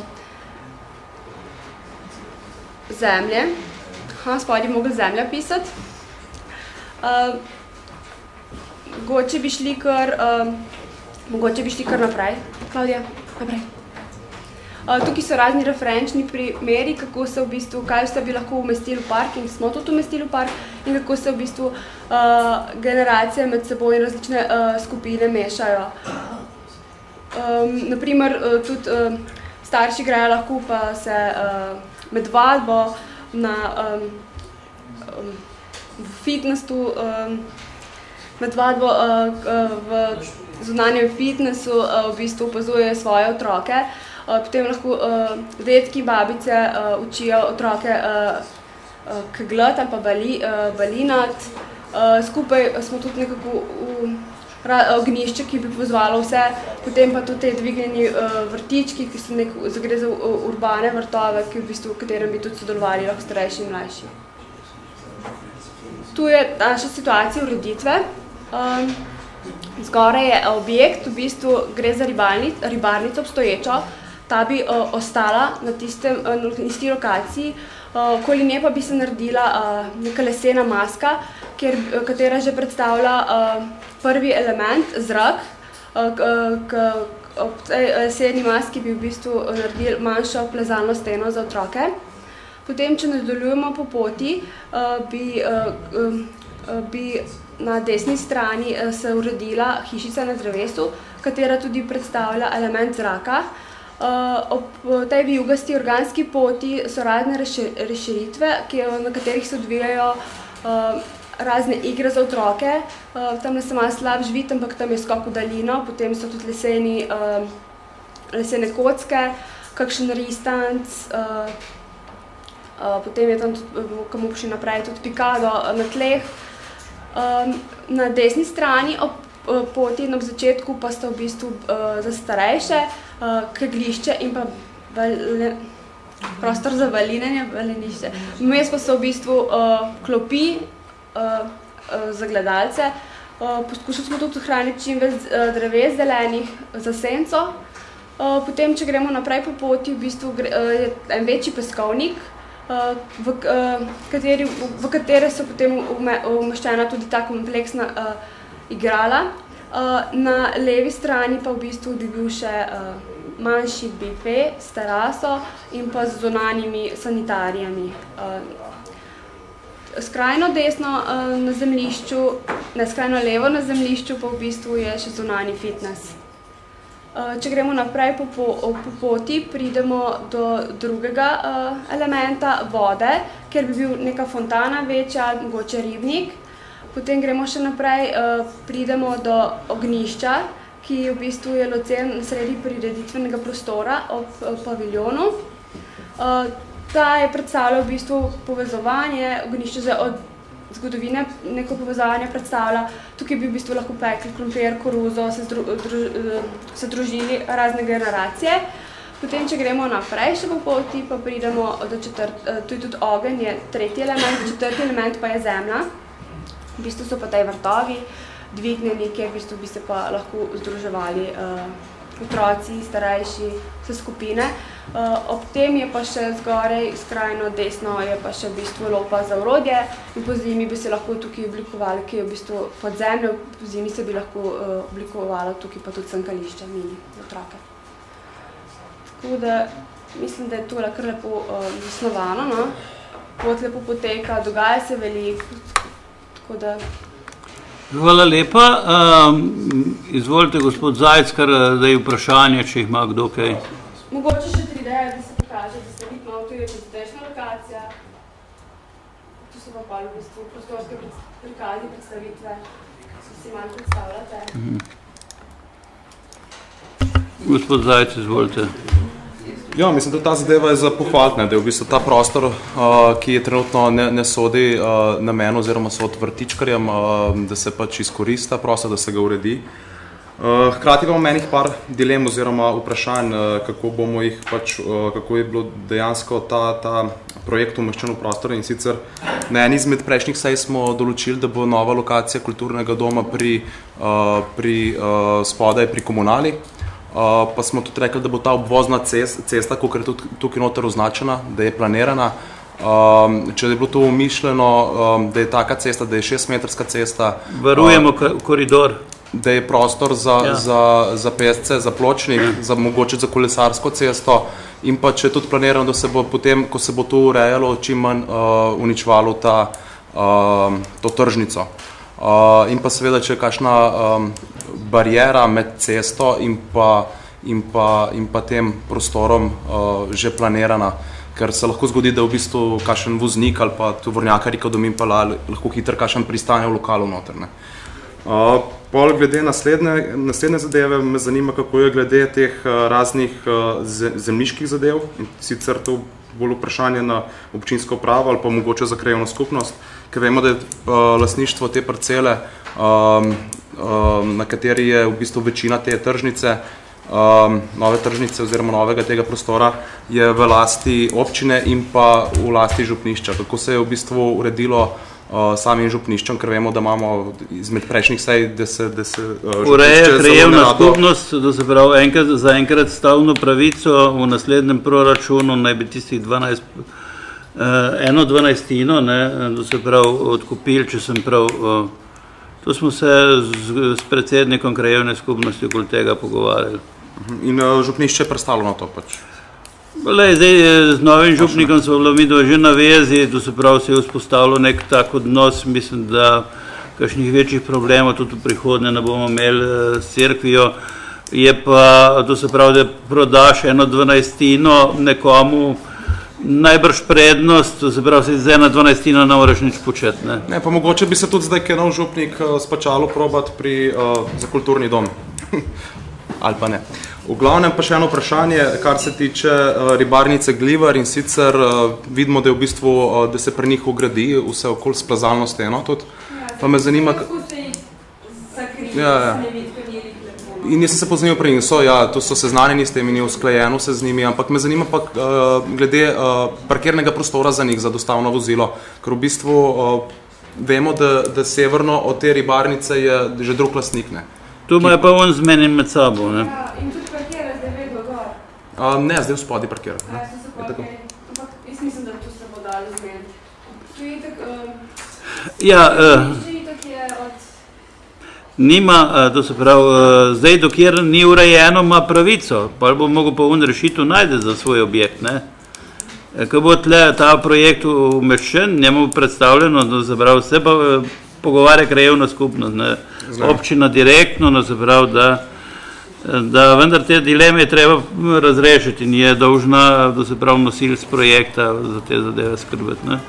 zemlje. Ha, spodaj bi mogli zemlja pisati. Uh, mogoče bi šli kar uh, Mogoče bi šli kar naprej. Klaudija, naprej. Uh, tukaj so razni referenčni primeri, kako se v bistvu, kaj vse bi lahko umestili v park in smo tudi umestili v park in kako se v bistvu uh, generacije med seboj in različne uh, skupine mešajo. Um, naprimer, uh, tudi uh, starši grejo lahko pa se uh, med vadbo na um, um, v fitnessu, um, med vadbo uh, v zunanjem fitnessu uh, v bistvu opazujejo svoje otroke. Uh, potem lahko uh, dedki, babice uh, učijo otroke uh, uh, keglati ali pa bali, uh, balinati. Uh, skupaj smo tudi nekako v ra, ognišče, ki bi pozvalo vse. Potem pa tudi te dvignjeni uh, vrtički, ki so neko, gre za uh, urbane vrtove, ki v bistvu, v katerem bi tudi sodelovali lahko starejši in mlajši. Tu je naša situacija ureditve. Um, Zgoraj je objekt, v bistvu gre za ribarnic, ribarnico obstoječo, ta bi uh, ostala na, tistem, uh, na isti lokaciji, uh, okoli nje pa bi se naredila uh, neka lesena maska, kjer, uh, katera že predstavlja uh, prvi element, zrak, uh, k, ob tej leseni maski bi v bistvu naredili manjšo plezalno steno za otroke. Potem, če nadaljujemo po poti, uh, bi, uh, uh, bi na desni strani uh, se uredila hišica na drevesu, katera tudi predstavlja element zraka. Uh, ob tej vijugasti organski poti so razne razširitve, na katerih se odvijajo uh, razne igre za otroke. Uh, tam je malo slab žvid, ampak tam je skok v daljino, potem so tudi leseni, uh, lesene kocke, kakšen ristanc, uh, uh, potem je tam, ko bomo prišli naprej, tudi pikado na tleh. Um, na desni strani ob uh, poti in ob začetku pa sta v bistvu uh, za starejše, uh, keglišče in pa vale, prostor za valinanje, valenišče. Vmes pa so v bistvu uh, klopi uh, uh, za gledalce. Uh, poskušali smo tudi ohraniti čim več uh, dreves zelenih za senco. Uh, potem, če gremo naprej po poti, v bistvu gre, uh, je en večji peskovnik, uh, v, uh, kateri, v, v katere so potem umeščena tudi ta kompleksna uh, igrala. Uh, na levi strani pa v bistvu bi bil še uh, manjši bife s teraso in pa z zunanjimi sanitarijami. Uh, Skrajno desno uh, na zemljišču, ne skrajno levo na zemljišču pa v bistvu je še zunanji fitness. Uh, če gremo naprej po, po, po poti, pridemo do drugega uh, elementa, vode, kjer bi bil neka fontana večja, mogoče ribnik. Potem gremo še naprej, uh, pridemo do ognjišča, ki v bistvu je locen sredi prireditvenega prostora ob uh, paviljonu. Uh, Ta je predstavljal v bistvu povezovanje, ognjišče že od zgodovine neko povezovanje predstavlja. Tukaj bi v bistvu lahko pekli krompir, koruzo, se, zdru, druž, se družili razne generacije. Potem, če gremo naprej še po poti, pa pridemo do četrt, tu je tudi ogenj, je tretji element, četrti element pa je zemlja. V bistvu so pa tej vrtovi dvignjeni, kjer v bistvu bi se pa lahko združevali uh, otroci, starejši, vse skupine. Uh, ob tem je pa še zgorej, skrajno desno, je pa še v bistvu lopa za orodje in po zimi bi se lahko tukaj oblikovali, ki je v bistvu pod zemljo, po zimi se bi lahko uh, oblikovalo tukaj pa tudi sankališče, mini otroke. Tako da mislim, da je tole kar lepo uh, zasnovano, no? Pot lepo poteka, dogaja se veliko, tako da... Hvala lepa. Um, izvolite, gospod Zajc, kar da je vprašanje, če jih ima kdo kaj. Mogoče še tri ideje, da se pokaže, da se vidimo, tu je prezentečna lokacija. Tu so pa pa v bistvu prostorske prikazi, predstavitve, ki si malo predstavljate. Mhm. Gospod Zajc, izvolite. Ja, mislim, da ta zadeva je za pohvaliti, da je v bistvu ta prostor, uh, ki je trenutno ne, ne sodi uh, namenu oziroma sod vrtičkarjem, uh, da se pač izkorista prostor, da se ga uredi. Uh, hkrati imamo menih par dilem oziroma vprašanj, uh, kako bomo jih pač, uh, kako je bilo dejansko ta, ta projekt umeščen v prostor in sicer na eni izmed prejšnjih sej smo določili, da bo nova lokacija kulturnega doma pri, uh, pri uh, spodaj pri komunali. Uh, pa smo tudi rekli, da bo ta obvozna cest, cesta, kakor je tudi tukaj noter označena, da je planirana. Um, če je bilo to umišljeno, um, da je taka cesta, da je šestmetrska cesta. Varujemo uh, koridor. Da je prostor za, ja. za, za pesce, za pločnik, ja. za mogoče za kolesarsko cesto in pa če je tudi planirano, da se bo potem, ko se bo to urejalo, čim manj uh, uničevalo ta, uh, to tržnico. Uh, in pa seveda, če je kakšna um, barijera med cesto in pa, in pa, in pa tem prostorom uh, že planirana, ker se lahko zgodi, da v bistvu kakšen voznik ali pa tovornjakar rekel, da mi pa lahko hitro kakšen pristane v lokalu noter. Ne. Uh, pol glede naslednje, naslednje zadeve me zanima, kako je glede teh uh, raznih uh, zemljiških zadev, in sicer to bolj vprašanje na občinsko upravo ali pa mogoče za krajevno skupnost, ker vemo, da je uh, lastništvo te parcele, um, um, na kateri je v bistvu večina te tržnice, um, nove tržnice oziroma novega tega prostora, je v lasti občine in pa v lasti župnišča. Kako se je v bistvu uredilo uh, samim župniščem, ker vemo, da imamo izmed prejšnjih sej, da se, da se uh, ureja krajevna skupnost, da se pravi enkrat, za enkrat stavno pravico v naslednjem proračunu naj bi tistih dvanajst, uh, eno dvanajstino, ne, da se pravi odkupili, če sem prav, uh, to smo se z, z predsednikom krajevne skupnosti okoli tega pogovarjali. In uh, župnišče je prestalo na to pač? Lej, zdaj z novim župnikom so bilo mi že na vezi, to se pravi se je vzpostavilo nek tak odnos, mislim, da kakšnih večjih problemov tudi v prihodnje ne bomo imeli s cerkvijo, je pa, to se pravi, da prodaš eno dvanajstino nekomu najbrž prednost, to se pravi, se z ena dvanajstina ne moraš nič početi, ne. Ne, pa mogoče bi se tudi zdaj kaj nov župnik uh, spačalo probati pri, uh, za kulturni dom. Ali pa ne. V glavnem pa še eno vprašanje, kar se tiče uh, ribarnice Glivar in sicer uh, vidimo, da je v bistvu, uh, da se pri njih ugradi vse okoli s plazalno steno tudi. Pa me zanima... Ja, ja. In jaz sem se pozanil pri njih, so, ja, to so seznanjeni s tem in je usklajeno se z njimi, ampak me zanima pa uh, glede uh, parkirnega prostora za njih, za dostavno vozilo, ker v bistvu uh, vemo, da, da severno od te ribarnice je že drug lastnik, ne. Tu ima pa on zmenim med sabo, ne. Ja, in tudi parkira zdaj vedno gor. Uh, ne, zdaj v spodi parkira. Ja, se se pa, okay. Ampak jaz mislim, da tu se bo dalo zmeniti. Tu je tak... Uh, ja, uh, itak je od... Nima, uh, to se pravi, uh, zdaj dokjer ni urejeno, ima pravico, pa bo mogel pa on rešitev najde za svoj objekt, ne. Ko bo tle ta projekt umeščen, njemu predstavljeno, da se pravi, vse pa uh, pogovarja krajevna skupnost, ne. Občina direktno, no se pravi, da, da vendar te dileme je treba razrešiti in je dolžna, da se pravi, nosilc projekta za te zadeve skrbeti, ne.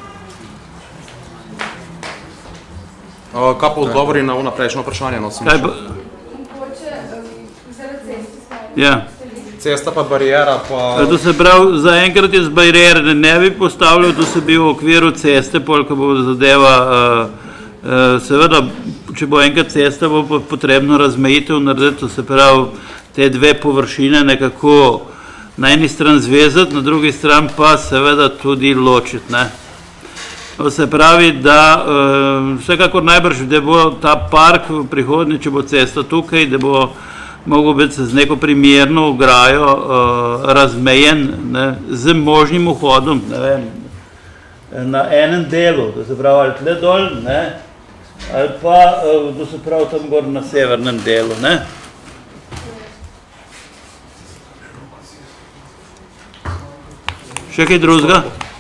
Uh, kaj pa odgovori na ono prejšnjo vprašanje? No, kaj pa? Mogoče zaradi ceste. Ja. Cesta pa barijera pa... To se pravi, zaenkrat je z barijere ne bi postavljal, to se bi v okviru ceste, pol, ko bo zadeva, uh, uh, seveda, če bo enkrat cesta, bo potrebno razmejitev narediti, to se pravi, te dve površine nekako na eni stran zvezati, na drugi stran pa seveda tudi ločiti, ne. To se pravi, da uh, vsekakor najbrž, da bo ta park v prihodnje, če bo cesta tukaj, da bo mogel biti z neko primerno ograjo uh, razmejen, ne, z možnim vhodom, ne vem, na enem delu, to se pravi, ali tle dol, ne, ali pa, uh, to se pravi, tam gor na severnem delu, ne. Še kaj drugega?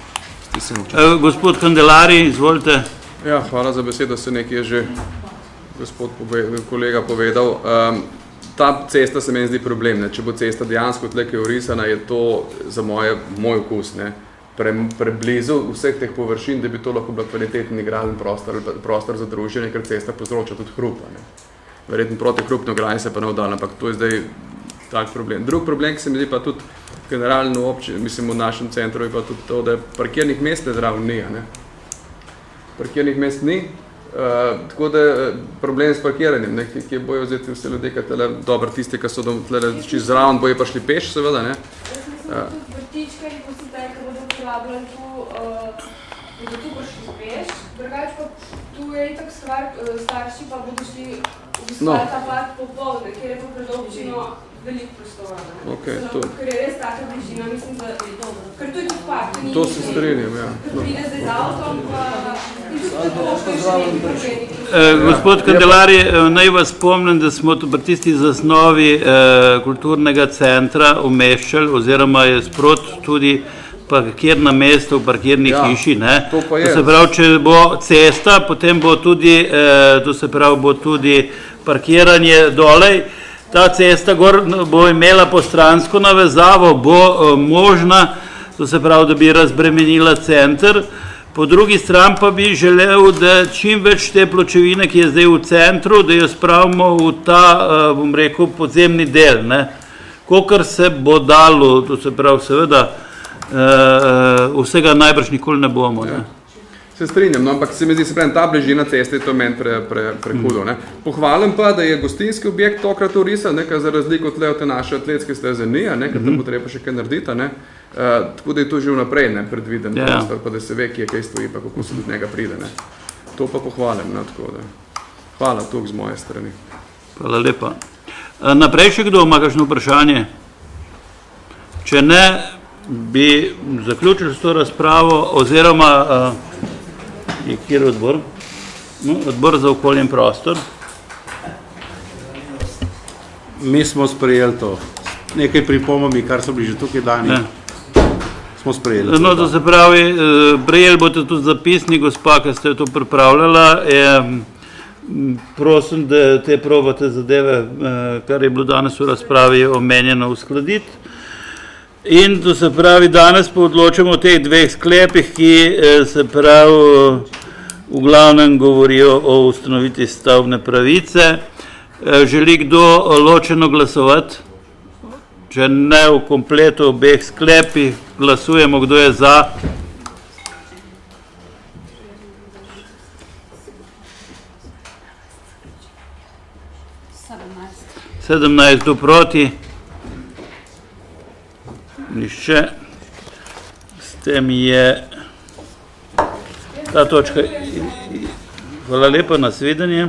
Uh, gospod Kandelari, izvolite. Ja, hvala za besedo, se nekaj je že gospod pove, kolega povedal. Um, ta cesta se meni zdi problem, ne. Če bo cesta dejansko tleke urisana, je to za moje, moj okus, ne, pre, preblizu vseh teh površin, da bi to lahko bila kvaliteten igralni prostor, prostor za druženje, ker cesta povzroča tudi hrupa, ne. Verjetno proti hrupno granje se pa ne vdal, ampak to je zdaj tak problem. Drug problem, ki se mi zdi pa tudi generalno občin, mislim, v našem centru je pa tudi to, da parkirnih mest ne zraven ni, ne. Parkirnih mest ni, uh, tako da problem s parkiranjem, ne, ki bojo vzeti vse ljudje, ki tele, dobro, tisti, ki so tle čist zraven, bojo pa šli peš, seveda, ne. Jaz mislim, da tudi vrtičkarji, ko si taj, ki bodo uporabljali tu, uh, bodo tu prišli peš, drugač pa tu je itak stvar, uh, starši pa bodo šli v bistvu no. Ta park popoldne, kjer je pa pred občino veliko prostora, ne. Okay, Zelo, ker je res taka bližina, mislim, da je dobro. Ker to je tudi park, to ni... To se strinjam, ja. Ker pride zdaj z avtom, pa... In tudi to, je še nekaj problemih. Eh, gospod Kandelari, naj vas spomnim, da smo tu pri tisti zasnovi eh, kulturnega centra umeščali, oziroma je sprot tudi parkirna mesta v parkirni ja, hiši, ne. To pa je. To se pravi, če bo cesta, potem bo tudi, eh, to se pravi, bo tudi parkiranje dolej. Ta cesta gor bo imela postransko navezavo, bo uh, možna, to se pravi, da bi razbremenila center. Po drugi stran pa bi želel, da čim več te pločevine, ki je zdaj v centru, da jo spravimo v ta, uh, bom rekel, podzemni del, ne. Kokor se bo dalo, to se pravi, seveda, uh, vsega najbrž nikoli ne bomo, ne. Ja. Se strinjam, no, ampak se mi zdi, se pravim, ta bližina ceste je to meni pre, pre, prehudo, ne. Pohvalim pa, da je gostinski objekt tokrat urisan, ne, za razliko od te naše atletske steze ni, ne, ker tam bo treba še kaj narediti, ne. Uh, tako da je to že vnaprej, ne, predviden ja. prostor, pa da se ve, kje kaj stoji, pa kako se do njega pride, ne. to pa pohvalim, ne, tako da. Hvala, toliko z moje strani. Hvala lepa. Naprej še kdo ima kakšno vprašanje? Če ne, bi zaključili s to razpravo, oziroma je kjer odbor? No, odbor za okolje in prostor. Mi smo sprejeli to. Nekaj pripomami, kar so bili že tukaj dani. Ne. Smo sprejeli. No, to se pravi, prejeli boste tudi zapisnik, gospa, ki ste to pripravljala. Prosim, da te probate zadeve, kar je bilo danes v razpravi omenjeno, uskladiti. In to se pravi, danes pa odločamo o teh dveh sklepih, ki se pravi v glavnem govorijo o ustanovitvi stavbne pravice. Želi kdo ločeno glasovati? Če ne, v kompletu obeh sklepih glasujemo, kdo je za. sedemnajst do proti. Nišče. S tem je ta točka. Hvala lepa, nasvidenje.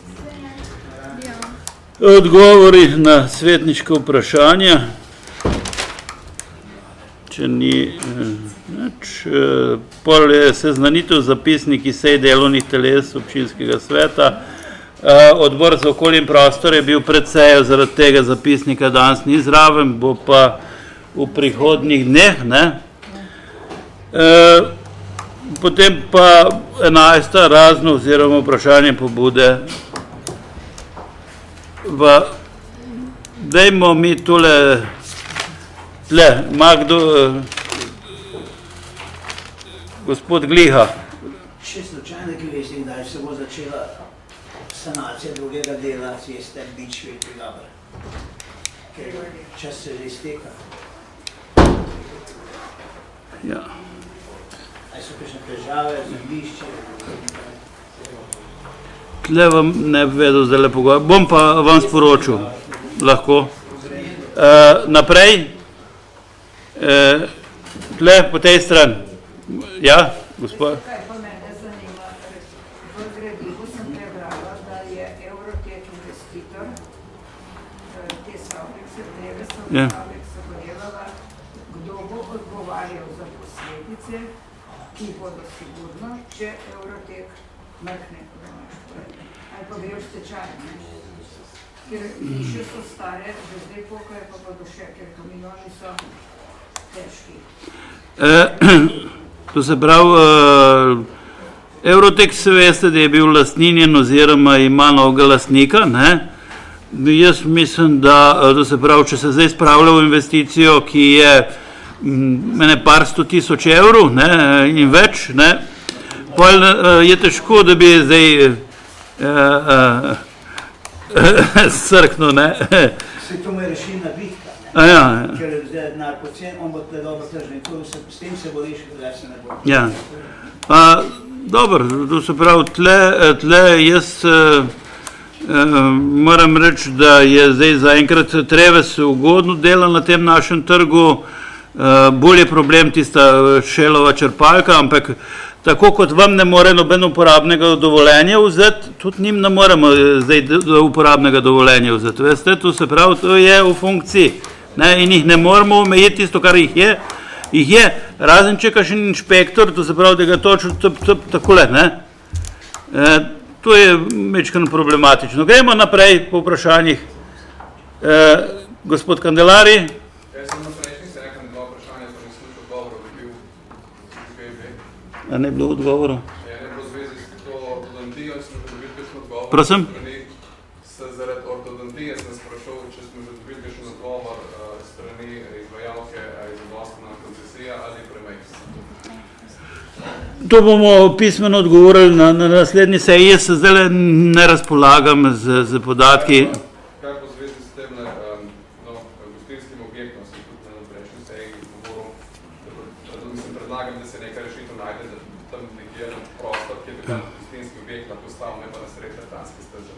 Odgovori na svetniške vprašanja. Če ni nič. Pol je seznanitev zapisniki sej delovnih teles občinskega sveta. Odbor za okolje in prostor je bil pred sejo, zaradi tega zapisnika danes ni zraven, bo pa v prihodnjih dneh, ne. Potem pa enajsta razno oziroma vprašanje pobude. Dajmo mi tole, tle, ima kdo, gospod Gliha. Še slučajno, ki veste, kdaj se bo začela sanacija drugega dela ceste Bič-Veliki Gaber. Ker čas se že izteka. Ja. Ali so kakšne težave, zemljišče? Tle vam ne bi vedel zdaj lepo govor. Bom pa vam sporočil. Lahko. Naprej. Tle po tej strani. Ja, gospod. Ja. Kdo bo odgovarjal za posledice, ki bodo sigurno, če Eurotek mrkne, ali pa gre v stečaj, ker hiše so stare, že zdaj pokajo, pa bodo še, ker kamioni so težki. To se pravi, Eurotek se veste, da je bil lastninjen oziroma ima novega lastnika, ne? Jaz mislim, da, da se pravi, če se zdaj spravlja v investicijo, ki je mene par sto tisoč evrov, ne, in več, ne, pol je težko, da bi zdaj srknil, ne. Se to mu je rešilna bitka, ne? A ja. Ker je zdaj denar pocen, on bo tle dobro tržen, s tem se bo rešil, da se ne bo. Ja. Dobro, to se pravi, tle jaz moram reči, da je zdaj zaenkrat Treves ugodno dela na tem našem trgu, bolj je problem tista Šelova črpalka, ampak tako kot vam ne more noben uporabnega dovoljenja vzeti, tudi njim ne moremo zdaj uporabnega dovoljenja vzeti, veste, to se pravi, to je v funkciji, ne, in jih ne moramo omejiti tisto, kar jih je, jih je, razen če kakšen inšpektor, to se pravi, da ga točno takole, ne. To je mečkano problematično. Gremo naprej po vprašanjih. Gospod Kandelari. Jaz sem na prejšnji se nekaj dva vprašanja, pa nisem nič odgovoril, da bi bil tukaj ve. A ne bilo odgovorov? Ja, ne bilo zvezi s to ortodontijo, sem že dobil kakšen odgovor. Prosim? Zaradi ortodontije sem sprašal, če smo že dobili kakšen odgovor strani izvajalke, ali zadostna koncesija ali premajh. To bomo pismeno odgovorili na, na naslednji seji, jaz se zdaj ne razpolagam z, z podatki. Kaj po zvezi s tem, no, gostinskim objektom, sem tudi na prejšnji seji govoril, da mislim, predlagam, da se nekaj rešitev najde, da tam nekje prostor, kjer bi tam gostinski objekt lahko stal, ne pa na sred Tartanske steze.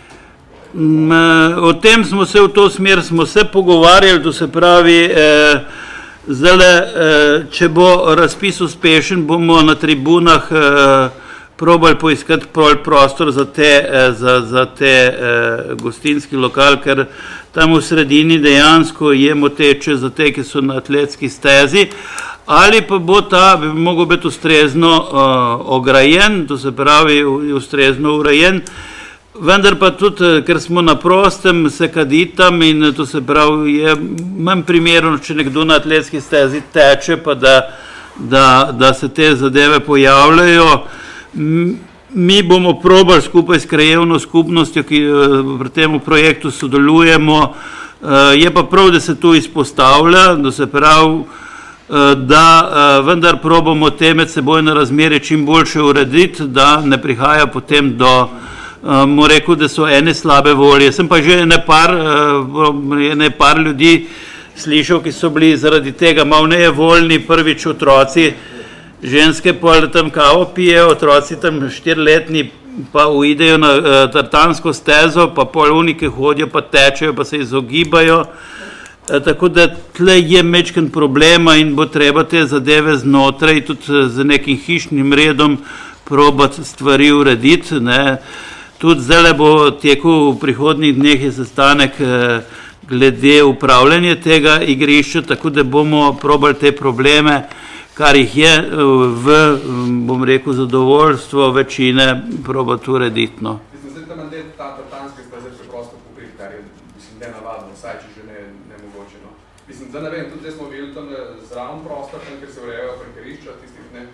O tem smo se v to smer, smo se pogovarjali, to se pravi, eh, zdaj, če bo razpis uspešen, bomo na tribunah probali poiskati prostor za te, za, za te eh, gostinski lokal, ker tam v sredini dejansko je moteče za te, ki so na atletski stezi, ali pa bo ta, bi mogel biti ustrezno uh, ograjen, to se pravi ustrezno urejen, vendar pa tudi, ker smo na prostem, se kadi tam in to se pravi, je manj primerno, če nekdo na atletski stezi teče, pa da, da, da se te zadeve pojavljajo. Mi bomo probali skupaj s krajevno skupnostjo, ki pri tem projektu sodelujemo, je pa prav, da se to izpostavlja, da se pravi, da vendar probamo te medsebojne razmere čim boljše urediti, da ne prihaja potem do, mu rekel, da so ene slabe volje. Sem pa že ene par, ene par ljudi slišal, ki so bili zaradi tega malo nejevoljni, prvič otroci, ženske pa tam kavo pijejo, otroci tam štiriletni pa uidejo na uh, tartansko stezo, pa polunike hodijo, pa tečejo, pa se izogibajo. Uh, tako da tle je mečken problema in bo treba te zadeve znotraj tudi z nekim hišnim redom probati stvari urediti. Ne. Tudi zdaj bo tekel v prihodnjih dneh je sestanek uh, glede upravljanja tega igrišča, tako da bomo probali te probleme, kar jih je v, bom rekel, zadovoljstvo večine probati urediti. No. Mislim, zdaj tam mandel ta tartanske steze preprosto pokriti, kar je, mislim, nenavadno, vsaj če že ne, nemogoče. No. Mislim, zdaj ne vem, tudi zdaj smo videli tam zraven prostor, tam, kjer se urejajo parkirišča, tistih ne,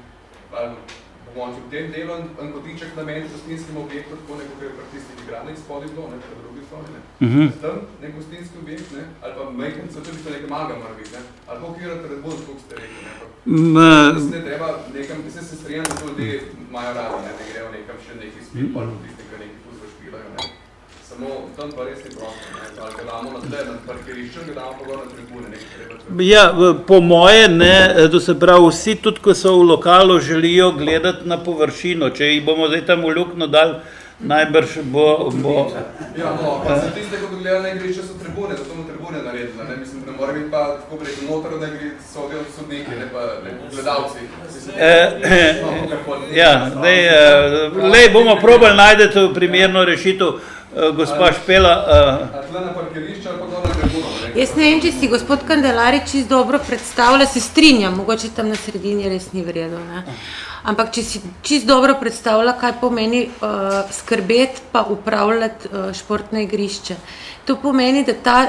pomoči v tem delu, en kotiček namen gostinskim objektom, tako neko, kjer je pri tistih igranih spodaj bilo, ne, pri drugi strani, ne. Uh-huh. Tam nek gostinski objekt, ne, ali pa majhen, so tudi nekaj maga mora biti, ne, ali pa okvirati redbol, kako ste rekli, ne. Mislim, ne treba nekam, mislim, se strijam, da to ljudi imajo radi, ne, da grejo nekam še neki spil, pa tisti, ki neki fuzbe špilajo, ne. Samo tam pa res ni prosto, ne, ali ga damo na tle, na parkirišču, ga damo pa gor na tribune, nekaj treba treba. Ja, po moje ne, to se pravi, vsi tudi, ko so v lokalu, želijo gledati na površino, če jih bomo zdaj tam v lukno dali, najbrž bo... bo ja, no, pa za tiste, ko gledajo na igrišče, so tribune, zato bomo tribune naredili, ne, mislim, ne mora biti pa tako preko noter, da gre sodijo sodniki, ne pa ne, gledalci. Mislim, eh, no, ja, dej, eh, lej, bomo probali najdeti primerno rešitev, eh, gospa Špela. Eh. A tle na parkirišče ali pa dol na tribuno? Jaz ne vem, če si gospod Kandelari čist dobro predstavlja, se strinjam, mogoče tam na sredini res ni vredo, ne. Ampak če si čist dobro predstavlja, kaj pomeni uh, skrbeti pa upravljati uh, športne igrišče. To pomeni, da ta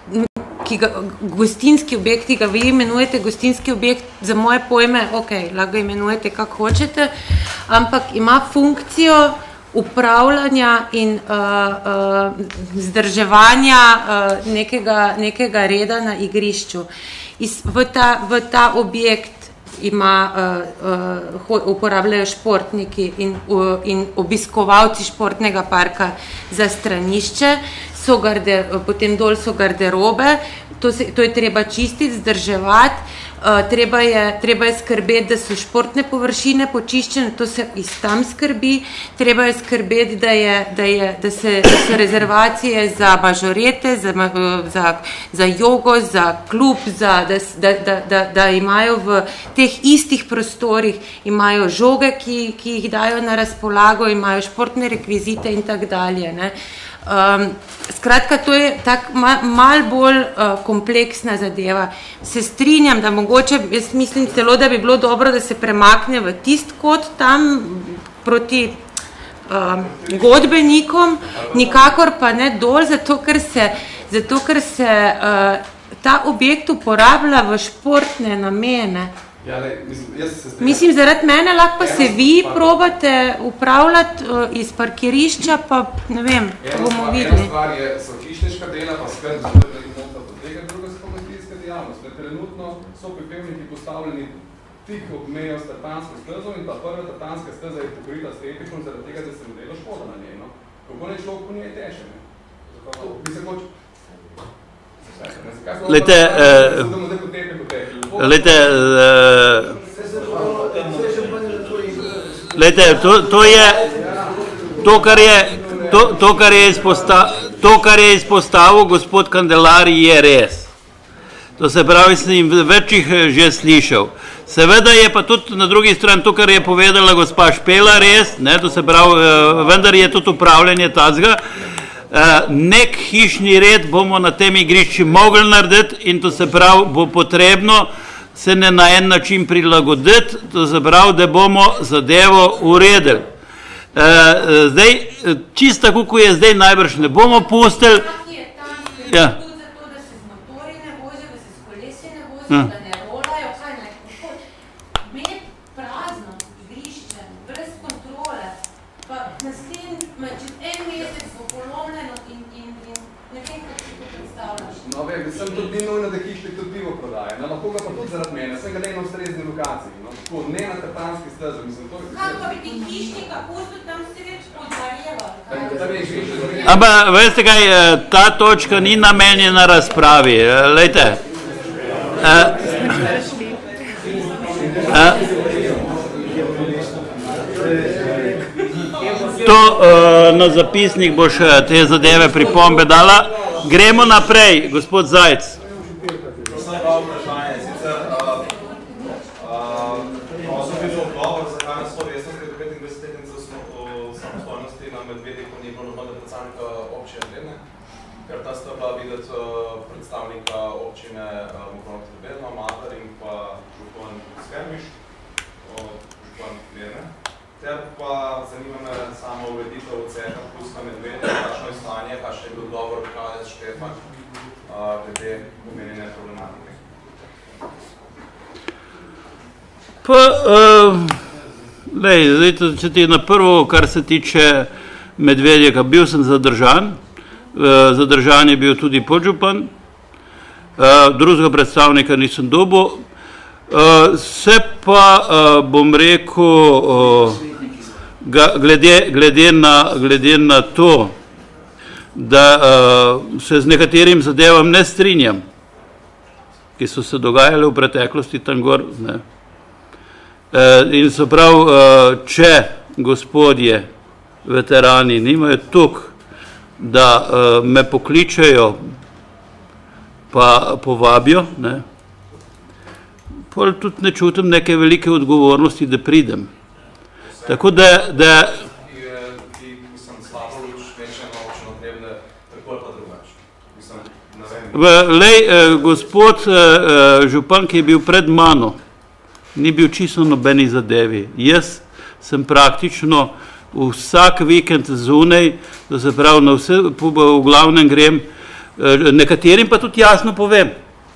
ki ga, gostinski objekt, ki ga vi imenujete gostinski objekt, za moje pojme, ok, lahko ga imenujete kako hočete, ampak ima funkcijo upravljanja in uh, uh, zdrževanja uh, nekega, nekega reda na igrišču. Iz, v, ta, v ta objekt ima, uh, uh, uporabljajo športniki in, uh, in obiskovalci športnega parka za stranišče, so garde, potem dol so garderobe, to, se, to je treba čistiti, zdrževati, uh, treba, je, treba je skrbeti, da so športne površine počiščene, to se iz tam skrbi, treba je skrbeti, da, je, da, je, da, se, da so rezervacije za mažorete, za, za, za jogo, za klub, za, da, da, da, da, da imajo v teh istih prostorih, imajo žoge, ki, ki jih dajo na razpolago, imajo športne rekvizite in tak dalje, ne. Um, skratka, to je tak ma, mal bolj uh, kompleksna zadeva. Se strinjam, da mogoče, jaz mislim celo, da bi bilo dobro, da se premakne v tist kot tam proti uh, godbenikom, nikakor pa ne dol, zato ker se, zato, ker se uh, ta objekt uporablja v športne namene. Ja, le, mislim, jaz se strinjam. Mislim, zaradi mene lahko pa se vi probate upravljati uh, iz parkirišča, pa ne vem, to bomo videli. Ena stvar je, so hišniška dela, pa skrb za to, da jih mota potega, druga so komercijska dejavnost. Trenutno so pripevniki postavljeni tik ob mejo s tartansko stezo in ta prva tartanska steza je pokrita s tepikom, zaradi tega, da se ne dela škoda na njej. No? Kako ne človek po njej teče? Ne? To bi se hoče... Lejte, lejte, lejte, to, to je, to, kar je, to, to, kar je izpostavil, to, kar je izpostavil gospod Kandelari, je res. To se pravi, sem večjih že slišal. Seveda je pa tudi na drugi strani to, kar je povedala gospa Špela, res, ne, to se pravi, vendar je tudi upravljanje tazga. Nek hišni red bomo na tem igrišči mogli narediti in to se pravi, bo potrebno se ne na en način prilagoditi, to se pravi, da bomo zadevo uredili. Zdaj, čisto tako, ko je zdaj, najbrž ne bomo pustili. Ja. Ja. No, vem, sem tudi ni nujno, da hišnik tudi pivo prodaje. No, lahko ga pa tudi zaradi mene, sem ga le na ustrezni lokaciji. No, tako, ne na Tartanski stezi, mislim, to je... Kaj pa bi ti hišnika pustil, tam si več podvarjeva? Ampak, veste kaj, ta točka ni namenjena razpravi. Lejte, to na zapisnik boš te zadeve pripombe dala. Gremo naprej, gospod Zajc. Ker ta sta bila videti predstavnika občine Mokrona-Trobelno, Mater in pa župan Skermiš, župan Lene. Ter pa zanima me samo ureditev ceha Pustna Medvedja, kakšno je stanje, kakšen je bil dogovor Kradec Štefan glede omenjene problematike. Pa, lej, zdaj, če ti na prvo, kar se tiče Medvedjega, bil sem zadržan, zadržan je bil tudi podžupan, drugega predstavnika nisem dobil, se pa, bom rekel, glede na to, da se z nekaterim zadevam ne strinjam, ki so se dogajale v preteklosti tam gor, ne. In so prav, če gospodje veterani nimajo toliko, da me pokličejo pa povabijo, ne, pol tudi ne čutim neke velike odgovornosti, da pridem. Tako da... Lej, gospod župan, ki je bil pred mano, ni bil čisto nobeni zadevi. Jaz sem praktično vsak vikend zunaj, da se pravi, na vse, v glavnem grem, nekaterim pa tudi jasno povem,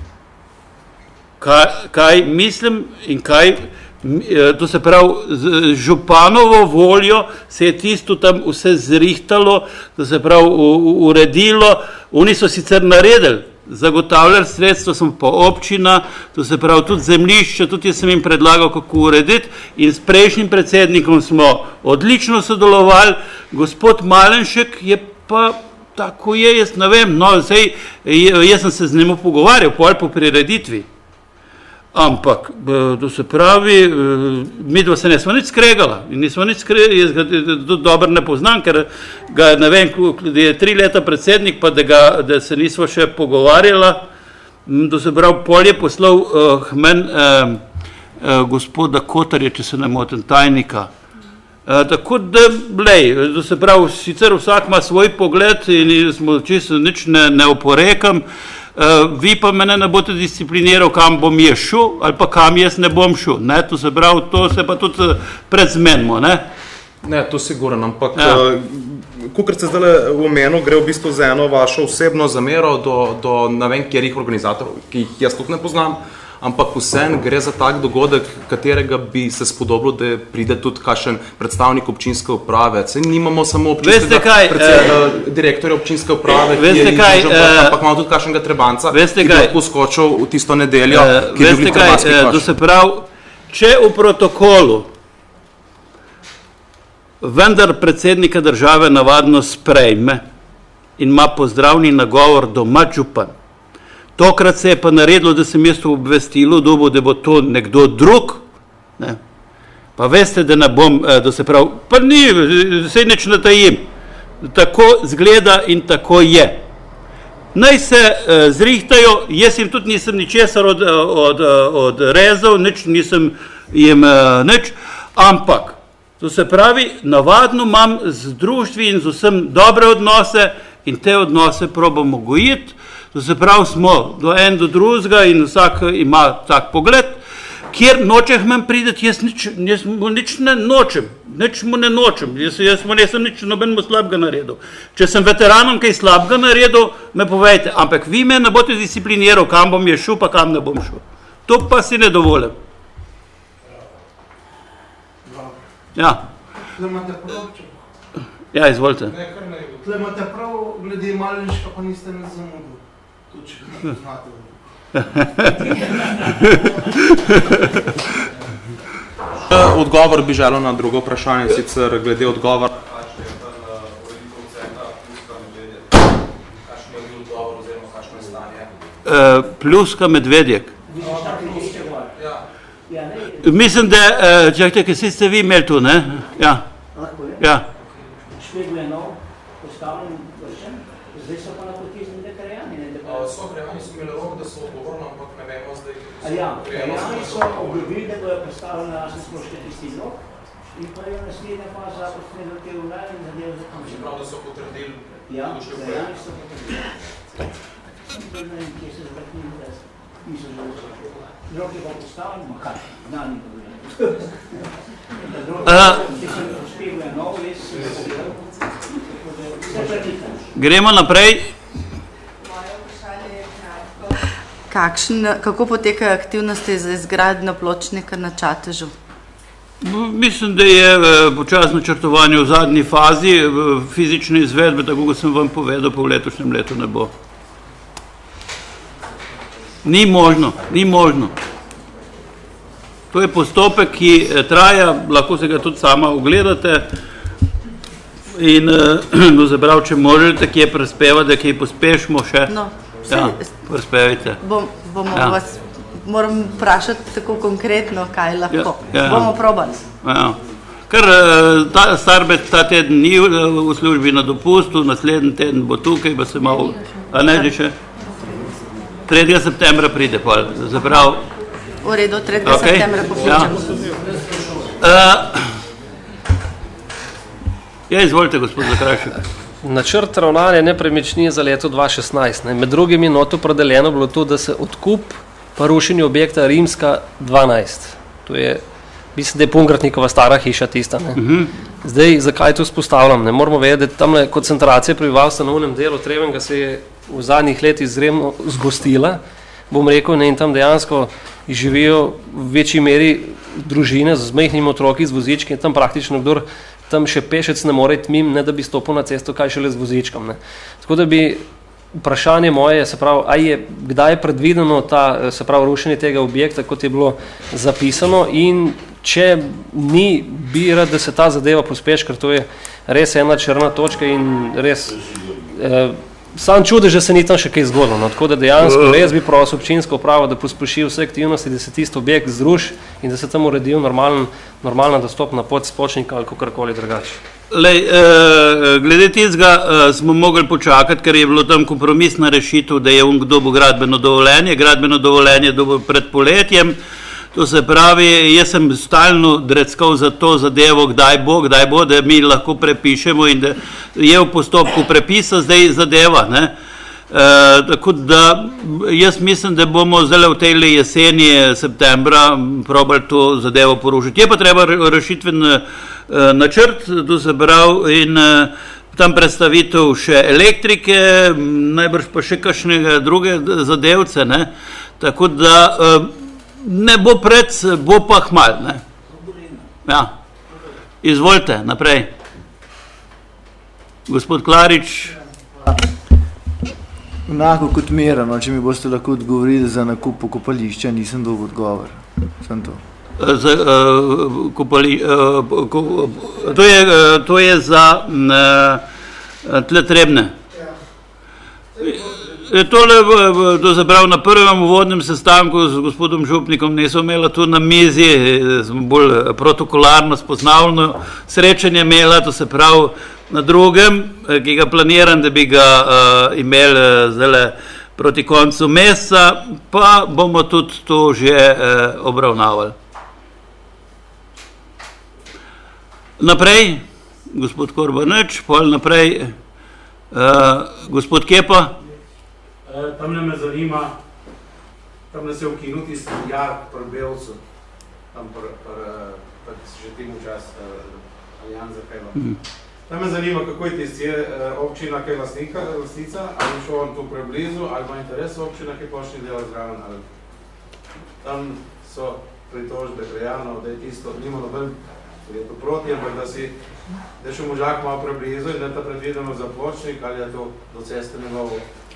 kaj mislim in kaj, to se pravi, z županovo voljo se je tisto tam vse zrihtalo, da se pravi, uredilo, oni so sicer naredili, zagotavljali sredstvo, sem pa občina, to se pravi tudi zemljišče, tudi jaz sem jim predlagal, kako urediti in s prejšnjim predsednikom smo odlično sodelovali, gospod Malenšek je pa tako je, jaz ne vem, no, sej, jaz sem se z njim pogovarjal, pol po prireditvi, ampak, to se pravi, mi dva se nismo nič skregala in nismo nič skregala, jaz ga tudi dobro ne poznam, ker ga, ne vem, je tri leta predsednik, pa da, ga, da se nismo še pogovarjala, to se pravi, pol je poslal uh, men uh, uh, gospoda Kotarja, če se ne motim, tajnika. Uh, tako da, lej, to se pravi, sicer vsak ima svoj pogled in smo čisto nič ne, ne oporekam, Uh, vi pa mene ne boste discipliniral, kam bom jaz šel, ali pa kam jaz ne bom šel, ne, to se pravi, to se pa tudi predzmenimo, ne. Ne, to sigurno, ampak, ja. uh, kakor ste zdaj v omenu, gre v bistvu za eno vašo osebno zamero do, do ne vem, kjerih organizatorov, ki jih jaz tudi ne poznam, ampak vsem gre za tak dogodek, katerega bi se spodobilo, da pride tudi kakšen predstavnik občinske uprave. Saj nimamo samo občinskega kaj, predsed, uh, direktorja občinske uprave, ki je kaj, uh, ampak imamo tudi kakšnega trebanca, ki bi lahko skočil v tisto nedeljo, uh, ki je bil trebanski uh, to se pravi, če v protokolu vendar predsednika države navadno sprejme in ima pozdravni nagovor doma župan, tokrat se je pa naredilo, da sem jaz to obvestilo dobil, da bo to nekdo drug, ne? Pa veste, da ne bom, da se pravi, pa ni, sej nič ne tajim, tako zgleda in tako je. naj se uh, zrihtajo, jaz jim tudi nisem ničesar od, od, od rezal, nič nisem jim uh, nič, ampak, to se pravi, navadno imam z društvi in z vsem dobre odnose in te odnose probamo gojiti, to se pravi, smo do en do drugega in vsak ima tak pogled, kjer nočeh mem prideti, jaz nič, jaz mu nič ne nočem, nič mu ne nočem, jaz, jaz mu nisem nič nobenemu slabega naredil. Če sem veteranom kaj slabega naredil, me povejte, ampak vi me ne boste discipliniral, kam bom je šel, pa kam ne bom šel. To pa si ne dovolim. Ja. Tle imate prav, če... Ja, izvolite. Tle imate prav, glede Malinška, pa niste ne zamudili. Tudi, če ne znate. Odgovor bi želel na drugo vprašanje, sicer glede odgovora. Pluska Medvedjek. Mislim, da, čakajte, kaj ste vi imeli tu, ne? Ja. Ja. Špegel je nov, postavljen, vršen, zdaj so pa na poti z njede krajani, ne? So krajani so imeli rok, da so odgovorno, ampak ne vemo zdaj. A ja, krajani so obljubili, da bojo postavljeni na jasne stroške tisti rok in pa je naslednja faza poslednja te vlade in zadev za kam. Prav, da so potrdili. Ja, krajani so potrdili. Ne vem, kje se zvrtnili, da niso želi zvrtnili. Rok je pa postavljen, ma kaj, znani govorili. Gremo naprej. Kakšen, kako potekajo aktivnosti za izgradnjo pločnika na Čatežu? Mislim, da je počasno načrtovanje v zadnji fazi, fizične izvedbe, tako kot sem vam povedal, pa v letošnjem letu ne bo. Ni možno, ni možno. To je postopek, ki traja, lahko se ga tudi sama ogledate in no, zabrav, če možete, kje prispevati, da kje pospešimo še. No, ja, prispevite. Bom, bomo ja. vas, moram vprašati tako konkretno, kaj lahko. Ja, ja. Bomo probali. Ja. Ker ta Starbet ta teden ni v službi na dopustu, naslednji teden bo tukaj, pa se malo, a ne že še? tretjega septembra pride, pa zaprav. V redu, tretjega Okay. septembra pokličem. Ja. Ja, izvolite, gospod Zakrajšek. Načrt ravnanja nepremičnin za leto dva šestnajst. Ne. Med drugim je noto predeljeno bilo to, da se odkup pa rušenje objekta Rimska dvanajst. To je, mislim, da je Pungratnikova stara hiša tista. Ne. Mhm. Zdaj, zakaj to spostavljam? Ne moramo vedeti, da tamle koncentracija prebivalstva na unem delu Trevenga se je v zadnjih letih izredno zgostila, bom rekel, ne, in tam dejansko živijo v večji meri družine z majhnimi otroki z vozički in tam praktično kdor tam še pešec ne more iti mim, ne da bi stopil na cesto, kaj šele z vozičkom. Ne. Tako da bi vprašanje moje, se pravi, a je, kdaj je predvideno ta, se pravi, rušenje tega objekta, kot je bilo zapisano in če ni, bi rad, da se ta zadeva pospeši, ker to je res ena črna točka in res eh, sam čudež, da se ni tam še kaj zgodilo. No, tako da dejansko res bi prosil občinsko upravo, da pospeši vse aktivnosti, da se tisti objekt zruši in da se tam uredi normalen, normalna dostopna pot spočnika ali kakorkoli drugače. Lej, eh, glede tizga eh, smo mogli počakati, ker je bilo tam kompromisna rešitev, da je on kdo bo gradbeno dovoljenje, gradbeno dovoljenje dobo pred poletjem. To se pravi, jaz sem stalno dreckal za to zadevo, kdaj bo, kdaj bo, da mi lahko prepišemo in da je v postopku prepisa zdaj zadeva. Ne? E, tako da jaz mislim, da bomo zdaj v tej jeseni septembra probali to zadevo porušiti. Je pa treba rešitven načrt, to se pravi, in tam predstavitev še elektrike, najbrž pa še kakšnega druge zadevce, ne? Tako da ne bo pred, bo pa hmal, ne? Ja. Izvolite, naprej. Gospod Klarič. Enako kot Merano, če mi boste lahko odgovorili za nakup pokopališča, nisem dobil odgovor. Sem to. Z, uh, kopali, uh, ko, to, je, uh, to je za uh, tle Trebne. Tole, to se pravi, na prvem uvodnem sestanku z gospodom Župnikom nismo imela tu na mizi, smo bolj protokolarno spoznavno srečanje imela, to se pravi na drugem, ki ga planiram, da bi ga uh, imeli zdaj proti koncu meseca, pa bomo tudi to že uh, obravnavali. Naprej, gospod Korbanič, pol naprej, uh, gospod Kepa. Tam me zanima, tam ne se ukinu tisti jark pri Belcu, tam pa že temu čas Aljanza kaj ima. Tam me zanima, kako je tisti, je občina kaj lastnika, lastnica, ali šel on tu preblizu, ali ima interes občina kaj plošni dela zraven, ali tam so pritožbe krajanov, da je tisto, nima noben, da je to proti, ampak da si, da je še možak malo preblizu in da je ta predvideno za pločnik, ali je to do ceste njegovo.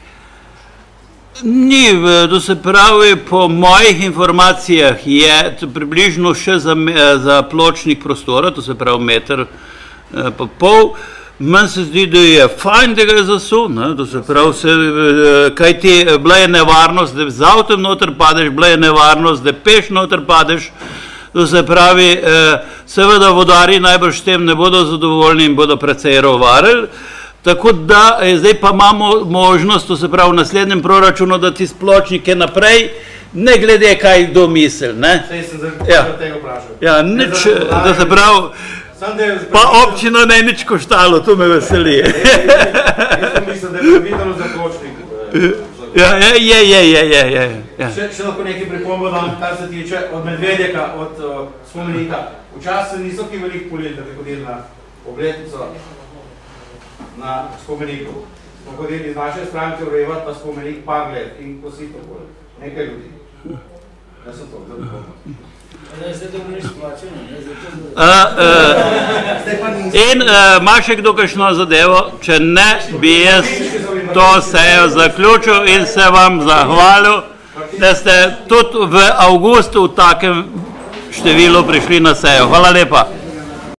Ni, to se pravi, po mojih informacijah je približno še za, za pločnik prostora, to se pravi meter pa pol. Meni se zdi, da je fajn, da ga je zasul, ne, to se pravi, se, kaj ti, bila je nevarnost, da z avtom noter padeš, bila je nevarnost, da peš noter padeš, to se pravi, seveda vodari najbrž tem ne bodo zadovoljni in bodo precej rovarili. Tako da zdaj pa imamo možnost, to se pravi v naslednjem proračunu, da ti spločnike naprej, ne glede kaj kdo misli. Sej sem zaradi tega vprašal. Ja, nič, da se pravi, pa občino ne nič koštalo, to me veseli. Jaz mislim, da je predvideno za pločnik. Ja, je, je, je, je, je. Še lahko nekaj pripombo dam, kar se tiče od Medvedjaka, od spomenika. Včasih niso ki veliko poleti, da bi hodili na obletnico na spomeniku. Smo hodili iz naše stranke urevat pa spomenik par let in kosito bolj. Nekaj ljudi. Ja sem to, zdaj pomno. Zdaj to niš plačeno, ne? In ima še kdo kakšno zadevo? Če ne, bi jaz to sejo zaključil in se vam zahvalil, da ste tudi v avgustu v takem številu prišli na sejo. Hvala lepa.